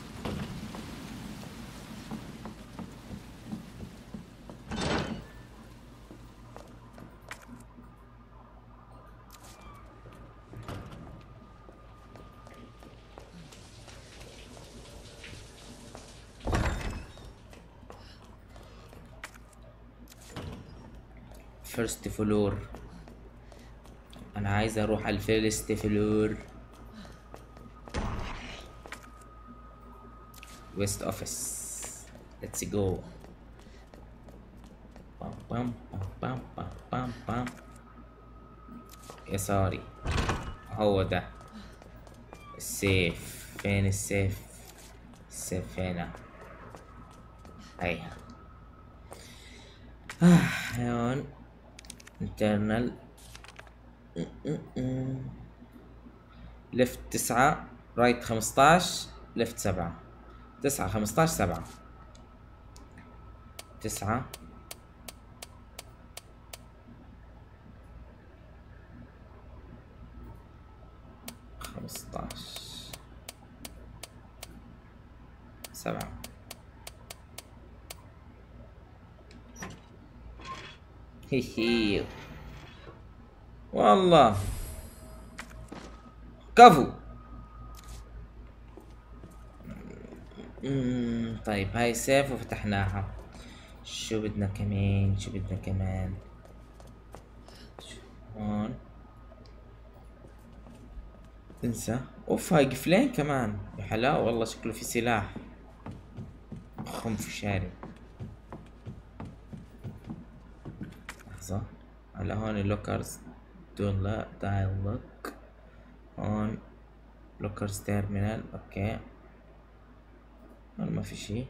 [SPEAKER 1] فيرست فلور. انا عايز اروح على الفيرست فلور. ويست اوفيس. ليتس جو. بام بام بام بام بام بام. يساري. هو ده السيف. فين السيف؟ السيف هنا. هيها. آه هون internal. لفت تسعة رايت خمسطعش لفت سبعة. تسعة خمسطعش سبعة. تسعة خمسطعش سبعة. هي هي والله كفو. مم، طيب هاي سيف وفتحناها. شو بدنا كمان شو بدنا كمان هون. انسى. اوف هاي قفلين كمان يا حلاوة والله. شكله في سلاح خنف شاري. لحظة. هلا هون اللوكرز دول لا دايل لوك. هون لوكرز تيرمينال. اوكي هون ما في شي.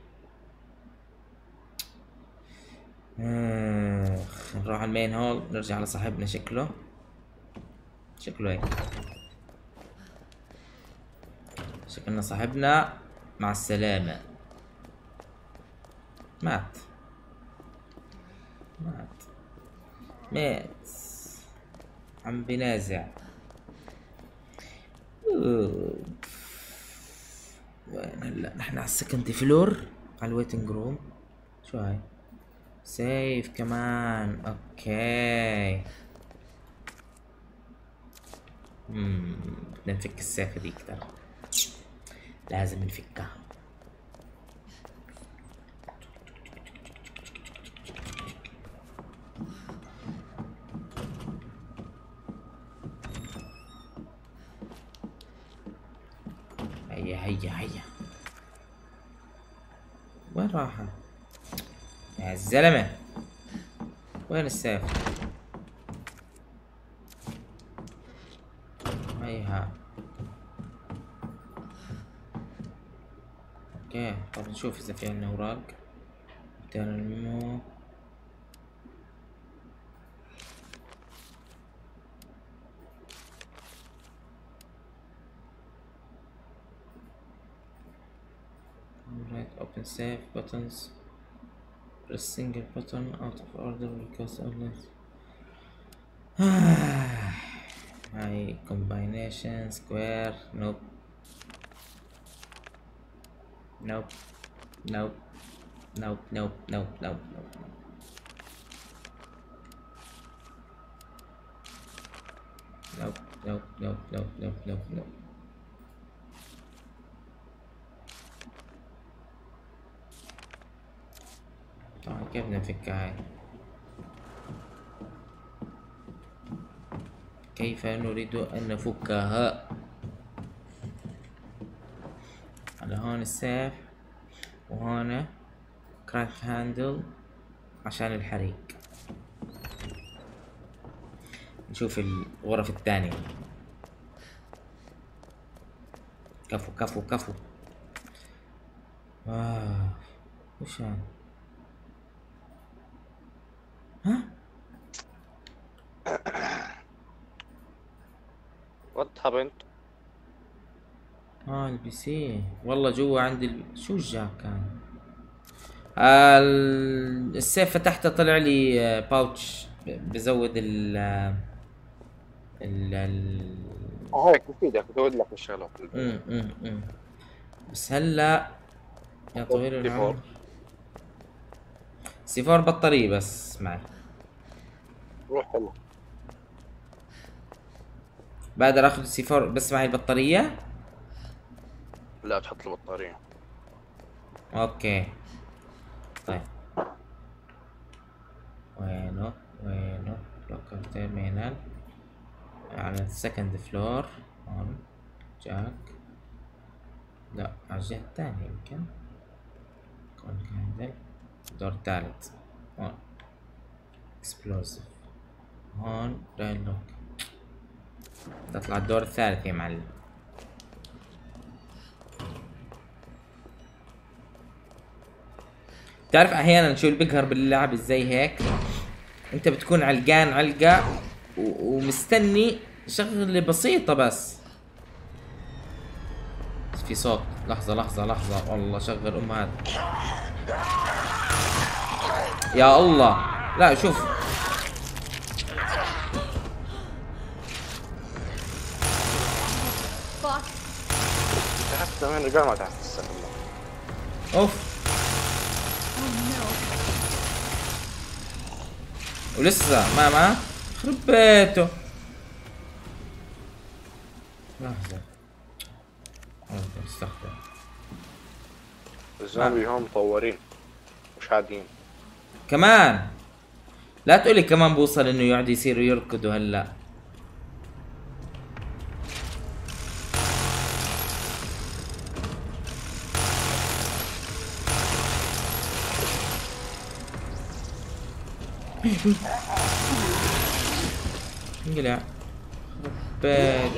[SPEAKER 1] اخ نروح على المين هول. نرجع على صاحبنا. شكله شكله هيك. شكلنا صاحبنا مع السلامة. مات مات مات عم بنازع. أوه. وين هلا؟ نحن على السكند فلور على الويتنج روم. شو هاي؟ سيف كمان. اوكي اممم بدنا نفك السيف هذيك ترى، لازم نفكها. هيا هيا هيا، وين راحة يا الزلمة؟ وين السيف؟ هيها. اوكي طب نشوف اذا في عندنا اوراق. ميتين الميمو. Right, open save buttons. Press single button out of order because only high combination square. Nope. Nope. Nope. Nope. Nope. Nope. Nope. Nope. Nope. Nope. Nope. Nope. Nope. Nope. Nope. طبعا كيف نفكها هاي؟ كيف نريد أن نفكها؟ على هون السيف، وهون كراك هاندل عشان الحريق. نشوف الغرف الثانية. كفو كفو كفو. آه وش هاد؟ ها؟
[SPEAKER 9] وات هابند؟
[SPEAKER 1] اه البي سي والله جوا عندي ال... شو الجاك كان؟ آه السيف فتحته طلع لي آه باوتش بزود ال ال ال
[SPEAKER 9] هيك بفيدك بزود لك الشغلات.
[SPEAKER 1] امم امم بس هلا يا طويل العمر سي فور بطارية بس معي.
[SPEAKER 9] روح حلو.
[SPEAKER 1] بقدر اخذ سي فور بس معي البطارية؟
[SPEAKER 9] لا تحط البطارية.
[SPEAKER 1] اوكي طيب وينه وينه لوكر تيرمينال على السكند فلور. هون جاك، لا على الجهة الثانية يمكن كون كاندل. دور ثالث هون اكسبلوزيف. هون داين لوك. تطلع الدور الثالث يا معلم. تعرف احيانا شو اللي بيقهر باللعب ازاي هيك؟ انت بتكون علقان علقة و... ومستني شغلة بسيطة بس. في صوت. لحظة لحظة لحظة والله شغل ام هذا. يا الله لا شوف
[SPEAKER 9] حتى من رجال ما تعرف تستخدم.
[SPEAKER 1] اوف ولسه ما ما خرب بيته. لحظة استخدم.
[SPEAKER 9] الزومبي هم مطورين مش عاديين
[SPEAKER 1] كمان. لا تقولي كمان بوصل انه يقعد يصيروا يركضوا هلا. انقلع خربت.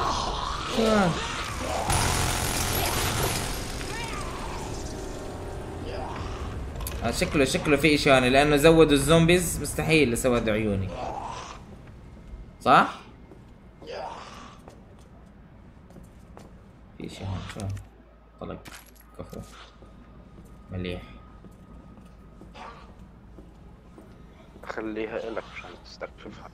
[SPEAKER 1] آه شكله شكله في اشي هون لانه زودوا الزومبيز. مستحيل لسود عيوني صح؟ في اشي هون شو طلق. كفو مليح.
[SPEAKER 9] خليها لك عشان تستكشفها.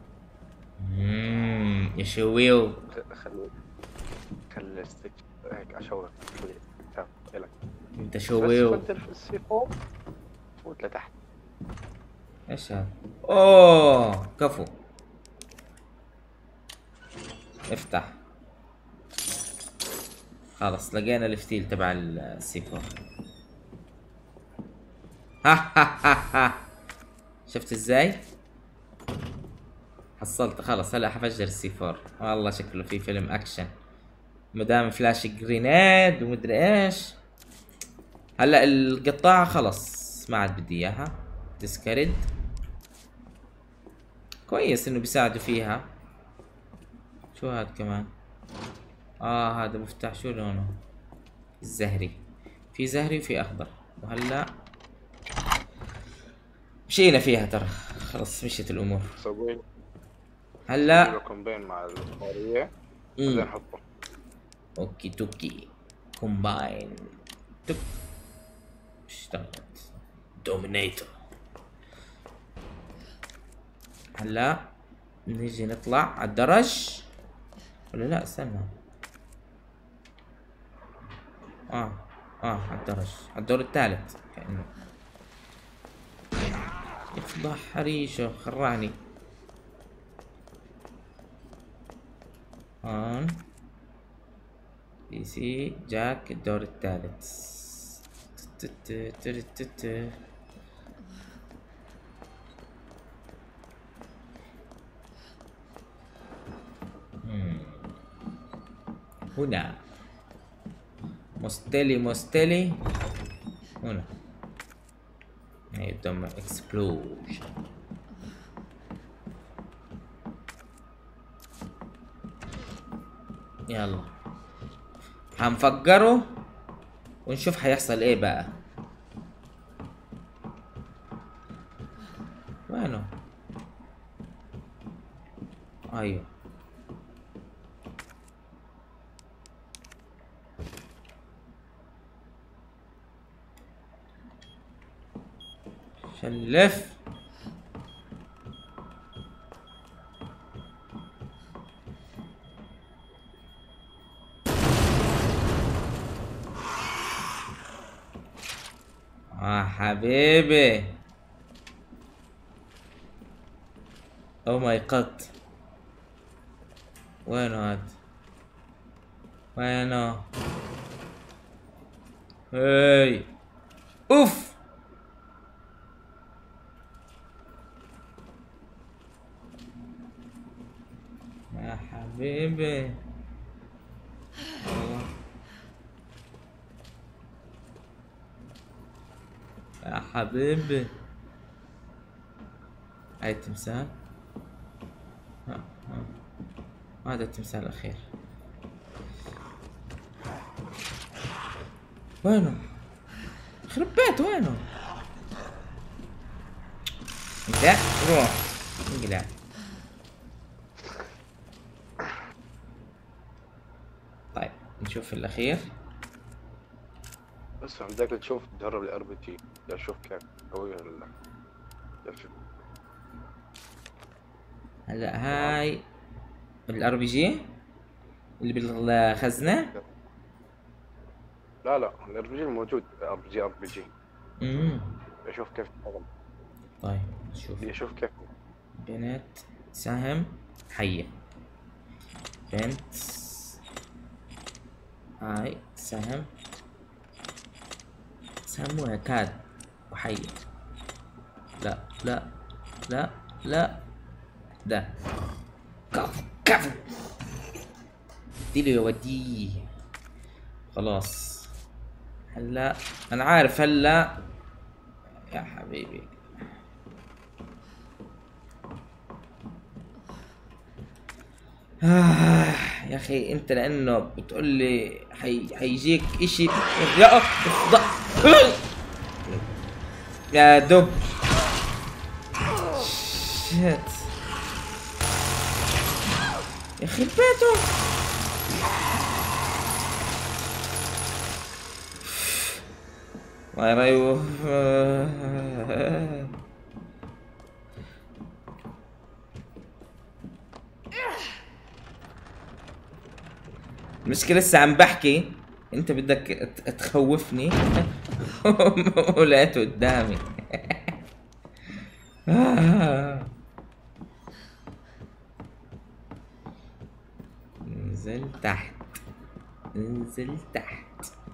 [SPEAKER 1] اممم يا شويو.
[SPEAKER 9] خلي خلي استك هيك اشوفك شوي. لك
[SPEAKER 1] انت شويو.
[SPEAKER 9] بس بدل في السي فور فوت لتحت.
[SPEAKER 1] ايش هذا؟ اوه كفو. افتح. خلص لقينا الفتيل تبع السي فور. ها ها ها ها شفت ازاي؟ حصلت خلص. هلا حفجر السي فور. والله شكله في فيلم اكشن. مدام فلاش جرينيد ومدري ايش. هلا القطاعة خلص ما عاد بدي اياها. ديسكارد. كويس انه بيساعدوا فيها. شو هاد كمان؟ اه هذا مفتاح. شو لونه؟ الزهري. في زهري وفي اخضر. وهلا مشينا فيها ترى. خلص مشيت الامور.
[SPEAKER 9] سوي
[SPEAKER 1] هلا
[SPEAKER 9] كومبين مع البخارية
[SPEAKER 1] امم
[SPEAKER 9] بعدين نحطه.
[SPEAKER 1] اوكي توكي كومباين توك. اشتغلت. دومينيتور. هلا نيجي نطلع على الدرج ولا لا؟ استنى. اه اه على الدرج على الدور الثالث كأنه. يفضح حريشه خرعني. هون بي سي جاك الدور الثالث. هنا مستلي مستلي هنا. هي دم اكسبلوجن. يلا هنفجره ونشوف هيحصل ايه بقى. وينه؟ ايوه شلف. اه حبيبي. او ماي قط. وينه هاد؟ وينه؟ هاي اوف. يا حبيبي والله يا حبيبي. هاي التمثال. ها ها هذا التمثال الأخير. وينه؟ خرب بيت وينه؟ انقلع روح انقلع. طيب نشوف الأخير.
[SPEAKER 9] بس عندك تشوف تجرب الار بي جي. اشوف كيف قوي ولا لا. شوف.
[SPEAKER 1] هلا هاي الار بي جي اللي بالخزنة.
[SPEAKER 9] لا لا الار بي جي موجود. ار بي جي ار بي جي.
[SPEAKER 1] امم
[SPEAKER 9] اشوف كيف تشتغل.
[SPEAKER 1] طيب شوف.
[SPEAKER 9] بدي اشوف كيف.
[SPEAKER 1] بنت سهم حية. بنت هاي سهم سهم وكاد وحية. لا لا لا لا ده كفو كفو. اديله يا وديه. خلاص هلا انا عارف. هلا يا حبيبي آه يا اخي انت لانه بتقول لي حي... حيجيك اشي. يا افضل يا دب. شيت يا اخي بيته. الله يريوه. المشكلة لسه عم بحكي انت بدك تخوفني ولقيته قدامي. انزل تحت انزل تحت.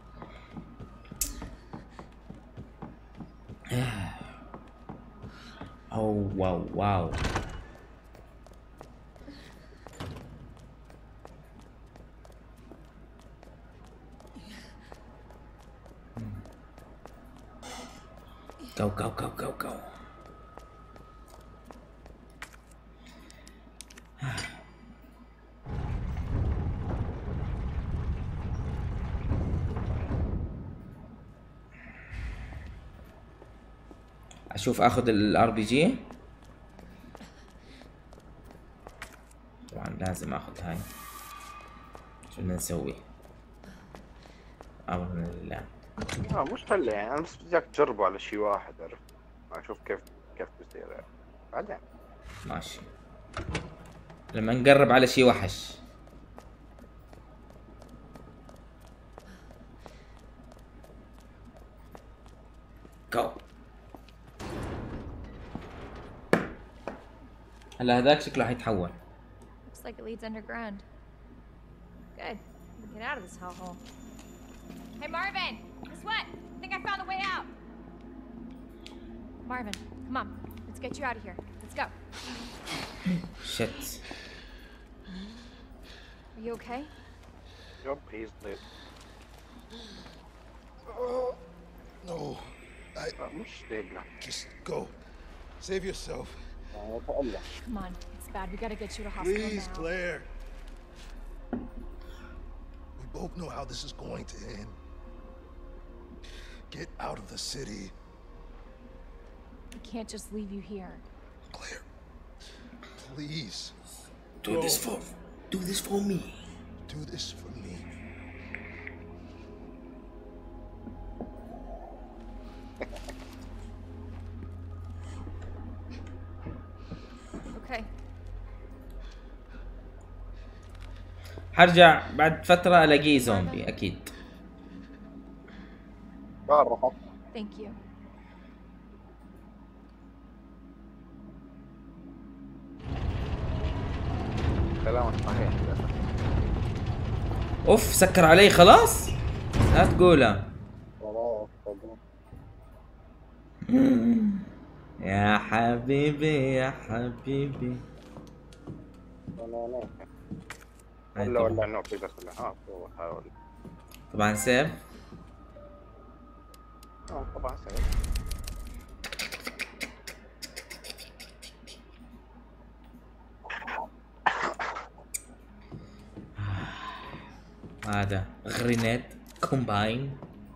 [SPEAKER 1] اوه واو واو. Go go go go go. اشوف اخذ الار بي جي. طبعا لازم اخذ هاي. شو بدنا نسوي؟ امرنا لله.
[SPEAKER 9] اه مش هلا يعني، انا بس بدك تجربه على شيء واحد، عرفت؟ اشوف كيف كيف بصير يعني. بعدين
[SPEAKER 1] ماشي. لما نقرب على شيء وحش. جو. هلا هذاك شكله حيتحول.
[SPEAKER 5] Looks like it leads underground. Good. We can get out of this hellhole. Hey Marvin, guess what? I think I found a way out. Marvin, come on. Let's get you out of here. Let's go.
[SPEAKER 1] Shit.
[SPEAKER 5] Are you okay?
[SPEAKER 9] Yup, he's lit.
[SPEAKER 4] Oh, no. I
[SPEAKER 9] مش لاقنا.
[SPEAKER 4] just go. Save yourself.
[SPEAKER 5] Come on. It's bad. We gotta get you to hospital
[SPEAKER 4] Please,
[SPEAKER 5] now.
[SPEAKER 4] Claire. We both know how this is going to end. Get out of the city.
[SPEAKER 5] We can't just leave you here.
[SPEAKER 4] Claire, please.
[SPEAKER 1] Do this for do this for me.
[SPEAKER 4] Do this for me.
[SPEAKER 5] Okay.
[SPEAKER 1] حرجع بعد فترة الاقيه زومبي اكيد.
[SPEAKER 5] Thank you.
[SPEAKER 9] كلامك صحيح.
[SPEAKER 1] اوف سكر علي خلاص. لا تقولها. يا حبيبي يا حبيبي.
[SPEAKER 9] ولا ولا انه في بس ها حاول.
[SPEAKER 1] طبعا سيف.
[SPEAKER 9] اه طبعا سيف.
[SPEAKER 1] هذا غرينيد كومباين.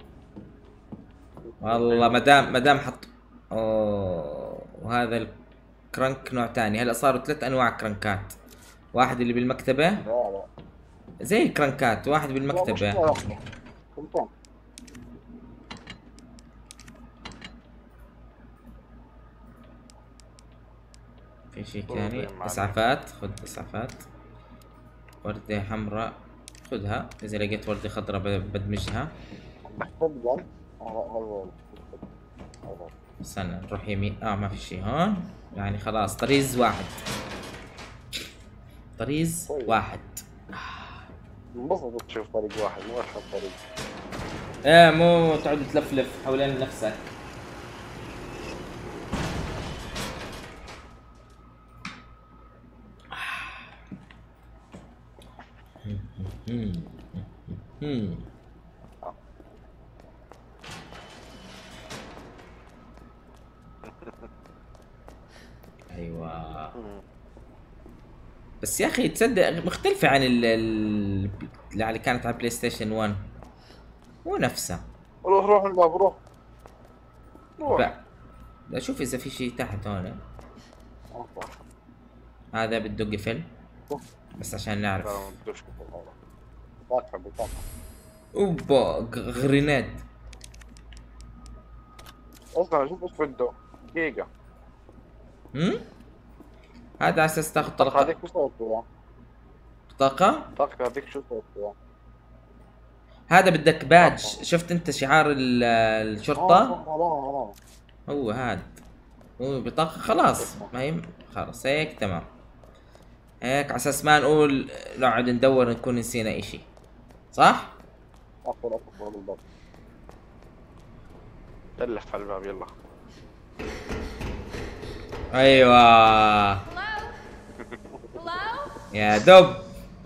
[SPEAKER 1] والله مدام مدام حط. اوه وهذا الكرنك نوع تاني. هلا صاروا ثلاث انواع كرنكات. واحد اللي بالمكتبة زي الكرنكات، واحد بالمكتبة. في شيء ثاني. اسعافات، خذ اسعافات. وردة حمراء خذها. اذا لقيت وردة خضراء بدمجها. استنى نروح يمين. اه ما في شيء هون يعني. خلاص طريز واحد. طريز واحد.
[SPEAKER 9] انبسط تشوف طريق واحد مو واحد طريق.
[SPEAKER 1] ايه مو تقعد تلفلف حوالين نفسك. ايوه بس يا اخي تصدق مختلفة عن ال ال- اللي كانت على بلاي ستيشن واحد. مو نفسها.
[SPEAKER 9] روح روح الباب روح. روح.
[SPEAKER 1] لا لا شوف اذا في شيء تحت هون. هذا بده قفل بس عشان نعرف. اوبا غريناد.
[SPEAKER 9] اصلا شوف ايش بده. دقيقة.
[SPEAKER 1] هم؟ هذا على اساس تاخذ طلقة.
[SPEAKER 9] هذيك شو صوتها؟
[SPEAKER 1] طاقة؟
[SPEAKER 9] طاقة هذيك شو صوتها؟
[SPEAKER 1] هذا بدك بادج. شفت انت شعار ال- الشرطة؟
[SPEAKER 9] آه.
[SPEAKER 1] هو هذا. هو بطاقة خلاص. ما هي خلاص هيك تمام. هيك على اساس ما نقول نقعد ندور نكون نسينا اشي. صح؟
[SPEAKER 9] أقول أقول بالضبط. تلف على الباب يلا.
[SPEAKER 1] ايوه
[SPEAKER 5] Hello? Hello?
[SPEAKER 1] يا دب.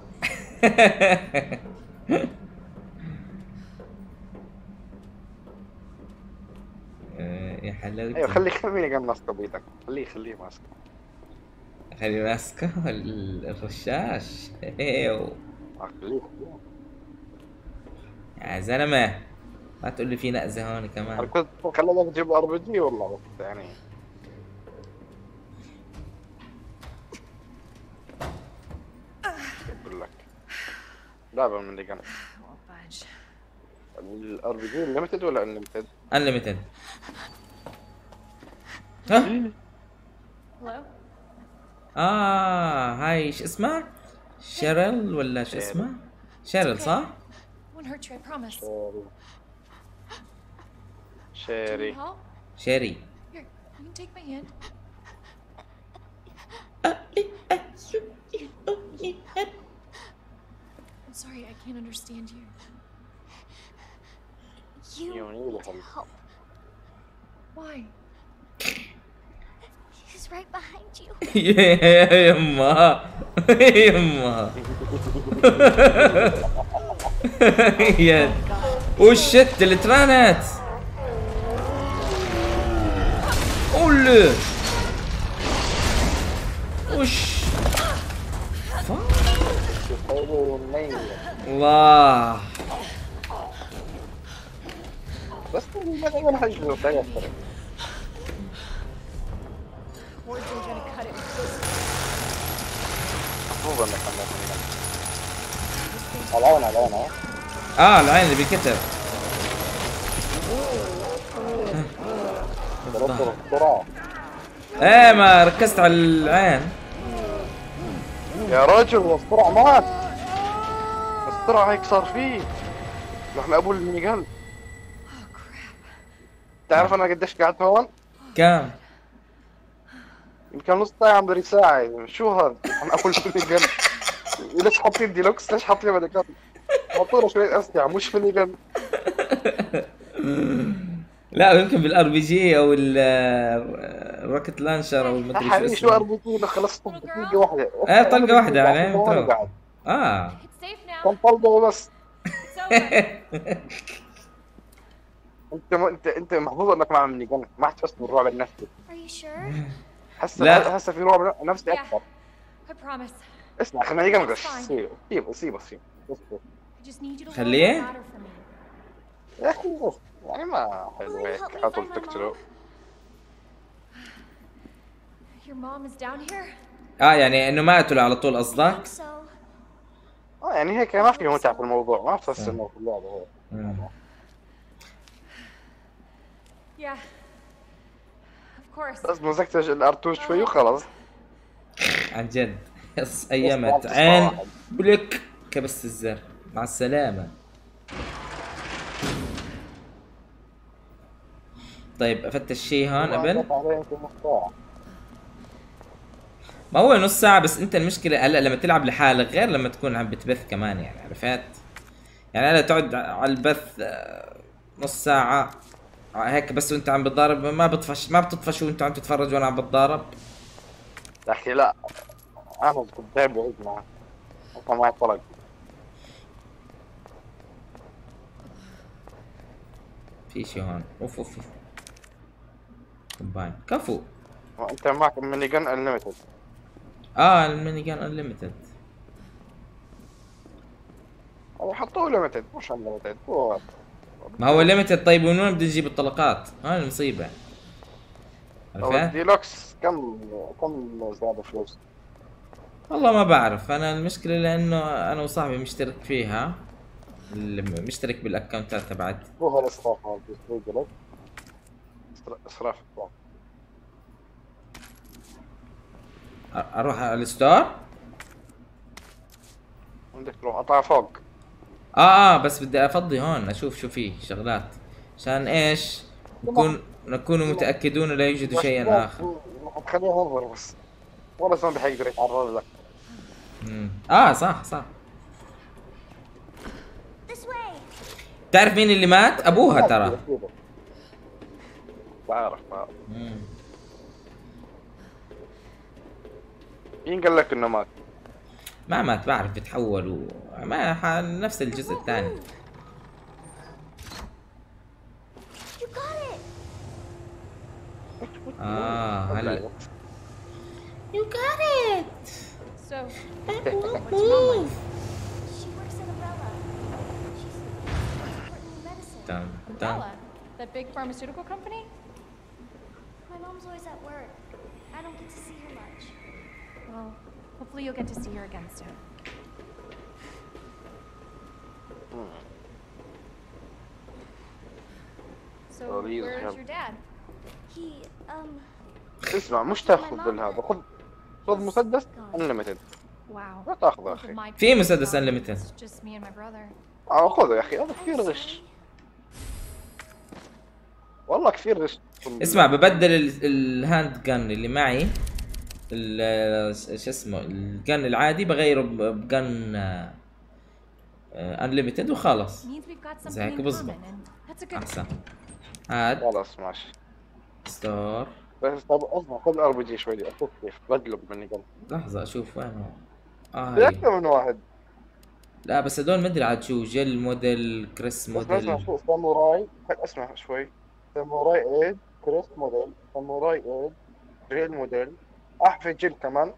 [SPEAKER 1] يا حلاوتي.
[SPEAKER 9] ايوه خلي خليني قام ماسكه بيدك، خليه خليه ماسكه.
[SPEAKER 1] خلي ماسكه ال- الرشاش. ايوه
[SPEAKER 9] خليه خليه.
[SPEAKER 1] يا زلمه ما تقول لي في نقزه هون
[SPEAKER 9] انا
[SPEAKER 1] كمان.
[SPEAKER 9] كنت خليني تجيب ار بي جي والله بس يعني. اقول لك لعبه من اللي قام. الار بي جي ليمتد ولا انليمتد؟
[SPEAKER 1] انليمتد. ها؟
[SPEAKER 5] Hello?
[SPEAKER 1] اه هاي ايش اسمها؟ شيرل ولا شو اسمها؟ شيرل صح؟
[SPEAKER 5] Won't hurt you, I promise.
[SPEAKER 9] شيري.
[SPEAKER 5] Can you help?
[SPEAKER 1] شيري.
[SPEAKER 5] Here, you can take my hand. I'm sorry, I can't understand you.
[SPEAKER 9] You need help.
[SPEAKER 5] Why?
[SPEAKER 10] He's right behind you.
[SPEAKER 1] يا يما يما. يا وشت اللي ترانت. قول وش الله.
[SPEAKER 9] بس ما دائما حاجه ثانيه.
[SPEAKER 5] Words are gonna cut it with this.
[SPEAKER 9] مو بنا خلنا العين العين ها.
[SPEAKER 1] اه العين اللي بالكتف.
[SPEAKER 9] بسرعه.
[SPEAKER 1] ايه ما ركزت على العين.
[SPEAKER 9] يا رجل السرعه مات. السرعه هيك صار فيه. نحن ابو الميني جن. تعرف انا قديش قعدت هون؟
[SPEAKER 1] كم؟
[SPEAKER 9] يمكن نص ساعة عم بدي ساعة. شو هذا؟ عم اكل فيني جن. ليش حاطين ديلوكس؟ ليش حاطين بدكات؟ حطوا له شوية اسلحة مش فيني جن.
[SPEAKER 1] لا يمكن بالار بي جي او الروكت لانشر او المدري شو
[SPEAKER 9] حبيبي شو
[SPEAKER 1] اسمه.
[SPEAKER 9] ار بي جي خلصت طلقة واحدة.
[SPEAKER 1] ايه طلقة واحدة عليه متروك. اه
[SPEAKER 5] It's safe now.
[SPEAKER 9] كم طلقة بس.
[SPEAKER 5] It's over.
[SPEAKER 9] انت انت انت محظوظ انك مع مني جن، ما حتحس بالرعب النفسي.
[SPEAKER 10] Are you sure?
[SPEAKER 9] هسه
[SPEAKER 1] لا.
[SPEAKER 9] هسه في رعب نفسي اكثر.
[SPEAKER 5] I promise.
[SPEAKER 9] اسمع خليني جن غش. سيبه سيبه سيبه سيبه.
[SPEAKER 5] I just need you to hold
[SPEAKER 1] خليه.
[SPEAKER 5] the ladder for me.
[SPEAKER 9] يا اخي يعني ما حلو هيك حاطوا تقتلوا.
[SPEAKER 5] Your mom is down here?
[SPEAKER 1] اه يعني انه ما قتلوا على طول قصدك؟
[SPEAKER 10] So,
[SPEAKER 9] اه يعني هيك ما في متعة في الموضوع، ما بتحس انه في اللعبة هو.
[SPEAKER 5] Yeah. Of course.
[SPEAKER 9] بس مسكت الارتوش شوي وخلص.
[SPEAKER 1] عن جد يس ايامت عين بلك كبست الزر مع السلامة. طيب افتش شيء هون قبل. ما هو نص ساعة بس انت المشكلة هلا لما تلعب لحالك غير لما تكون عم بتبث كمان يعني عرفت؟ يعني هلا تقعد على البث نص ساعة هيك بس وانت عم بتضارب ما بطفش ما بتطفش وانت عم تتفرج وانا عم بتضارب.
[SPEAKER 9] يا اخي لا انا كنت دايم بعيد معه اصلا معي طلق.
[SPEAKER 1] في شي هون اوف اوف كومباين كفو.
[SPEAKER 9] انت معك ميني جن انليمتد.
[SPEAKER 1] اه الميني جان انليمتد.
[SPEAKER 9] هو حطوه ليمتد مش انليمتد هو.
[SPEAKER 1] ما هو ليمتد. طيب وين وين بدي نجيب الطلقات؟ هاي المصيبة.
[SPEAKER 9] هو
[SPEAKER 1] عرفت؟
[SPEAKER 9] الديلوكس كم كم زاد فلوس؟
[SPEAKER 1] والله ما بعرف انا المشكلة لانه انا وصاحبي مشترك فيها مشترك بالاكونتات تبعت.
[SPEAKER 9] هو هذا الاسراف هذا الديلوكس اسراف.
[SPEAKER 1] اروح على الستور.
[SPEAKER 9] عندك تروح اطلع فوق.
[SPEAKER 1] اه اه بس بدي افضي هون اشوف شو فيه شغلات عشان ايش نكون نكون متاكدون لا يوجد شيء اخر.
[SPEAKER 9] خليها انظر بس والله ما بحيقدر يتعرض لك.
[SPEAKER 1] مم. اه صح صح.
[SPEAKER 10] This way.
[SPEAKER 1] تعرف مين اللي مات؟ ابوها ترى.
[SPEAKER 9] بعرف بعرف.
[SPEAKER 1] مم.
[SPEAKER 9] مين قال لك انه مات؟
[SPEAKER 1] ما مات، بعرف بتحول و... ما ح... نفس الجزء الثاني.
[SPEAKER 10] You got it.
[SPEAKER 1] اه هلا.
[SPEAKER 10] You got it.
[SPEAKER 5] So,
[SPEAKER 10] That
[SPEAKER 5] what's
[SPEAKER 10] won't
[SPEAKER 5] your mom like?
[SPEAKER 10] move. She works at Umbrella. She's important in medicine.
[SPEAKER 1] dun, dun.
[SPEAKER 5] Umbrella, that big pharmaceutical company?
[SPEAKER 10] My mom's always at work. I don't get to see her much.
[SPEAKER 5] Well, hopefully you'll get to see her again soon. So,
[SPEAKER 9] Oh, these
[SPEAKER 5] where's
[SPEAKER 9] have-
[SPEAKER 5] your dad?
[SPEAKER 10] He, um,
[SPEAKER 9] اسمع مش تاخذ بالهذا، خذ خذ مسدس انليمتد.
[SPEAKER 5] Wow.
[SPEAKER 9] لا تاخذه يا
[SPEAKER 5] Both of
[SPEAKER 9] اخي.
[SPEAKER 5] my
[SPEAKER 1] في
[SPEAKER 5] parents
[SPEAKER 1] مسدس
[SPEAKER 5] died.
[SPEAKER 1] unlimited.
[SPEAKER 5] It's just me and my brother.
[SPEAKER 9] اه خذه يا اخي، هذا كثير غش. والله كثير غش.
[SPEAKER 1] اسمع، ببدل ال- الهاند جن اللي معي، ال- شو اسمه الجن العادي بغيره ب- بجن انليمتد وخلاص.
[SPEAKER 5] Means we've got
[SPEAKER 1] زي
[SPEAKER 5] something
[SPEAKER 1] هيك
[SPEAKER 5] in
[SPEAKER 1] بالضبط.
[SPEAKER 5] common, and that's a good
[SPEAKER 1] احسن.
[SPEAKER 5] thing.
[SPEAKER 1] هاد
[SPEAKER 9] خلاص ماشي.
[SPEAKER 1] ستار.
[SPEAKER 9] بس طب اصبر خذ الار بي جي شوي اشوف كيف بدله مني قبل.
[SPEAKER 1] لحظة اشوف وين هو. اه
[SPEAKER 9] في
[SPEAKER 1] هي.
[SPEAKER 9] اكثر من واحد.
[SPEAKER 1] لا بس هدول ما ادري عاد شو، جل موديل، كريس
[SPEAKER 9] بس اسمع
[SPEAKER 1] موديل.
[SPEAKER 9] شو ساموراي، اسمع شوي. ساموراي ايد، كريس موديل، ساموراي ايد، جيل موديل، احفي جيل كمان.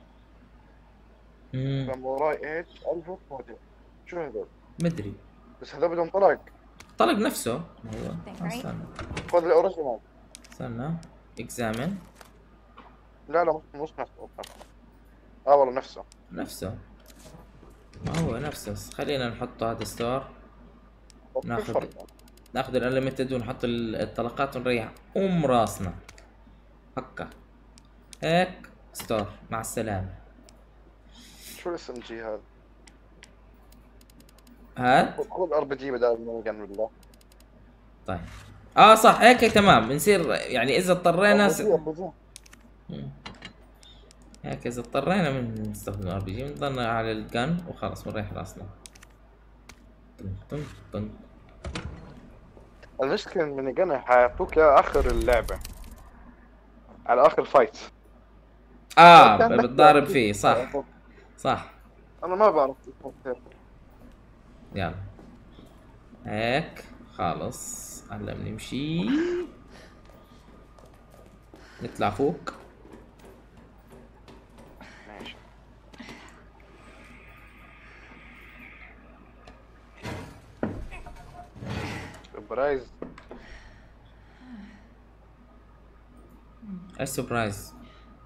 [SPEAKER 1] امم
[SPEAKER 9] ساموراي ايد، الفوت موديل. شو هذول؟
[SPEAKER 1] مدري.
[SPEAKER 9] بس هذول بدهم طلق.
[SPEAKER 1] طلق نفسه. ايوه
[SPEAKER 5] Think, right?
[SPEAKER 1] استنى
[SPEAKER 9] خذ الاوريجينال.
[SPEAKER 1] استنى اكزامن.
[SPEAKER 9] لا لا مش مش نفسه. اه والله نفسه.
[SPEAKER 1] نفسه. ما هو نفسه. خلينا نحط هذا ستار.
[SPEAKER 9] بس
[SPEAKER 1] ناخذ-
[SPEAKER 9] في فرق.
[SPEAKER 1] ناخذ الانليمتد ونحط ال- الطلقات ونريح ام راسنا. هكا هيك ستار مع السلامة.
[SPEAKER 9] شو الاسم جي هذا؟
[SPEAKER 1] هاد
[SPEAKER 9] خذ ار بي جي بدل الميجان بالله.
[SPEAKER 1] طيب. اه صح هيك تمام بنصير يعني اذا اضطرينا س...
[SPEAKER 9] ار بي جي.
[SPEAKER 1] مم. هيك اذا اضطرينا بنستخدم ار بي جي بنضلنا على الجن وخلص بنريح راسنا. طن طن طن.
[SPEAKER 9] المشكلة ان الميجان حيعطوك اياه اخر اللعبة. على اخر فايت.
[SPEAKER 1] اه
[SPEAKER 9] كان لك
[SPEAKER 1] بتضارب
[SPEAKER 9] يعني-
[SPEAKER 1] فيه صح صح.
[SPEAKER 9] انا ما بعرف.
[SPEAKER 1] يلا هيك خلص هلا بنمشي نطلع فوق.
[SPEAKER 9] ماشي. سربرايز.
[SPEAKER 1] ايش سربرايز؟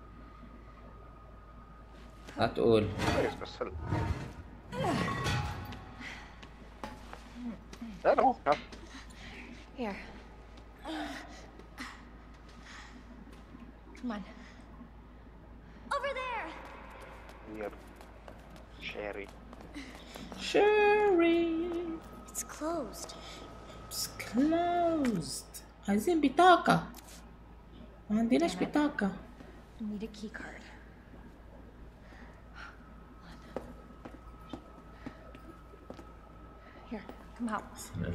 [SPEAKER 1] لا تقول.
[SPEAKER 9] كويس بس هلا. لا لا مو كافي.
[SPEAKER 5] Here. Come on.
[SPEAKER 10] over there.
[SPEAKER 9] Here. شيري.
[SPEAKER 1] شيري
[SPEAKER 10] It's closed.
[SPEAKER 1] It's closed. عايزين بطاقة. ما عندناش بطاقة.
[SPEAKER 5] I need a key card. Here, come out.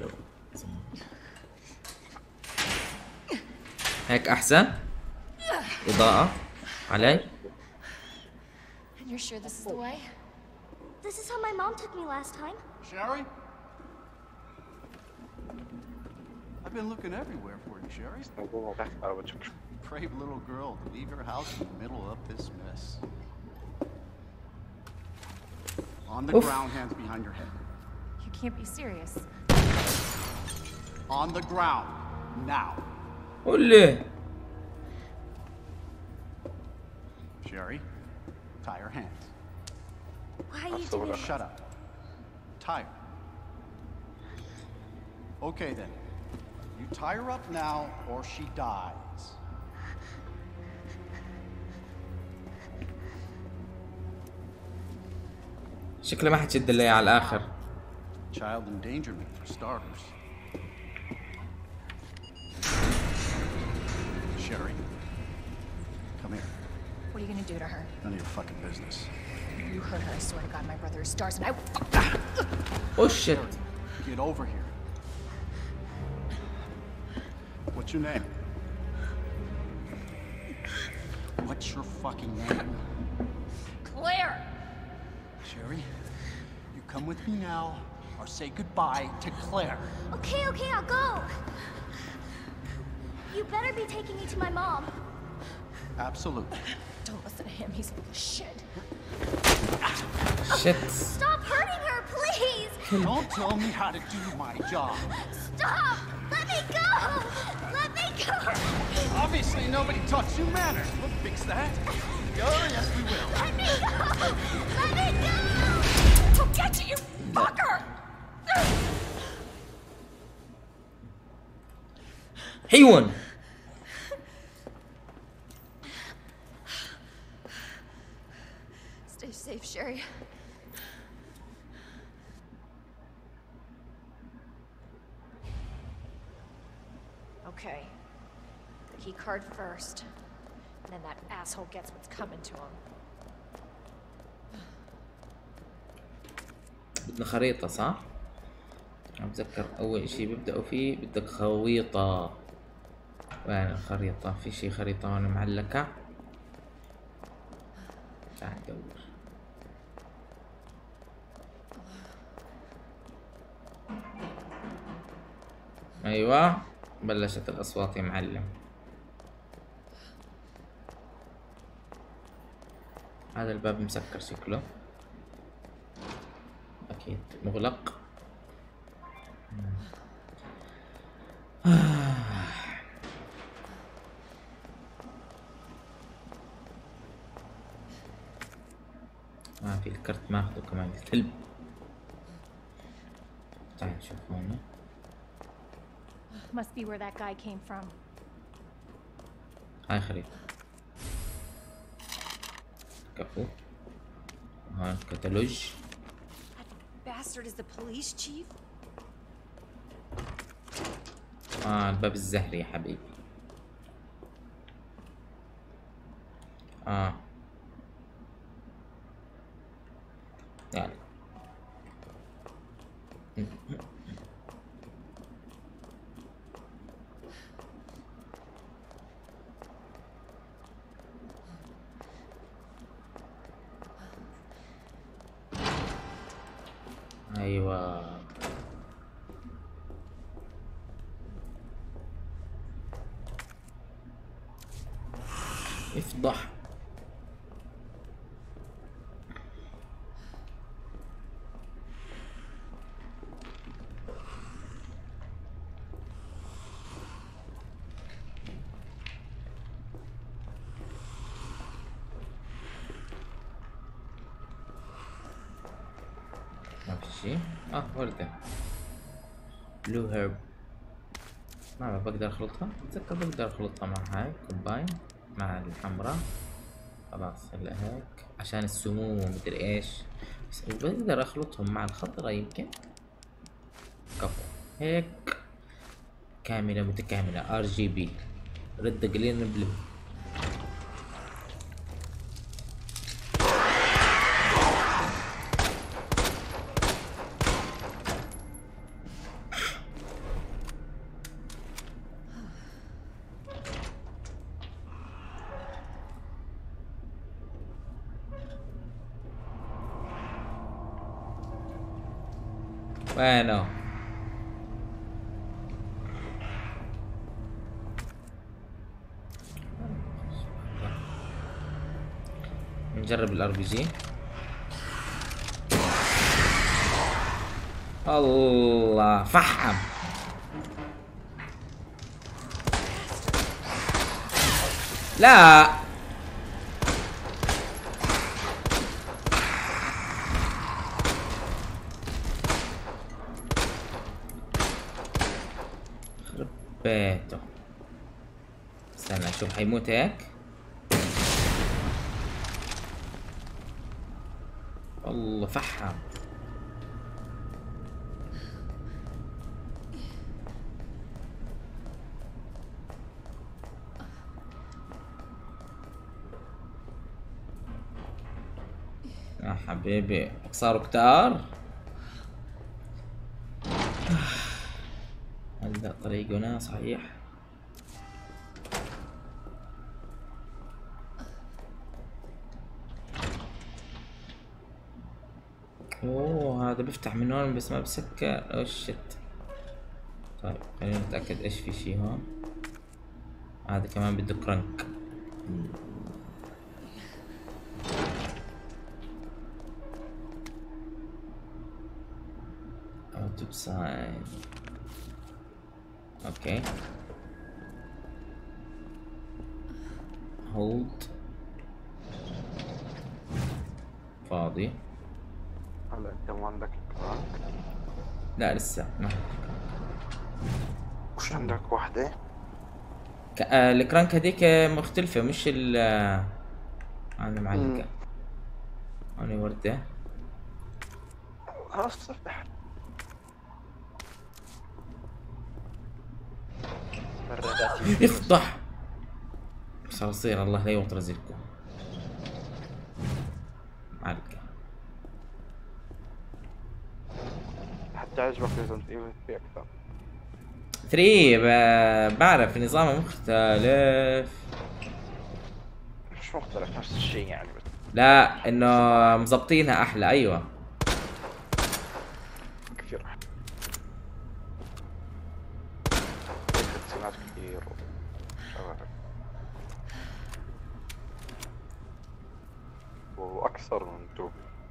[SPEAKER 1] هيك أحسن. إضاءة علي.
[SPEAKER 5] And you're sure this is the way?
[SPEAKER 10] This is how my mom took me last time.
[SPEAKER 11] Sherry? I've been looking everywhere for you, Sherry. Brave little girl to leave your house in the middle of this mess. On the
[SPEAKER 1] Oof.
[SPEAKER 11] ground, hands behind your head.
[SPEAKER 5] You can't be serious.
[SPEAKER 11] On the ground, now.
[SPEAKER 1] قول لي.
[SPEAKER 11] Sherry, tie her hands.
[SPEAKER 10] Why are you doing
[SPEAKER 11] Shut up. Tie her. Okay then. You tie her up now or she dies.
[SPEAKER 1] شكله ما حتشد اللي على الآخر.
[SPEAKER 11] Child endangerment for starters. Sherry, come here.
[SPEAKER 5] What are you gonna do to her?
[SPEAKER 11] None of your fucking business.
[SPEAKER 10] You heard her. I swear to God, my brother is stars and I...
[SPEAKER 1] Oh shit.
[SPEAKER 11] Get over here. What's your name? What's your fucking name?
[SPEAKER 10] Claire!
[SPEAKER 11] Sherry, you come with me now, or say goodbye to Claire.
[SPEAKER 10] Okay, okay, I'll go. You better be taking me to my mom.
[SPEAKER 11] Absolutely.
[SPEAKER 10] Don't listen to him. He's full of shit.
[SPEAKER 1] Shit.
[SPEAKER 10] Stop hurting her, please!
[SPEAKER 11] Don't tell me how to do my job.
[SPEAKER 10] Stop! Let me go! Let me go!
[SPEAKER 11] Obviously, nobody taught you manners. We'll fix that. Oh, yes, we will.
[SPEAKER 10] Let me go! Let me go! I'll get you, you fucker!
[SPEAKER 1] حيوان.
[SPEAKER 10] Stay safe, Sherry. Okay. The key card first. And then that asshole gets what's coming to him.
[SPEAKER 1] بدنا خريطة صح؟ عم بتذكر أول إشي بيبدأوا فيه بدك خريطة. وين الخريطة؟ في شي خريطة هون معلقة. تعال ندور. أيوة بلشت الأصوات يا معلم. هذا الباب مسكر شكله. أكيد مغلق. ما في الكرت ماخذه كمان الكلب. تعال نشوف هون.
[SPEAKER 10] Must be where that guy came from.
[SPEAKER 1] هاي خريطة. كفو. هون كتالوج.
[SPEAKER 10] Bastard is the police chief?
[SPEAKER 1] آه الباب الزهري يا حبيبي. آه يعني أيوة افضح. ما في شي. اه وردة بلو هيرب. ما بقدر اخلطها. اتذكر بقدر اخلطها مع هاي كومباين مع الحمراء. خلاص هلا هيك عشان السموم ومدري ايش. بس بقدر اخلطهم مع الخضرة يمكن. كفو هيك كاملة متكاملة ار جي بي رد جرين بلو. وينه؟ نجرب الار بي جي. الله فحم. لا خرب بيته. استنى اشوف حيموت هيك. والله فحم. يا حبيبي صاروا كتار. هلا طريقنا صحيح. اوه هذا بيفتح من هون بس ما بسكر. اوه شت. طيب خلينا نتأكد ايش في شي هون. هذا كمان بده كرنك. اوتو ساين. اوكي هولد فاضي.
[SPEAKER 9] هلا انت ما عندك كرانك؟
[SPEAKER 1] لا لسه ما.
[SPEAKER 9] وش عندك واحدة؟
[SPEAKER 1] ك... آه الكرانك هذيك مختلفة مش ال آه، انا معلقة. هوني وردة.
[SPEAKER 9] خلاص افتح.
[SPEAKER 1] افتح صراصير الله لا يوط رزقكم. معلقة.
[SPEAKER 9] حتى عجبك ريزنت ايفل في اكثر.
[SPEAKER 1] ثري ب... بعرف نظامه مختلف.
[SPEAKER 9] مش مختلف نفس الشيء يعني بس.
[SPEAKER 1] لا انه مزبطينها احلى. ايوه
[SPEAKER 9] كثير احلى. كاتسينات كثير وشغلات واكثر من تو.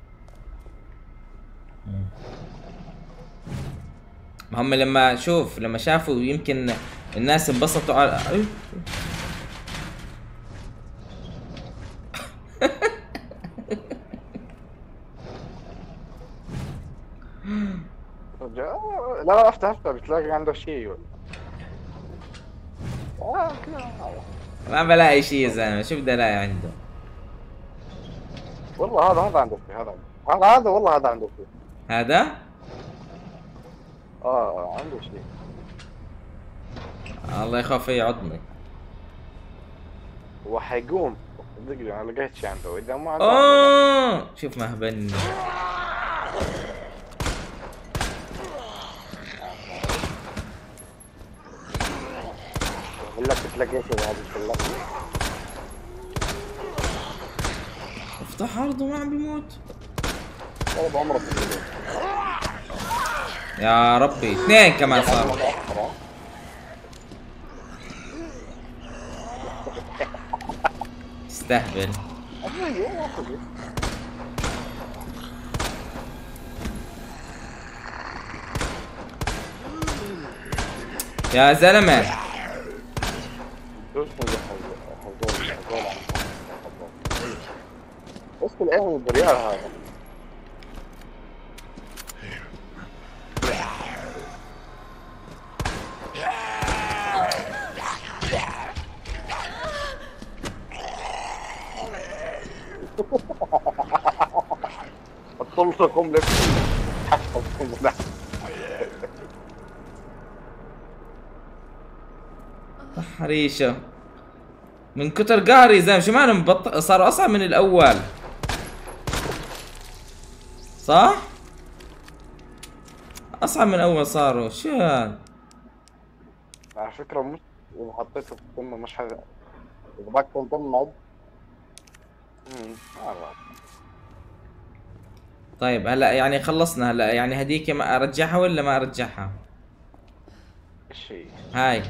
[SPEAKER 1] هم لما شوف لما شافوا يمكن الناس انبسطوا على
[SPEAKER 9] لا لا افتح افتح بتلاقي عنده شيء.
[SPEAKER 1] ما بلاقي شيء يا زلمه. شو بدي الاقي عنده؟
[SPEAKER 9] والله هذا هذا عنده فيه. هذا هذا هذا والله هذا عنده فيه.
[SPEAKER 1] هذا؟
[SPEAKER 9] اه عنده شيء.
[SPEAKER 1] الله يخاف يعضني.
[SPEAKER 9] هو حيقوم دقيقة. انا لقيت شيء عنده. اذا ما عنده
[SPEAKER 1] اوه شوف مهبلني.
[SPEAKER 9] بقول لك بتلاقي شيء هذا كله.
[SPEAKER 1] افتح عرضه ما عم بيموت.
[SPEAKER 9] والله عمره
[SPEAKER 1] يا ربي اثنين كمان صاروا. استهبل. يا زلمه
[SPEAKER 9] بس الاهل الريال هذا. اطلقكم لك حفظكم لا.
[SPEAKER 1] حريشه من كتر قهري زي شو مالهم بط... صاروا اصعب من الاول صح؟ اصعب من الاول صاروا. شو هاد؟
[SPEAKER 9] على فكرة مش اذا حطيته في القمة مش حاجة. اذا بدك تنضمد. امم
[SPEAKER 1] طيب هلا يعني خلصنا. هلا يعني هديك ما ارجعها ولا ما ارجعها؟
[SPEAKER 9] الشيء
[SPEAKER 1] هاي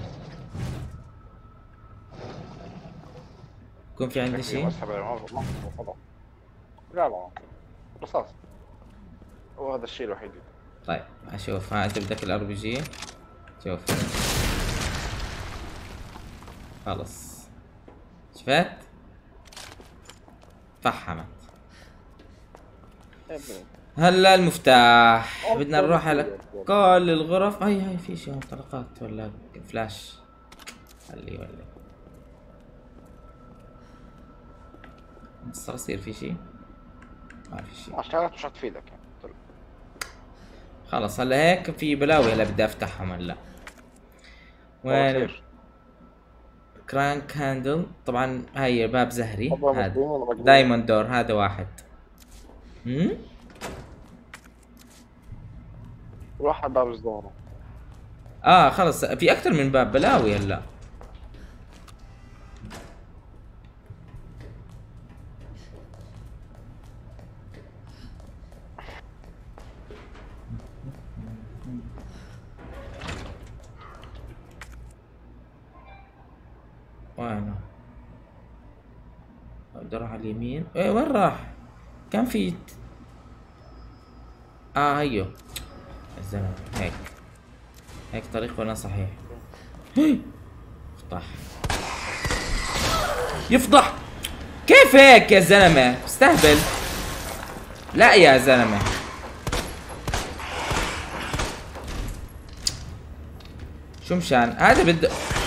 [SPEAKER 1] يكون في عندي شيء.
[SPEAKER 9] لا لا رصاص. هو هذا الشيء الوحيد.
[SPEAKER 1] طيب اشوف. ها انت بدك الار بي جي. شوف خلص شفت فحمت. هلا المفتاح. بدنا نروح على كل الغرف. هاي هاي في شيء طلقات ولا فلاش. خليه ولا صار يصير في شيء. ما في شيء.
[SPEAKER 9] اشتغلت مش هتفيدك يعني.
[SPEAKER 1] خلص هلا هيك في بلاوي. هلا بدي افتحهم. هلا وين كرانك هاندل. طبعا هاي باب زهري. هذا دايموند دور. هذا واحد. امم
[SPEAKER 9] واحد باب الزهرة.
[SPEAKER 1] اه خلص في اكثر من باب بلاوي هلا. وينه؟ ده راح على اليمين. ايه وين راح؟ كان في اه هيو الزلمة. هيك هيك طريق ولا صحيح؟ هي يفضح يفضح. كيف هيك يا زلمة؟ استهبل. لا يا زلمة شو مشان هذا بده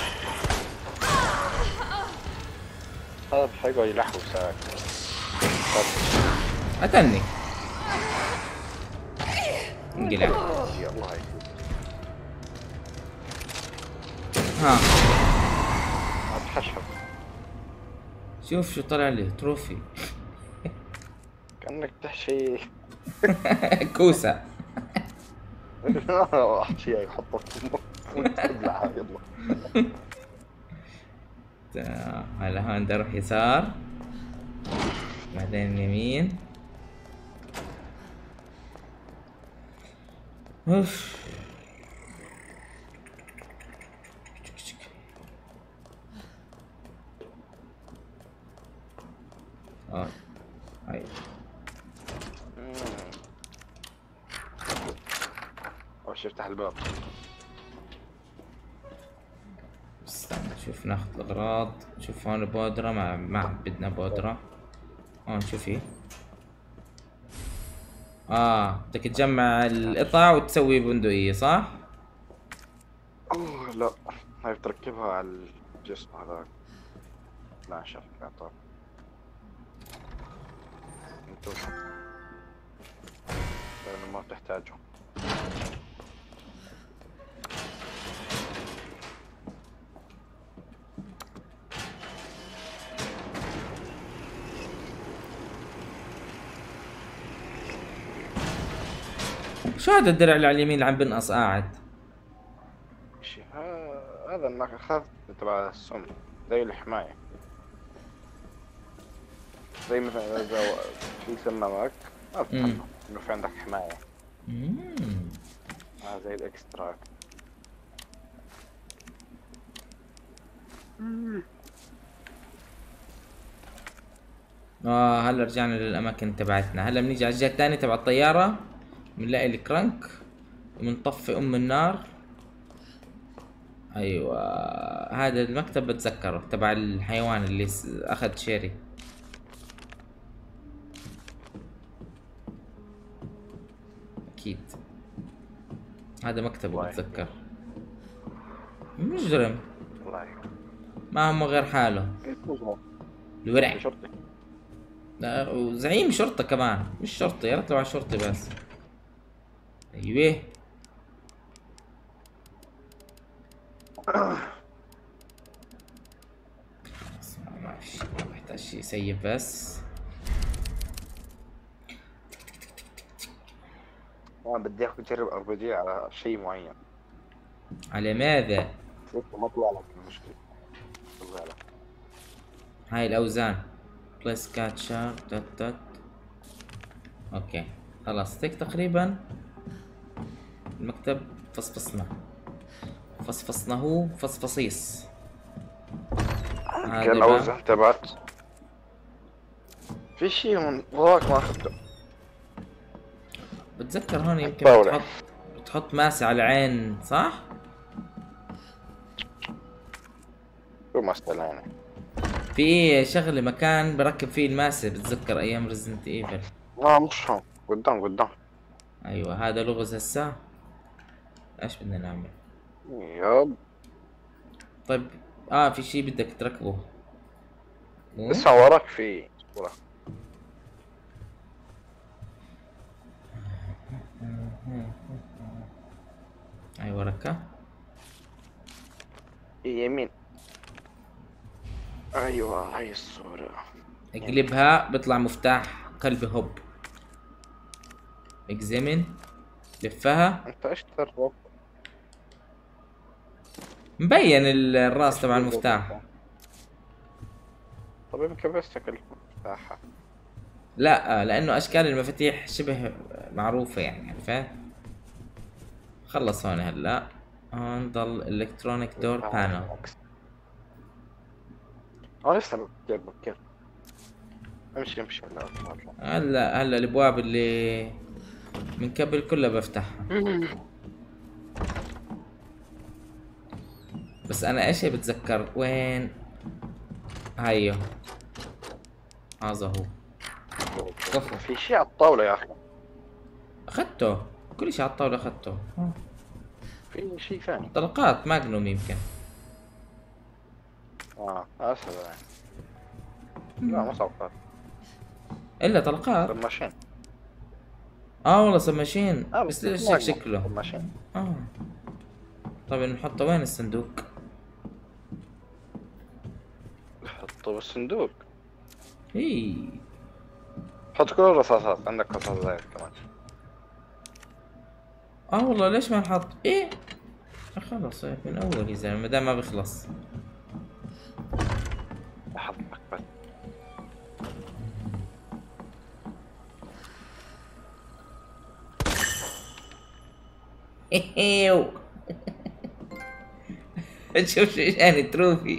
[SPEAKER 9] هذا بحقه يلحو ساك.
[SPEAKER 1] قتلني. انقلع.
[SPEAKER 9] يا الله هيك.
[SPEAKER 1] ها
[SPEAKER 9] اتحشر.
[SPEAKER 1] شوف شو طلع لي تروفي.
[SPEAKER 9] كأنك تحشي
[SPEAKER 1] كوسة.
[SPEAKER 9] احشيها يحطك وتبلعها يلا.
[SPEAKER 1] هلا هون بدي اروح يسار بعدين يمين. اوف اه هاي
[SPEAKER 9] اول شي افتح الباب.
[SPEAKER 1] استنى شوف ناخذ الاغراض. شوف هون بودرة. ما ما بدنا بودرة. هون شوفي. اه بدك تجمع القطع وتسوي بندقية صح؟
[SPEAKER 9] اوه لا هاي بتركبها على الجسم هذاك. لا شوف طب انتو لانه ما بتحتاجهم.
[SPEAKER 1] شو هذا الدرع اللي على اليمين اللي عم بنقص قاعد؟
[SPEAKER 9] شي هذا انك اخذت تبع السم زي الحماية. زي مثلا اذا في سمة معك ما بتتحمل انه في عندك حماية.
[SPEAKER 1] اممم
[SPEAKER 9] آه زي الاكسترا.
[SPEAKER 1] اه هلا رجعنا للاماكن تبعتنا. هلا بنيجي على الجهة الثانية تبع الطيارة بنلاقي الكرنك وبنطفي ام النار. ايوه هذا المكتب بتذكره تبع الحيوان اللي اخذ شيري. اكيد هذا مكتبه بتذكر. مجرم ما هم غير حاله. الورع لا وزعيم شرطة كمان. مش شرطة يا ريت لو على شرطي بس. ايوه ما في شيء محتاج شيء سيف بس.
[SPEAKER 9] انا بدي اياك تجرب ار بي جي على شيء معين.
[SPEAKER 1] على ماذا؟
[SPEAKER 9] ما طلع لك المشكلة. طلع لك
[SPEAKER 1] هاي الاوزان بلس كاتشر تت تت. اوكي خلاص هيك تقريبا المكتب فصفصنا فصفصناه فصفصيص.
[SPEAKER 9] كان الاوزان تبعت في شيء من وراك ما اخذته.
[SPEAKER 1] بتذكر هون يمكن بتحط بتحط ماسة على العين صح؟
[SPEAKER 9] شو ماسة يعني؟
[SPEAKER 1] في شغلة مكان بركب فيه الماسة بتذكر ايام ريزنت ايفل.
[SPEAKER 9] لا مش هون قدام قدام.
[SPEAKER 1] ايوه هذا لغز هسا. ايش بدنا نعمل؟
[SPEAKER 9] ياب
[SPEAKER 1] طيب اه في شيء بدك تركبه.
[SPEAKER 9] لسه وراك في وراك.
[SPEAKER 1] اي وركة
[SPEAKER 9] يمين. ايوه هاي الصورة.
[SPEAKER 1] اقلبها بيطلع مفتاح قلب هوب. اكزامن. لفها.
[SPEAKER 9] انت ايش تسرب؟
[SPEAKER 1] مبين الراس تبع المفتاح.
[SPEAKER 9] طب يمكن بس شكل المفتاح.
[SPEAKER 1] لا لانه اشكال المفاتيح شبه معروفة يعني، عرفت؟ خلص هون هلا. هون ضل الكترونيك دور بانل.
[SPEAKER 9] اه لسه كيف كيف امشي امشي هلا.
[SPEAKER 1] هلا هلا الابواب اللي من قبل كلها بفتحها. بس انا ايش بتذكر وين هيو. هذا هو.
[SPEAKER 9] كفو في شيء على الطاولة يا اخي.
[SPEAKER 1] اخذته كل شيء على الطاولة اخذته.
[SPEAKER 9] في شيء ثاني.
[SPEAKER 1] طلقات ماجنوم يمكن.
[SPEAKER 9] اه اسهل يعني. لا مو طلقات.
[SPEAKER 1] الا طلقات.
[SPEAKER 9] سماشين.
[SPEAKER 1] اه والله سماشين.
[SPEAKER 9] آه
[SPEAKER 1] بس ليش هيك شكله؟
[SPEAKER 9] سماشين.
[SPEAKER 1] اه طيب نحطه وين الصندوق؟
[SPEAKER 9] حطه بالصندوق.
[SPEAKER 1] اي
[SPEAKER 9] حط كل الرصاصات. عندك رصاص زايد كمان.
[SPEAKER 1] اه والله ليش ما نحط؟ ايه خلص من اول يا زلمه ما دام ما بيخلص.
[SPEAKER 9] حطك بس.
[SPEAKER 1] ايوه شوف شو يعني تروفي.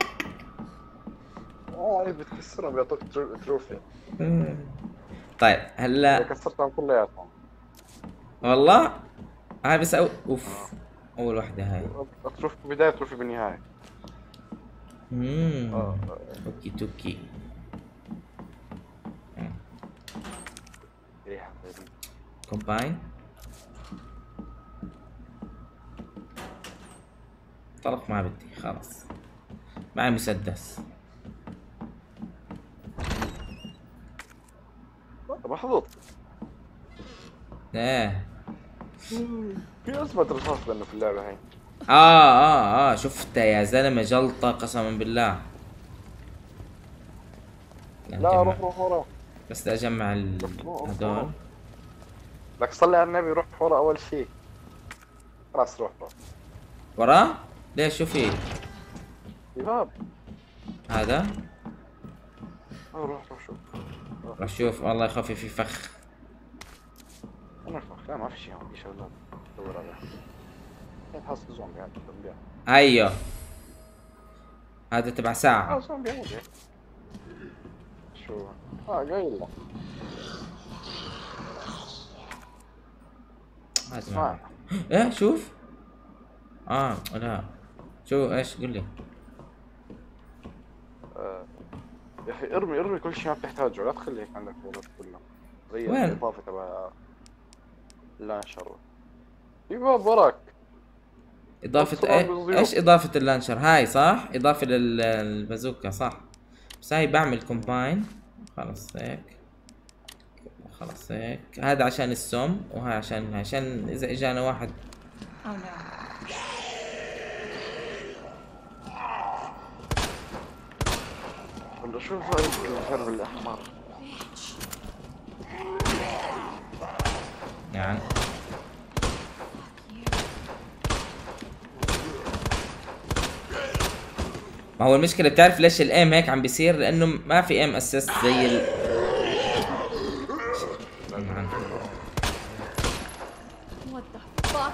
[SPEAKER 9] اه بتكسرهم بيعطوك تروفي.
[SPEAKER 1] طيب هلا
[SPEAKER 9] كسرتهم كلياتهم
[SPEAKER 1] والله. هاي بس أو... اوف اول واحدة هاي.
[SPEAKER 9] تروفي بداية تروفي بالنهاية.
[SPEAKER 1] اممم
[SPEAKER 9] اه
[SPEAKER 1] اوكي توكي. كومباين. طلق ما بدي خلاص. معي مسدس.
[SPEAKER 9] محظوظ.
[SPEAKER 1] ايه
[SPEAKER 9] في أزمة رصاص لأنه في اللعبة هاي.
[SPEAKER 1] اه اه اه شفتها يا زلمة جلطة قسما بالله.
[SPEAKER 9] لا روح روح ورا.
[SPEAKER 1] بس بدي اجمع ال- هدول.
[SPEAKER 9] لك صلي على النبي روح ورا أول شيء. خلاص روح روح.
[SPEAKER 1] وراه؟ ليش شو في؟
[SPEAKER 9] في باب.
[SPEAKER 1] هذا؟
[SPEAKER 9] اه روح روح شوف.
[SPEAKER 1] راح شوف والله يخفي في فخ.
[SPEAKER 9] أنا فخ لا ما في شيء هون في شغلات دور عليها. كيف حصل زومبي هذا زومبي.
[SPEAKER 1] ايوه هذا تبع
[SPEAKER 9] اه
[SPEAKER 1] ساعة.
[SPEAKER 9] زومبي عادي. شو اه قايل لك.
[SPEAKER 1] هذا
[SPEAKER 9] اسمع.
[SPEAKER 1] ما- ايه شوف. اه لا شو ايش قل لي.
[SPEAKER 9] آه. يا اخي ارمي ارمي كل شيء ما بتحتاجه لا تخلي هيك عندك ولد كله. غير
[SPEAKER 1] وين؟
[SPEAKER 9] الاضافه تبع اللانشر. في باب وراك.
[SPEAKER 1] اضافة ايه؟ ايش اضافة اللانشر هاي صح؟ اضافة للبازوكا صح؟ بس هاي بعمل كومباين. خلص هيك. خلص هيك. هذا عشان السم وهاي عشان عشان اذا اجانا واحد.
[SPEAKER 10] Oh no.
[SPEAKER 9] ولا شوف رأيك بالحرب الأحمر.
[SPEAKER 1] يعني ما هو المشكلة بتعرف ليش الايم هيك عم بيصير؟ لانه ما في ايم اسيست زي ال
[SPEAKER 5] What the fuck?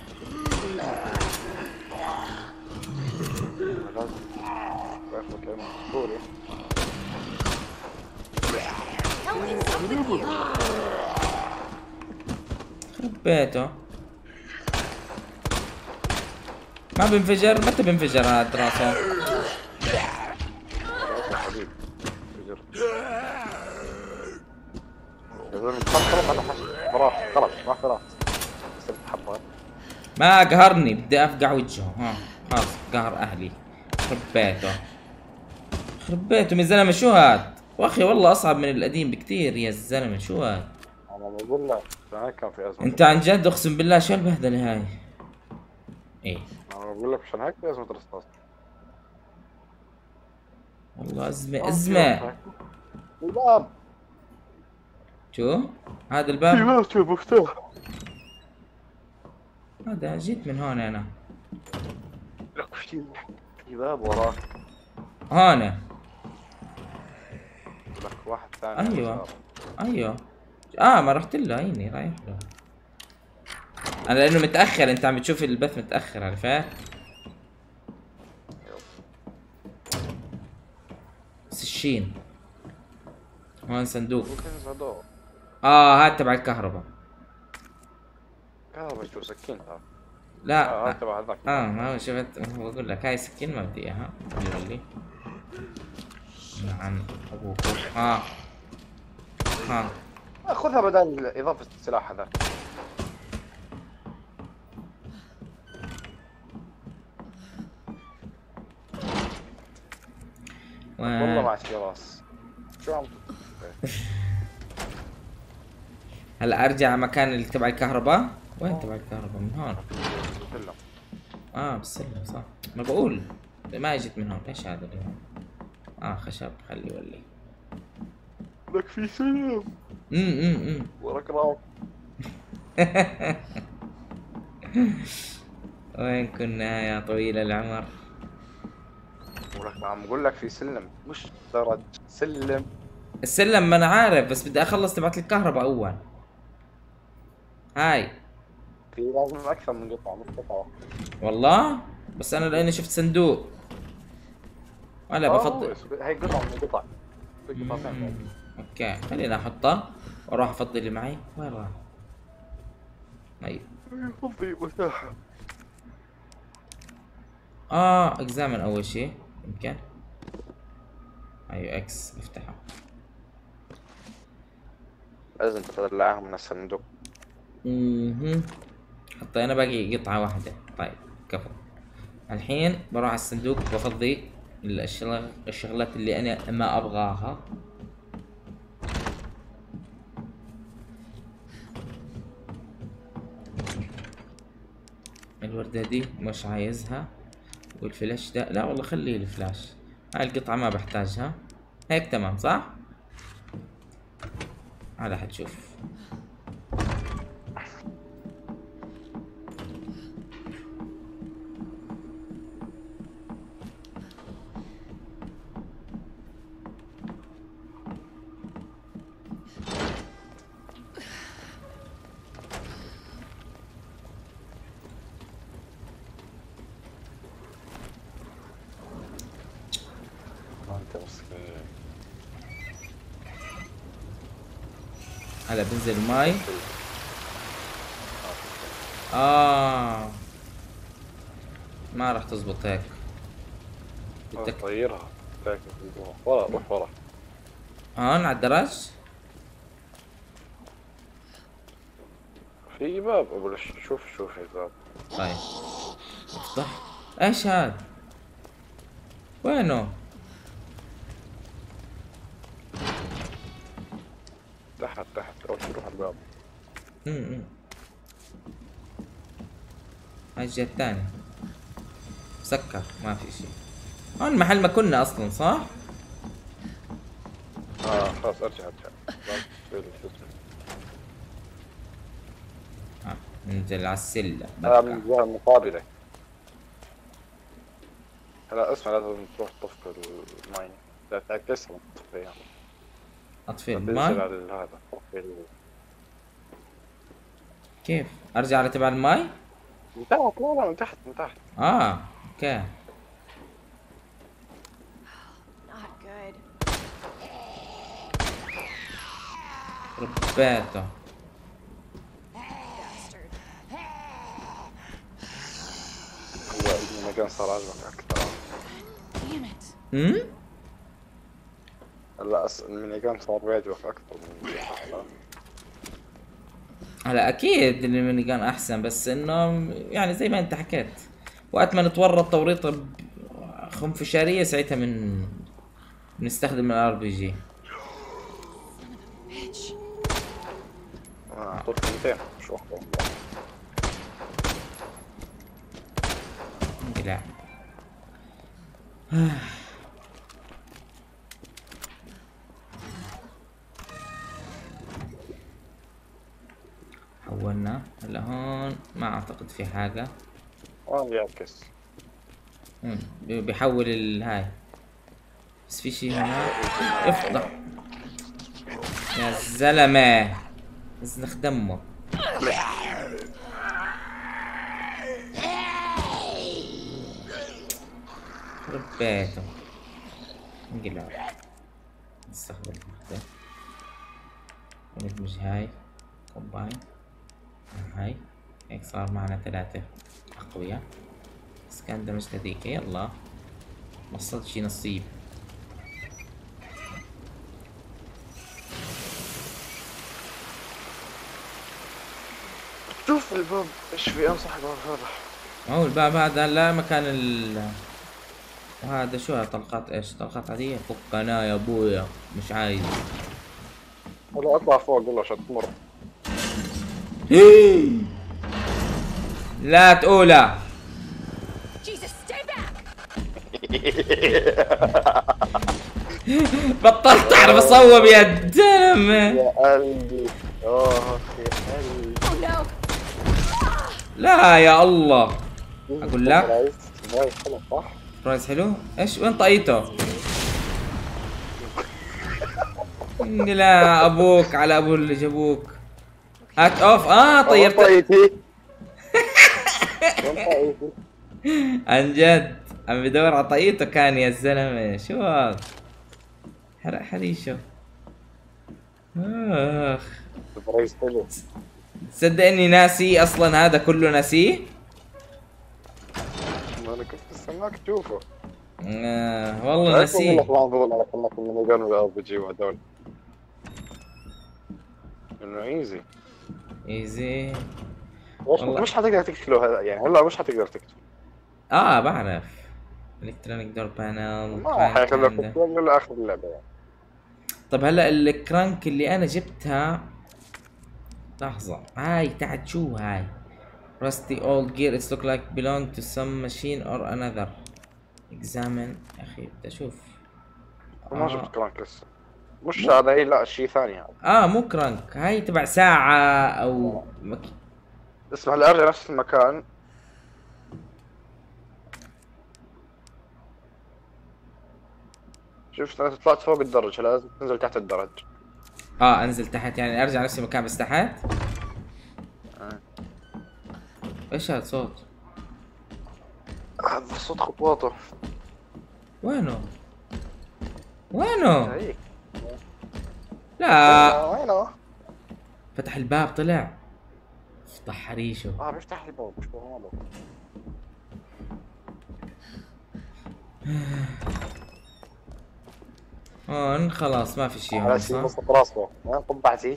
[SPEAKER 1] خرب بيته. ما بينفجر؟ متى بينفجر هذا راسه؟
[SPEAKER 9] خلاص ما خلاص.
[SPEAKER 1] ما قهرني بدي افقع وجهه. ها خلاص قهر اهلي. خرب بيته خرب بيته من زلمه شو هاد؟ واخي والله اصعب من القديم بكتير يا زلمه شو هاد؟
[SPEAKER 9] انا بقول لك هيك كان في ازمه.
[SPEAKER 1] انت عن جد اقسم بالله شو البهدله هاي؟ ايه
[SPEAKER 9] انا بقول لك عشان هيك في ازمه رصاص.
[SPEAKER 1] والله ازمه ازمه.
[SPEAKER 9] الباب
[SPEAKER 1] شو؟ هذا الباب
[SPEAKER 9] في باب مفتوح.
[SPEAKER 1] هذا جيت من هون انا.
[SPEAKER 9] لك في في باب وراك.
[SPEAKER 1] هون.
[SPEAKER 9] لك واحد ثاني.
[SPEAKER 1] ايوه ايوه. اه ما رحت له، هيني رايح له انا لانه متاخر. انت عم بتشوف البث متاخر، عرفت؟ سشين. هون صندوق. اه هاد تبع الكهرباء.
[SPEAKER 9] كهرباء شو سكين؟ اه
[SPEAKER 1] لا
[SPEAKER 9] اه تبع هذاك.
[SPEAKER 1] اه ما هو شفت، هو بقول لك هاي سكين ما بدي اياها. ولي نعم ابوك. ها ها
[SPEAKER 9] خذها بدل اضافة السلاح هذا. والله ما عاد راس. شو عم
[SPEAKER 1] هلا ارجع على مكان اللي تبع الكهرباء. وين تبع الكهرباء؟ من هون.
[SPEAKER 9] بالسلم.
[SPEAKER 1] اه بالسلم صح. ما بقول ما اجت من هون. ايش هذا اللي هون؟ اه خشب. خلي ولي.
[SPEAKER 9] لك في سلم.
[SPEAKER 1] امم امم
[SPEAKER 9] وراك راو.
[SPEAKER 1] وين كنا يا طويل العمر؟
[SPEAKER 9] ولك ما عم بقول لك في سلم، مش درج سلم.
[SPEAKER 1] السلم ما انا عارف، بس بدي اخلص تبعت الكهرباء اول. هاي
[SPEAKER 9] في لازم اكثر من قطعة مش قطعة.
[SPEAKER 1] والله بس انا لاني شفت صندوق. ولا بفضل
[SPEAKER 9] هي قطعة من قطع. في قطعتين.
[SPEAKER 1] اوكي خليني احطها واروح افضي اللي معي. وين راح؟ ايوه
[SPEAKER 9] فضي مساحة.
[SPEAKER 1] اه اكزامن اول شيء يمكن. ايوه اكس افتحه.
[SPEAKER 9] لازم تطلعها من الصندوق.
[SPEAKER 1] اها حطينا باقي قطعة واحدة. طيب كفو. الحين بروح على الصندوق بفضي الشغل... الشغلات اللي انا ما ابغاها. الوردة دي مش عايزها، والفلاش ده لا والله خليه الفلاش. هاي القطعة ما بحتاجها. هيك تمام صح؟ هذا حتشوف. هلا بنزل ماي. اه ما راح تزبط هيك.
[SPEAKER 9] بدك تغيرها. ورا روح ورا.
[SPEAKER 1] هون على الدرج.
[SPEAKER 9] في باب اقول شوف شوف الباب.
[SPEAKER 1] طيب صح. ايش هاد؟ وينه؟
[SPEAKER 9] تحت تحت روح روح الباب.
[SPEAKER 1] امم هاي الجهة الثانية مسكر ما في شيء. هون محل ما كنا اصلا صح؟
[SPEAKER 9] اه خلاص ارجع ارجع.
[SPEAKER 1] آه. ننزل على السلة.
[SPEAKER 9] هذا من الجهة المقابلة. هلا اسمع لازم تروح تطفي الماي. لا تعكسها تطفيها.
[SPEAKER 1] اطفي الماي؟
[SPEAKER 9] هذا
[SPEAKER 1] كيف؟ ارجع على تبع الماي؟
[SPEAKER 9] من تحت. لا لا من تحت من تحت.
[SPEAKER 1] اه اوكي.
[SPEAKER 10] Not good.
[SPEAKER 1] ربيته.
[SPEAKER 10] Bastard.
[SPEAKER 9] هو المكان صار عجبك اكثر.
[SPEAKER 10] Damn it.
[SPEAKER 1] امم
[SPEAKER 9] هلا المينيجان صار بيعجبك اكثر من الحلقة.
[SPEAKER 1] هلا اكيد الميني كان احسن، بس انه يعني زي ما انت حكيت وقت ما نتورط توريطه خنفشاريه ساعتها من بنستخدم الار بي جي.
[SPEAKER 9] اه طلت مئتين مش واحدة.
[SPEAKER 1] انقلع. حولنا هلا هون، ما اعتقد في حاجة.
[SPEAKER 9] اه يعكس.
[SPEAKER 1] امم بيحول الهاي، بس في شيء هنا. افضح يا زلمة، ازنخ دمه. ربيته. انقلع. نستخدم واحدة وندمج هاي كومباين هاي، هيك صار معنا ثلاثة أقوياء. بس كان دمج هذيك. يلا وصلت شي نصيب.
[SPEAKER 9] شوف الباب ايش في، انصح الباب هذا.
[SPEAKER 1] هو الباب هذا لا مكان ال وهذا شو هذا؟ طلقات ايش؟ طلقات عادية؟ فك انا يا ابويا مش عايز.
[SPEAKER 9] هلا اطلع فوق والله عشان تمر.
[SPEAKER 1] لا تقولها. بطلت اعرف اصوب يا زلمة.
[SPEAKER 9] يا قلبي اه يا قلبي.
[SPEAKER 1] لا يا الله اقول لك.
[SPEAKER 9] رايز حلو صح؟
[SPEAKER 1] رايز حلو؟ ايش وين طاقيته؟ لا ابوك على ابو اللي جابوك. هات اوف. اه طيرت.
[SPEAKER 9] طيتي.
[SPEAKER 1] عن جد عم بدور على طاقيته كان يا زلمه. شو هذا؟ حرق حريشه. اخ
[SPEAKER 9] رايز حلو.
[SPEAKER 1] تصدق اني ناسي اصلا، هذا كله ناسيه.
[SPEAKER 9] انا كنت استناك تشوفه.
[SPEAKER 1] آه والله ناسيه.
[SPEAKER 9] والله ما على كلمة من يقولون الار بي جي وهذول. انه ايزي
[SPEAKER 1] ايزي.
[SPEAKER 9] والله مش حتقدر تقتله هذا يعني. هلا مش حتقدر تقتله.
[SPEAKER 1] اه بعرف. الكترونيك دور بانل
[SPEAKER 9] ما حيخليك تقتله الا اخر اللعبة يعني.
[SPEAKER 1] طب هلا الكرانك اللي انا جبتها، لحظة هاي تحت شو هاي؟ rusty old gear it's look like belong to some machine or another examine. يا اخي بدي اشوف.
[SPEAKER 9] ما شفت كرانك لسه. مش هذا اي لا شيء ثاني هذا.
[SPEAKER 1] اه مو كرانك، هاي تبع ساعة او مك...
[SPEAKER 9] اسمع هلا ارجع نفس المكان. شوف انا طلعت فوق الدرج، هلا لازم تنزل تحت الدرج.
[SPEAKER 1] اه انزل تحت يعني ارجع نفس المكان بس تحت؟
[SPEAKER 9] آه.
[SPEAKER 1] ايش هذا صوت؟
[SPEAKER 9] هذا صوت خطواته.
[SPEAKER 1] وينه؟ وينه؟
[SPEAKER 9] هيك.
[SPEAKER 1] لا
[SPEAKER 9] وينه؟
[SPEAKER 1] فتح الباب طلع. فتح حريشه.
[SPEAKER 9] اه بيفتح الباب مش هذا.
[SPEAKER 1] هون خلاص ما في شيء
[SPEAKER 9] على
[SPEAKER 1] هون
[SPEAKER 9] شيء
[SPEAKER 1] صح؟
[SPEAKER 9] مسك راسه. وين قبعتي؟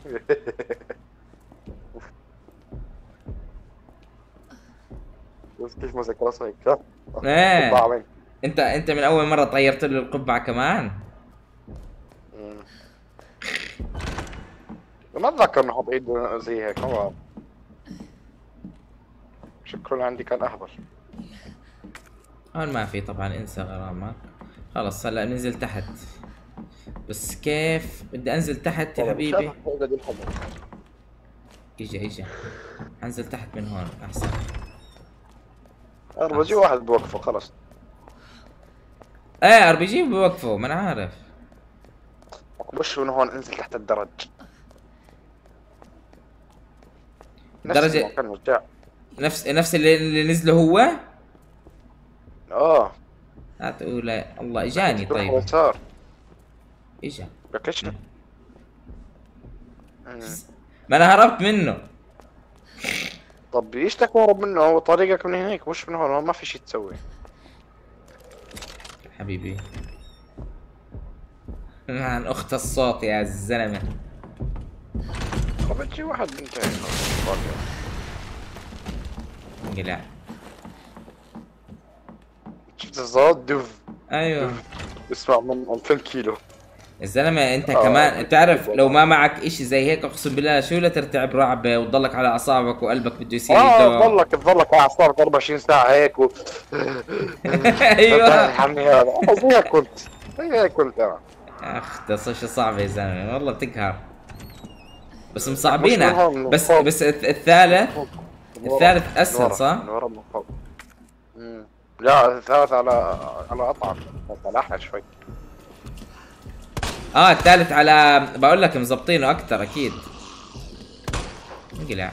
[SPEAKER 9] شوف كيف مسك راسه هيك.
[SPEAKER 1] ايه انت انت من اول مرة طيرت له القبعة كمان؟
[SPEAKER 9] ما اتذكر انه حط ايده زي هيك. ما شكله عندي كان اهبل.
[SPEAKER 1] هون ما في طبعا، انسى غرامك. خلص هلا ننزل تحت. بس كيف بدي انزل تحت يا حبيبي؟ اجا اجا انزل تحت من هون احسن.
[SPEAKER 9] ار بي جي واحد بوقفه خلص.
[SPEAKER 1] ايه ار بي جي بوقفه ما انا عارف.
[SPEAKER 9] وش من هون انزل تحت الدرج.
[SPEAKER 1] درجة نفس نفس اللي, اللي نزله هو؟
[SPEAKER 9] اه
[SPEAKER 1] لا تقول الله اجاني. طيب
[SPEAKER 9] يسار
[SPEAKER 1] اجا
[SPEAKER 9] ليش؟
[SPEAKER 1] ما انا هربت منه.
[SPEAKER 9] طب ايش بدك تهرب منه؟ هو طريقك من هناك مش من هون. ما في شيء تسوي
[SPEAKER 1] حبيبي. عن اخت الصوت يا زلمه.
[SPEAKER 9] طب شي واحد بنتين
[SPEAKER 1] انقلع.
[SPEAKER 9] شفت الصوت دف.
[SPEAKER 1] ايوه
[SPEAKER 9] اسمع من ألفين كيلو.
[SPEAKER 1] الزلمه انت آه. كمان بتعرف لو ما معك اشي زي هيك اقسم بالله شو لا ترتعب رعب وتضلك على اعصابك وقلبك بده يصير
[SPEAKER 9] اه تضلك تضلك على اعصابك أربعة وعشرين ساعة هيك و
[SPEAKER 1] ايوه
[SPEAKER 9] حمي هذا زي هيك كنت زي هيك كنت انا.
[SPEAKER 1] اخ ده صش صعب يا زلمه والله بتقهر. بس مصعبينها. بس بس الثالث الثالث اسهل صح؟
[SPEAKER 9] من ورا من فوق. امم لا الثالث على على اصعب بس على احلى شوي.
[SPEAKER 1] اه الثالث على بقول لك مظبطينه اكثر اكيد. انقلع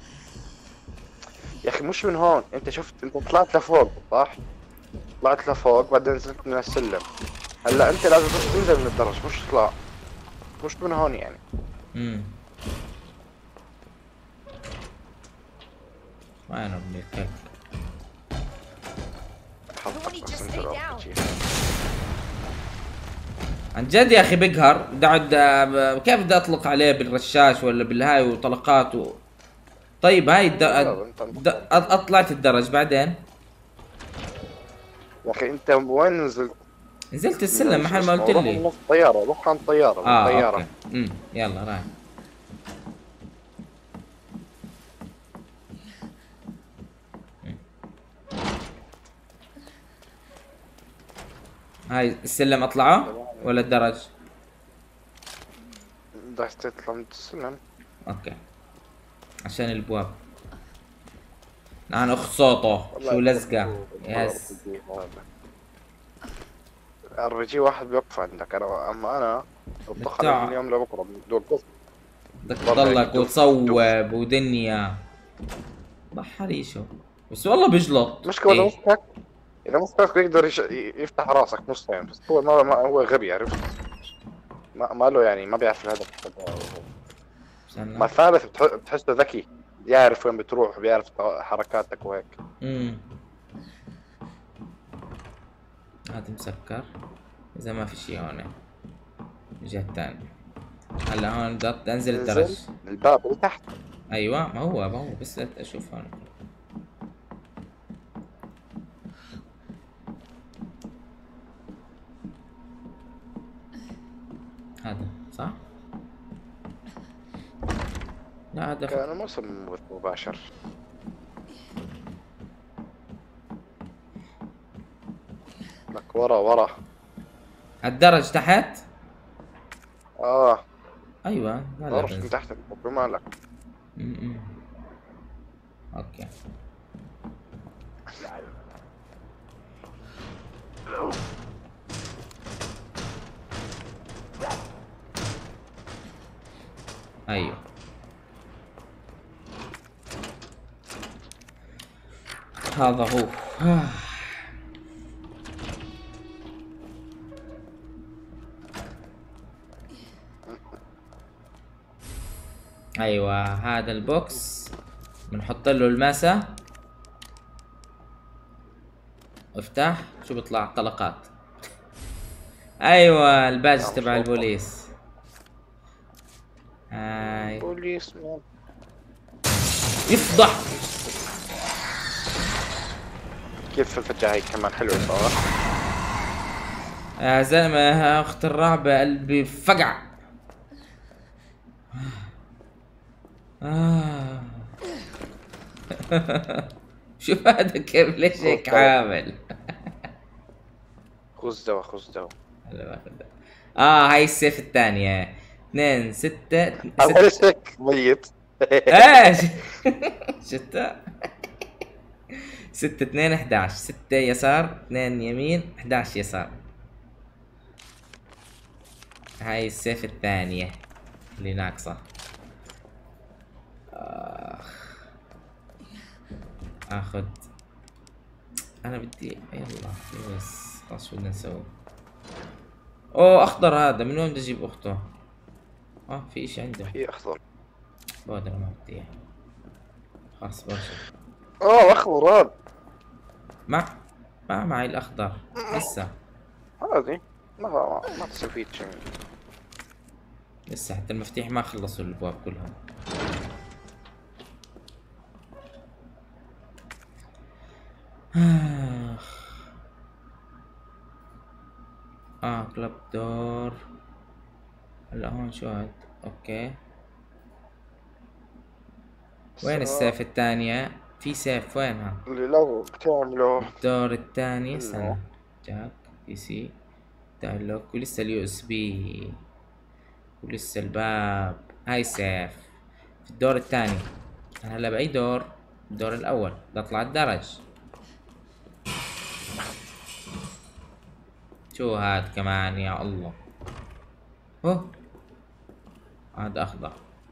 [SPEAKER 9] يا اخي مش من هون، انت شفت انت طلعت لفوق صح؟ طلعت لفوق بعدين نزلت من السلم. هلا انت لازم تنزل من الدرج مش تطلع. مش من هون يعني.
[SPEAKER 1] امم ما انا ابن الكلب. عن جد يا اخي بيقهر. بدي اقعد كيف بدي اطلق عليه بالرشاش ولا بالهاي وطلقات و... طيب هاي الد... الد... أ... طلعت الدرج بعدين
[SPEAKER 9] يا اخي انت وين نزلت؟
[SPEAKER 1] نزلت السلم محل ما قلت لي.
[SPEAKER 9] روح الطيارة روح عن الطيارة.
[SPEAKER 1] اه
[SPEAKER 9] الطيارة
[SPEAKER 1] امم يلا رايح. هاي السلم اطلعه ولا الدرج؟
[SPEAKER 9] بدك تطلع من السلم.
[SPEAKER 1] اوكي عشان البواب. انا اخت صوته شو لزقه. يس
[SPEAKER 9] الرجي واحد بيوقف عندك. انا اما انا بطخ من اليوم لبكره بدور قص.
[SPEAKER 1] بدك تضلك وتصوب ودنيا بحري شو. بس والله بيجلط.
[SPEAKER 9] مشكلة إيه؟ مسكك اذا مسكك بيقدر يش... يفتح راسك نصين بس هو ما... ما هو غبي عرفت. ما ما له يعني ما بيعرف الهدف. ما الثالث بتح... بتحسه ذكي يعرف وين بتروح بيعرف حركاتك وهيك.
[SPEAKER 1] امم هذا مسكر اذا ما في شيء هون. الجهة الثانية. هلا هون بدي انزل الدرج.
[SPEAKER 9] الباب اللي تحت.
[SPEAKER 1] ايوه ما هو ما هو بس اشوف هون. هذا صح؟ لا هذا
[SPEAKER 9] كان موسم مباشر. لك ورا ورا
[SPEAKER 1] الدرج تحت؟
[SPEAKER 9] اه
[SPEAKER 1] ايوه لا
[SPEAKER 9] درج من تحت بمالك.
[SPEAKER 1] امم اوكي ايوه هذا هو. ايوه هذا البوكس بنحط له الماسة. افتح شو بيطلع؟ طلقات. ايوه الباج تبع البوليس. هاي
[SPEAKER 9] بوليس
[SPEAKER 1] يفضح.
[SPEAKER 9] كيف الفجعة هي كمان حلوة صراحة.
[SPEAKER 1] يا زلمة اخت الرعبة قلبي فقع. آه. شوف هذا كيف ليش هيك عامل.
[SPEAKER 9] خذ دواء خذ دواء.
[SPEAKER 1] هلا باخذ دواء. اه هاي السيف الثانية. اثنين ستة
[SPEAKER 9] ستة ميت.
[SPEAKER 1] ايش؟ شتى ستة اثنين احد عشر. ستة يسار اثنين يمين احد عشر يسار. هاي السيف الثانية اللي ناقصة. آخ. اخذ انا بدي يلا بس خلاص شو بدنا نسوي. اوه اخضر هذا من وين بدي اجيب اخته؟ اه في اشي عنده.
[SPEAKER 9] في اخضر.
[SPEAKER 1] بقدر ما بدي اياه. خلاص برشا.
[SPEAKER 9] اوه اخضر هذا.
[SPEAKER 1] ما ما معي الاخضر لسه.
[SPEAKER 9] هذه ما ما, ما تستفيد شيء.
[SPEAKER 1] لسه حتى المفتاح ما خلصوا الابواب كلهم. اه كلاب دور. هلا هون شو هاد؟ اوكي وين السيف الثانية؟ في سيف وينها؟
[SPEAKER 9] اللي لو بتعمله
[SPEAKER 1] الدور الثاني. استنى جاك بي سي تعلق ولسه اليو اس بي ولسه الباب هاي سيف في الدور الثاني. انا هلا باي دور؟ الدور الاول. بدي اطلع الدرج. شو هاد كمان يا الله؟ اوه هذا اخضر.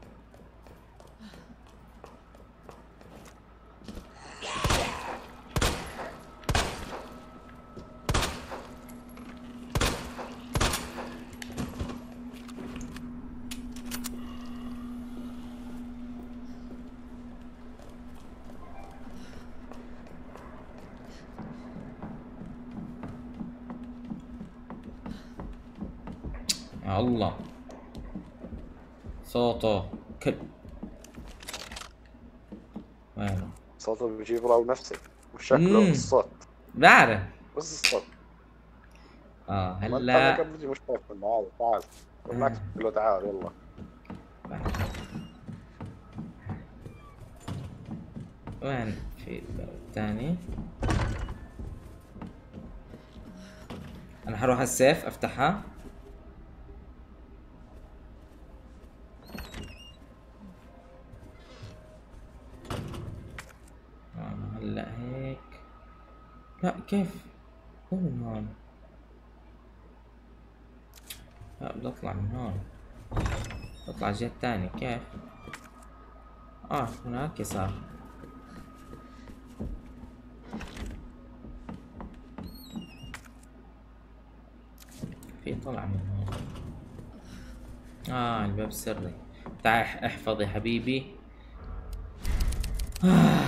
[SPEAKER 1] يا الله صوته كلب. وينه؟
[SPEAKER 9] صوته بيجيب راو نفسي وشكله الصوت
[SPEAKER 1] بعرف
[SPEAKER 9] بس الصوت.
[SPEAKER 1] اه
[SPEAKER 9] ما
[SPEAKER 1] هلا
[SPEAKER 9] انت كان بدي مش فاهم. تعال تعال بالعكس له تعال يلا.
[SPEAKER 1] وين في الباب الثاني؟ انا حروح على السيف افتحها. آه هلا هيك. لا كيف؟ هو من هون. لا بدي اطلع من هون. اطلع الجهة الثانية كيف؟ اه هناك يسار. في طلع من هون. اه الباب السري. تعال احفظ يا حبيبي. آه.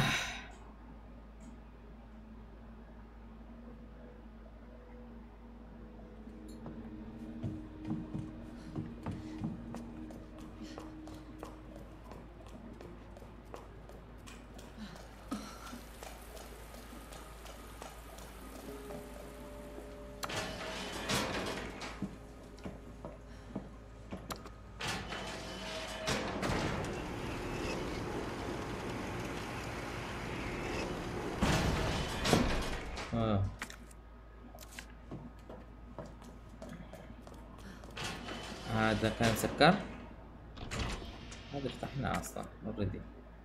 [SPEAKER 1] آه. هذا كان سكر. هذا فتحناه اصلا اوريدي.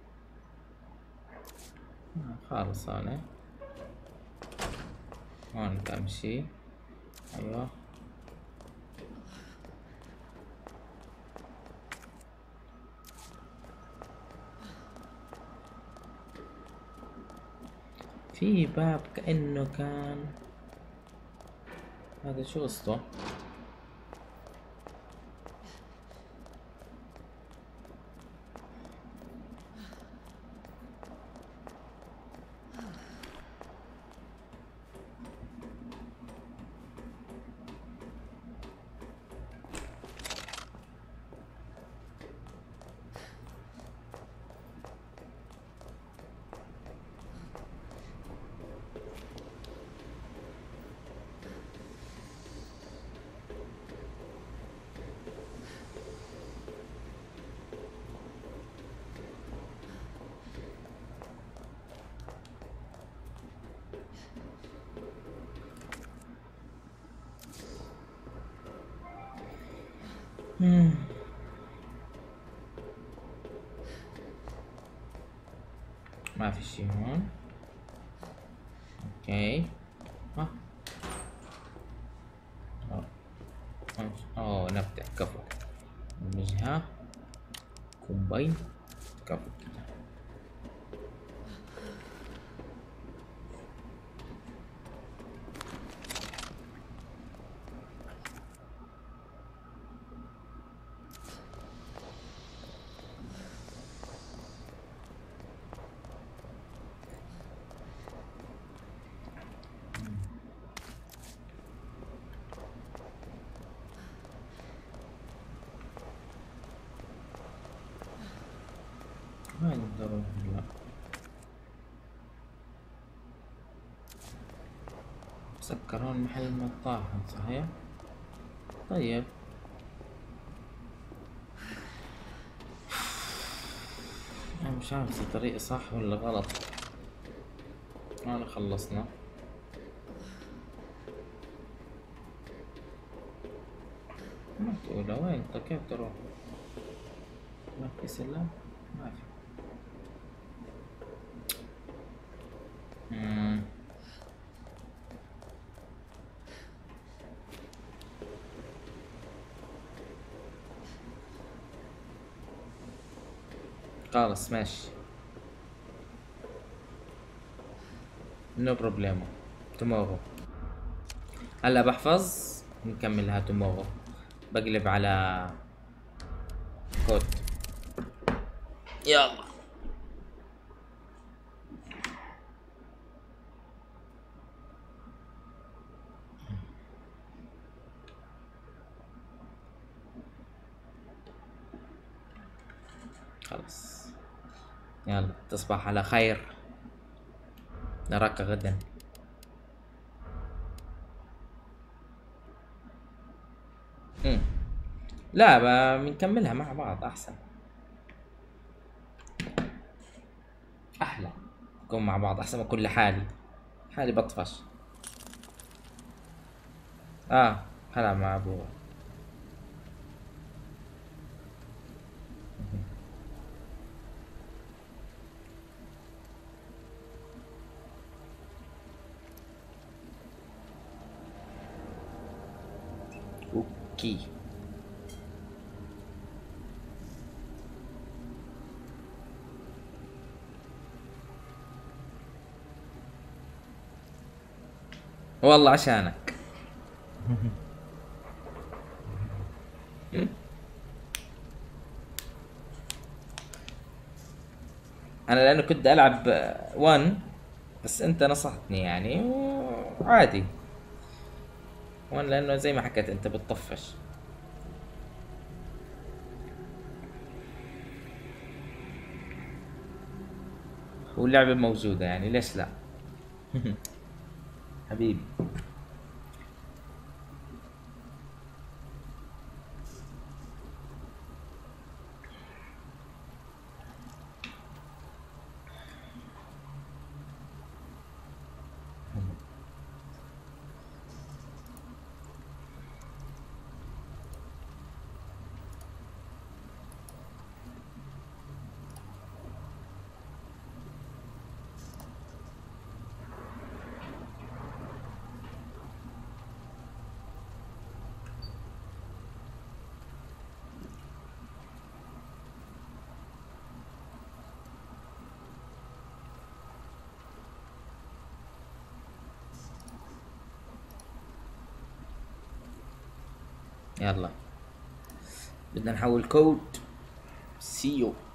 [SPEAKER 1] آه خالص هون. هون كم شي. ايوه في باب كأنه كان. هذا شو قصته؟ مم. ما في شي هون. اوكي ها اوه نفتح كفو نجها كومباين كفو. ما نقدر لا سكرون محل المطاحن صحيح. طيب انا مش عارف الطريق صح ولا غلط. هون خلصنا. ما تقول وين انت كيف تروح؟ ما في سلم؟ ما في. مم. خلاص ماشي. نو بروبليمو. تومورو. هلا بحفظ نكملها تومورو. بقلب على كود. يلا. خلاص. يلا تصبح على خير. نراك غدا. امم لا بنكملها مع بعض احسن. احلى نكون مع بعض احسن ما اكون لحالي. حالي بطفش. اه هلا مع ابوه. اوكي. والله عشانك. انا لانه كنت العب وان بس انت نصحتني يعني وعادي. وان لانه زي ما حكيت انت بتطفش. واللعبة موجودة يعني ليش لا. حبيبي. يلا بدنا نحول كود سيو.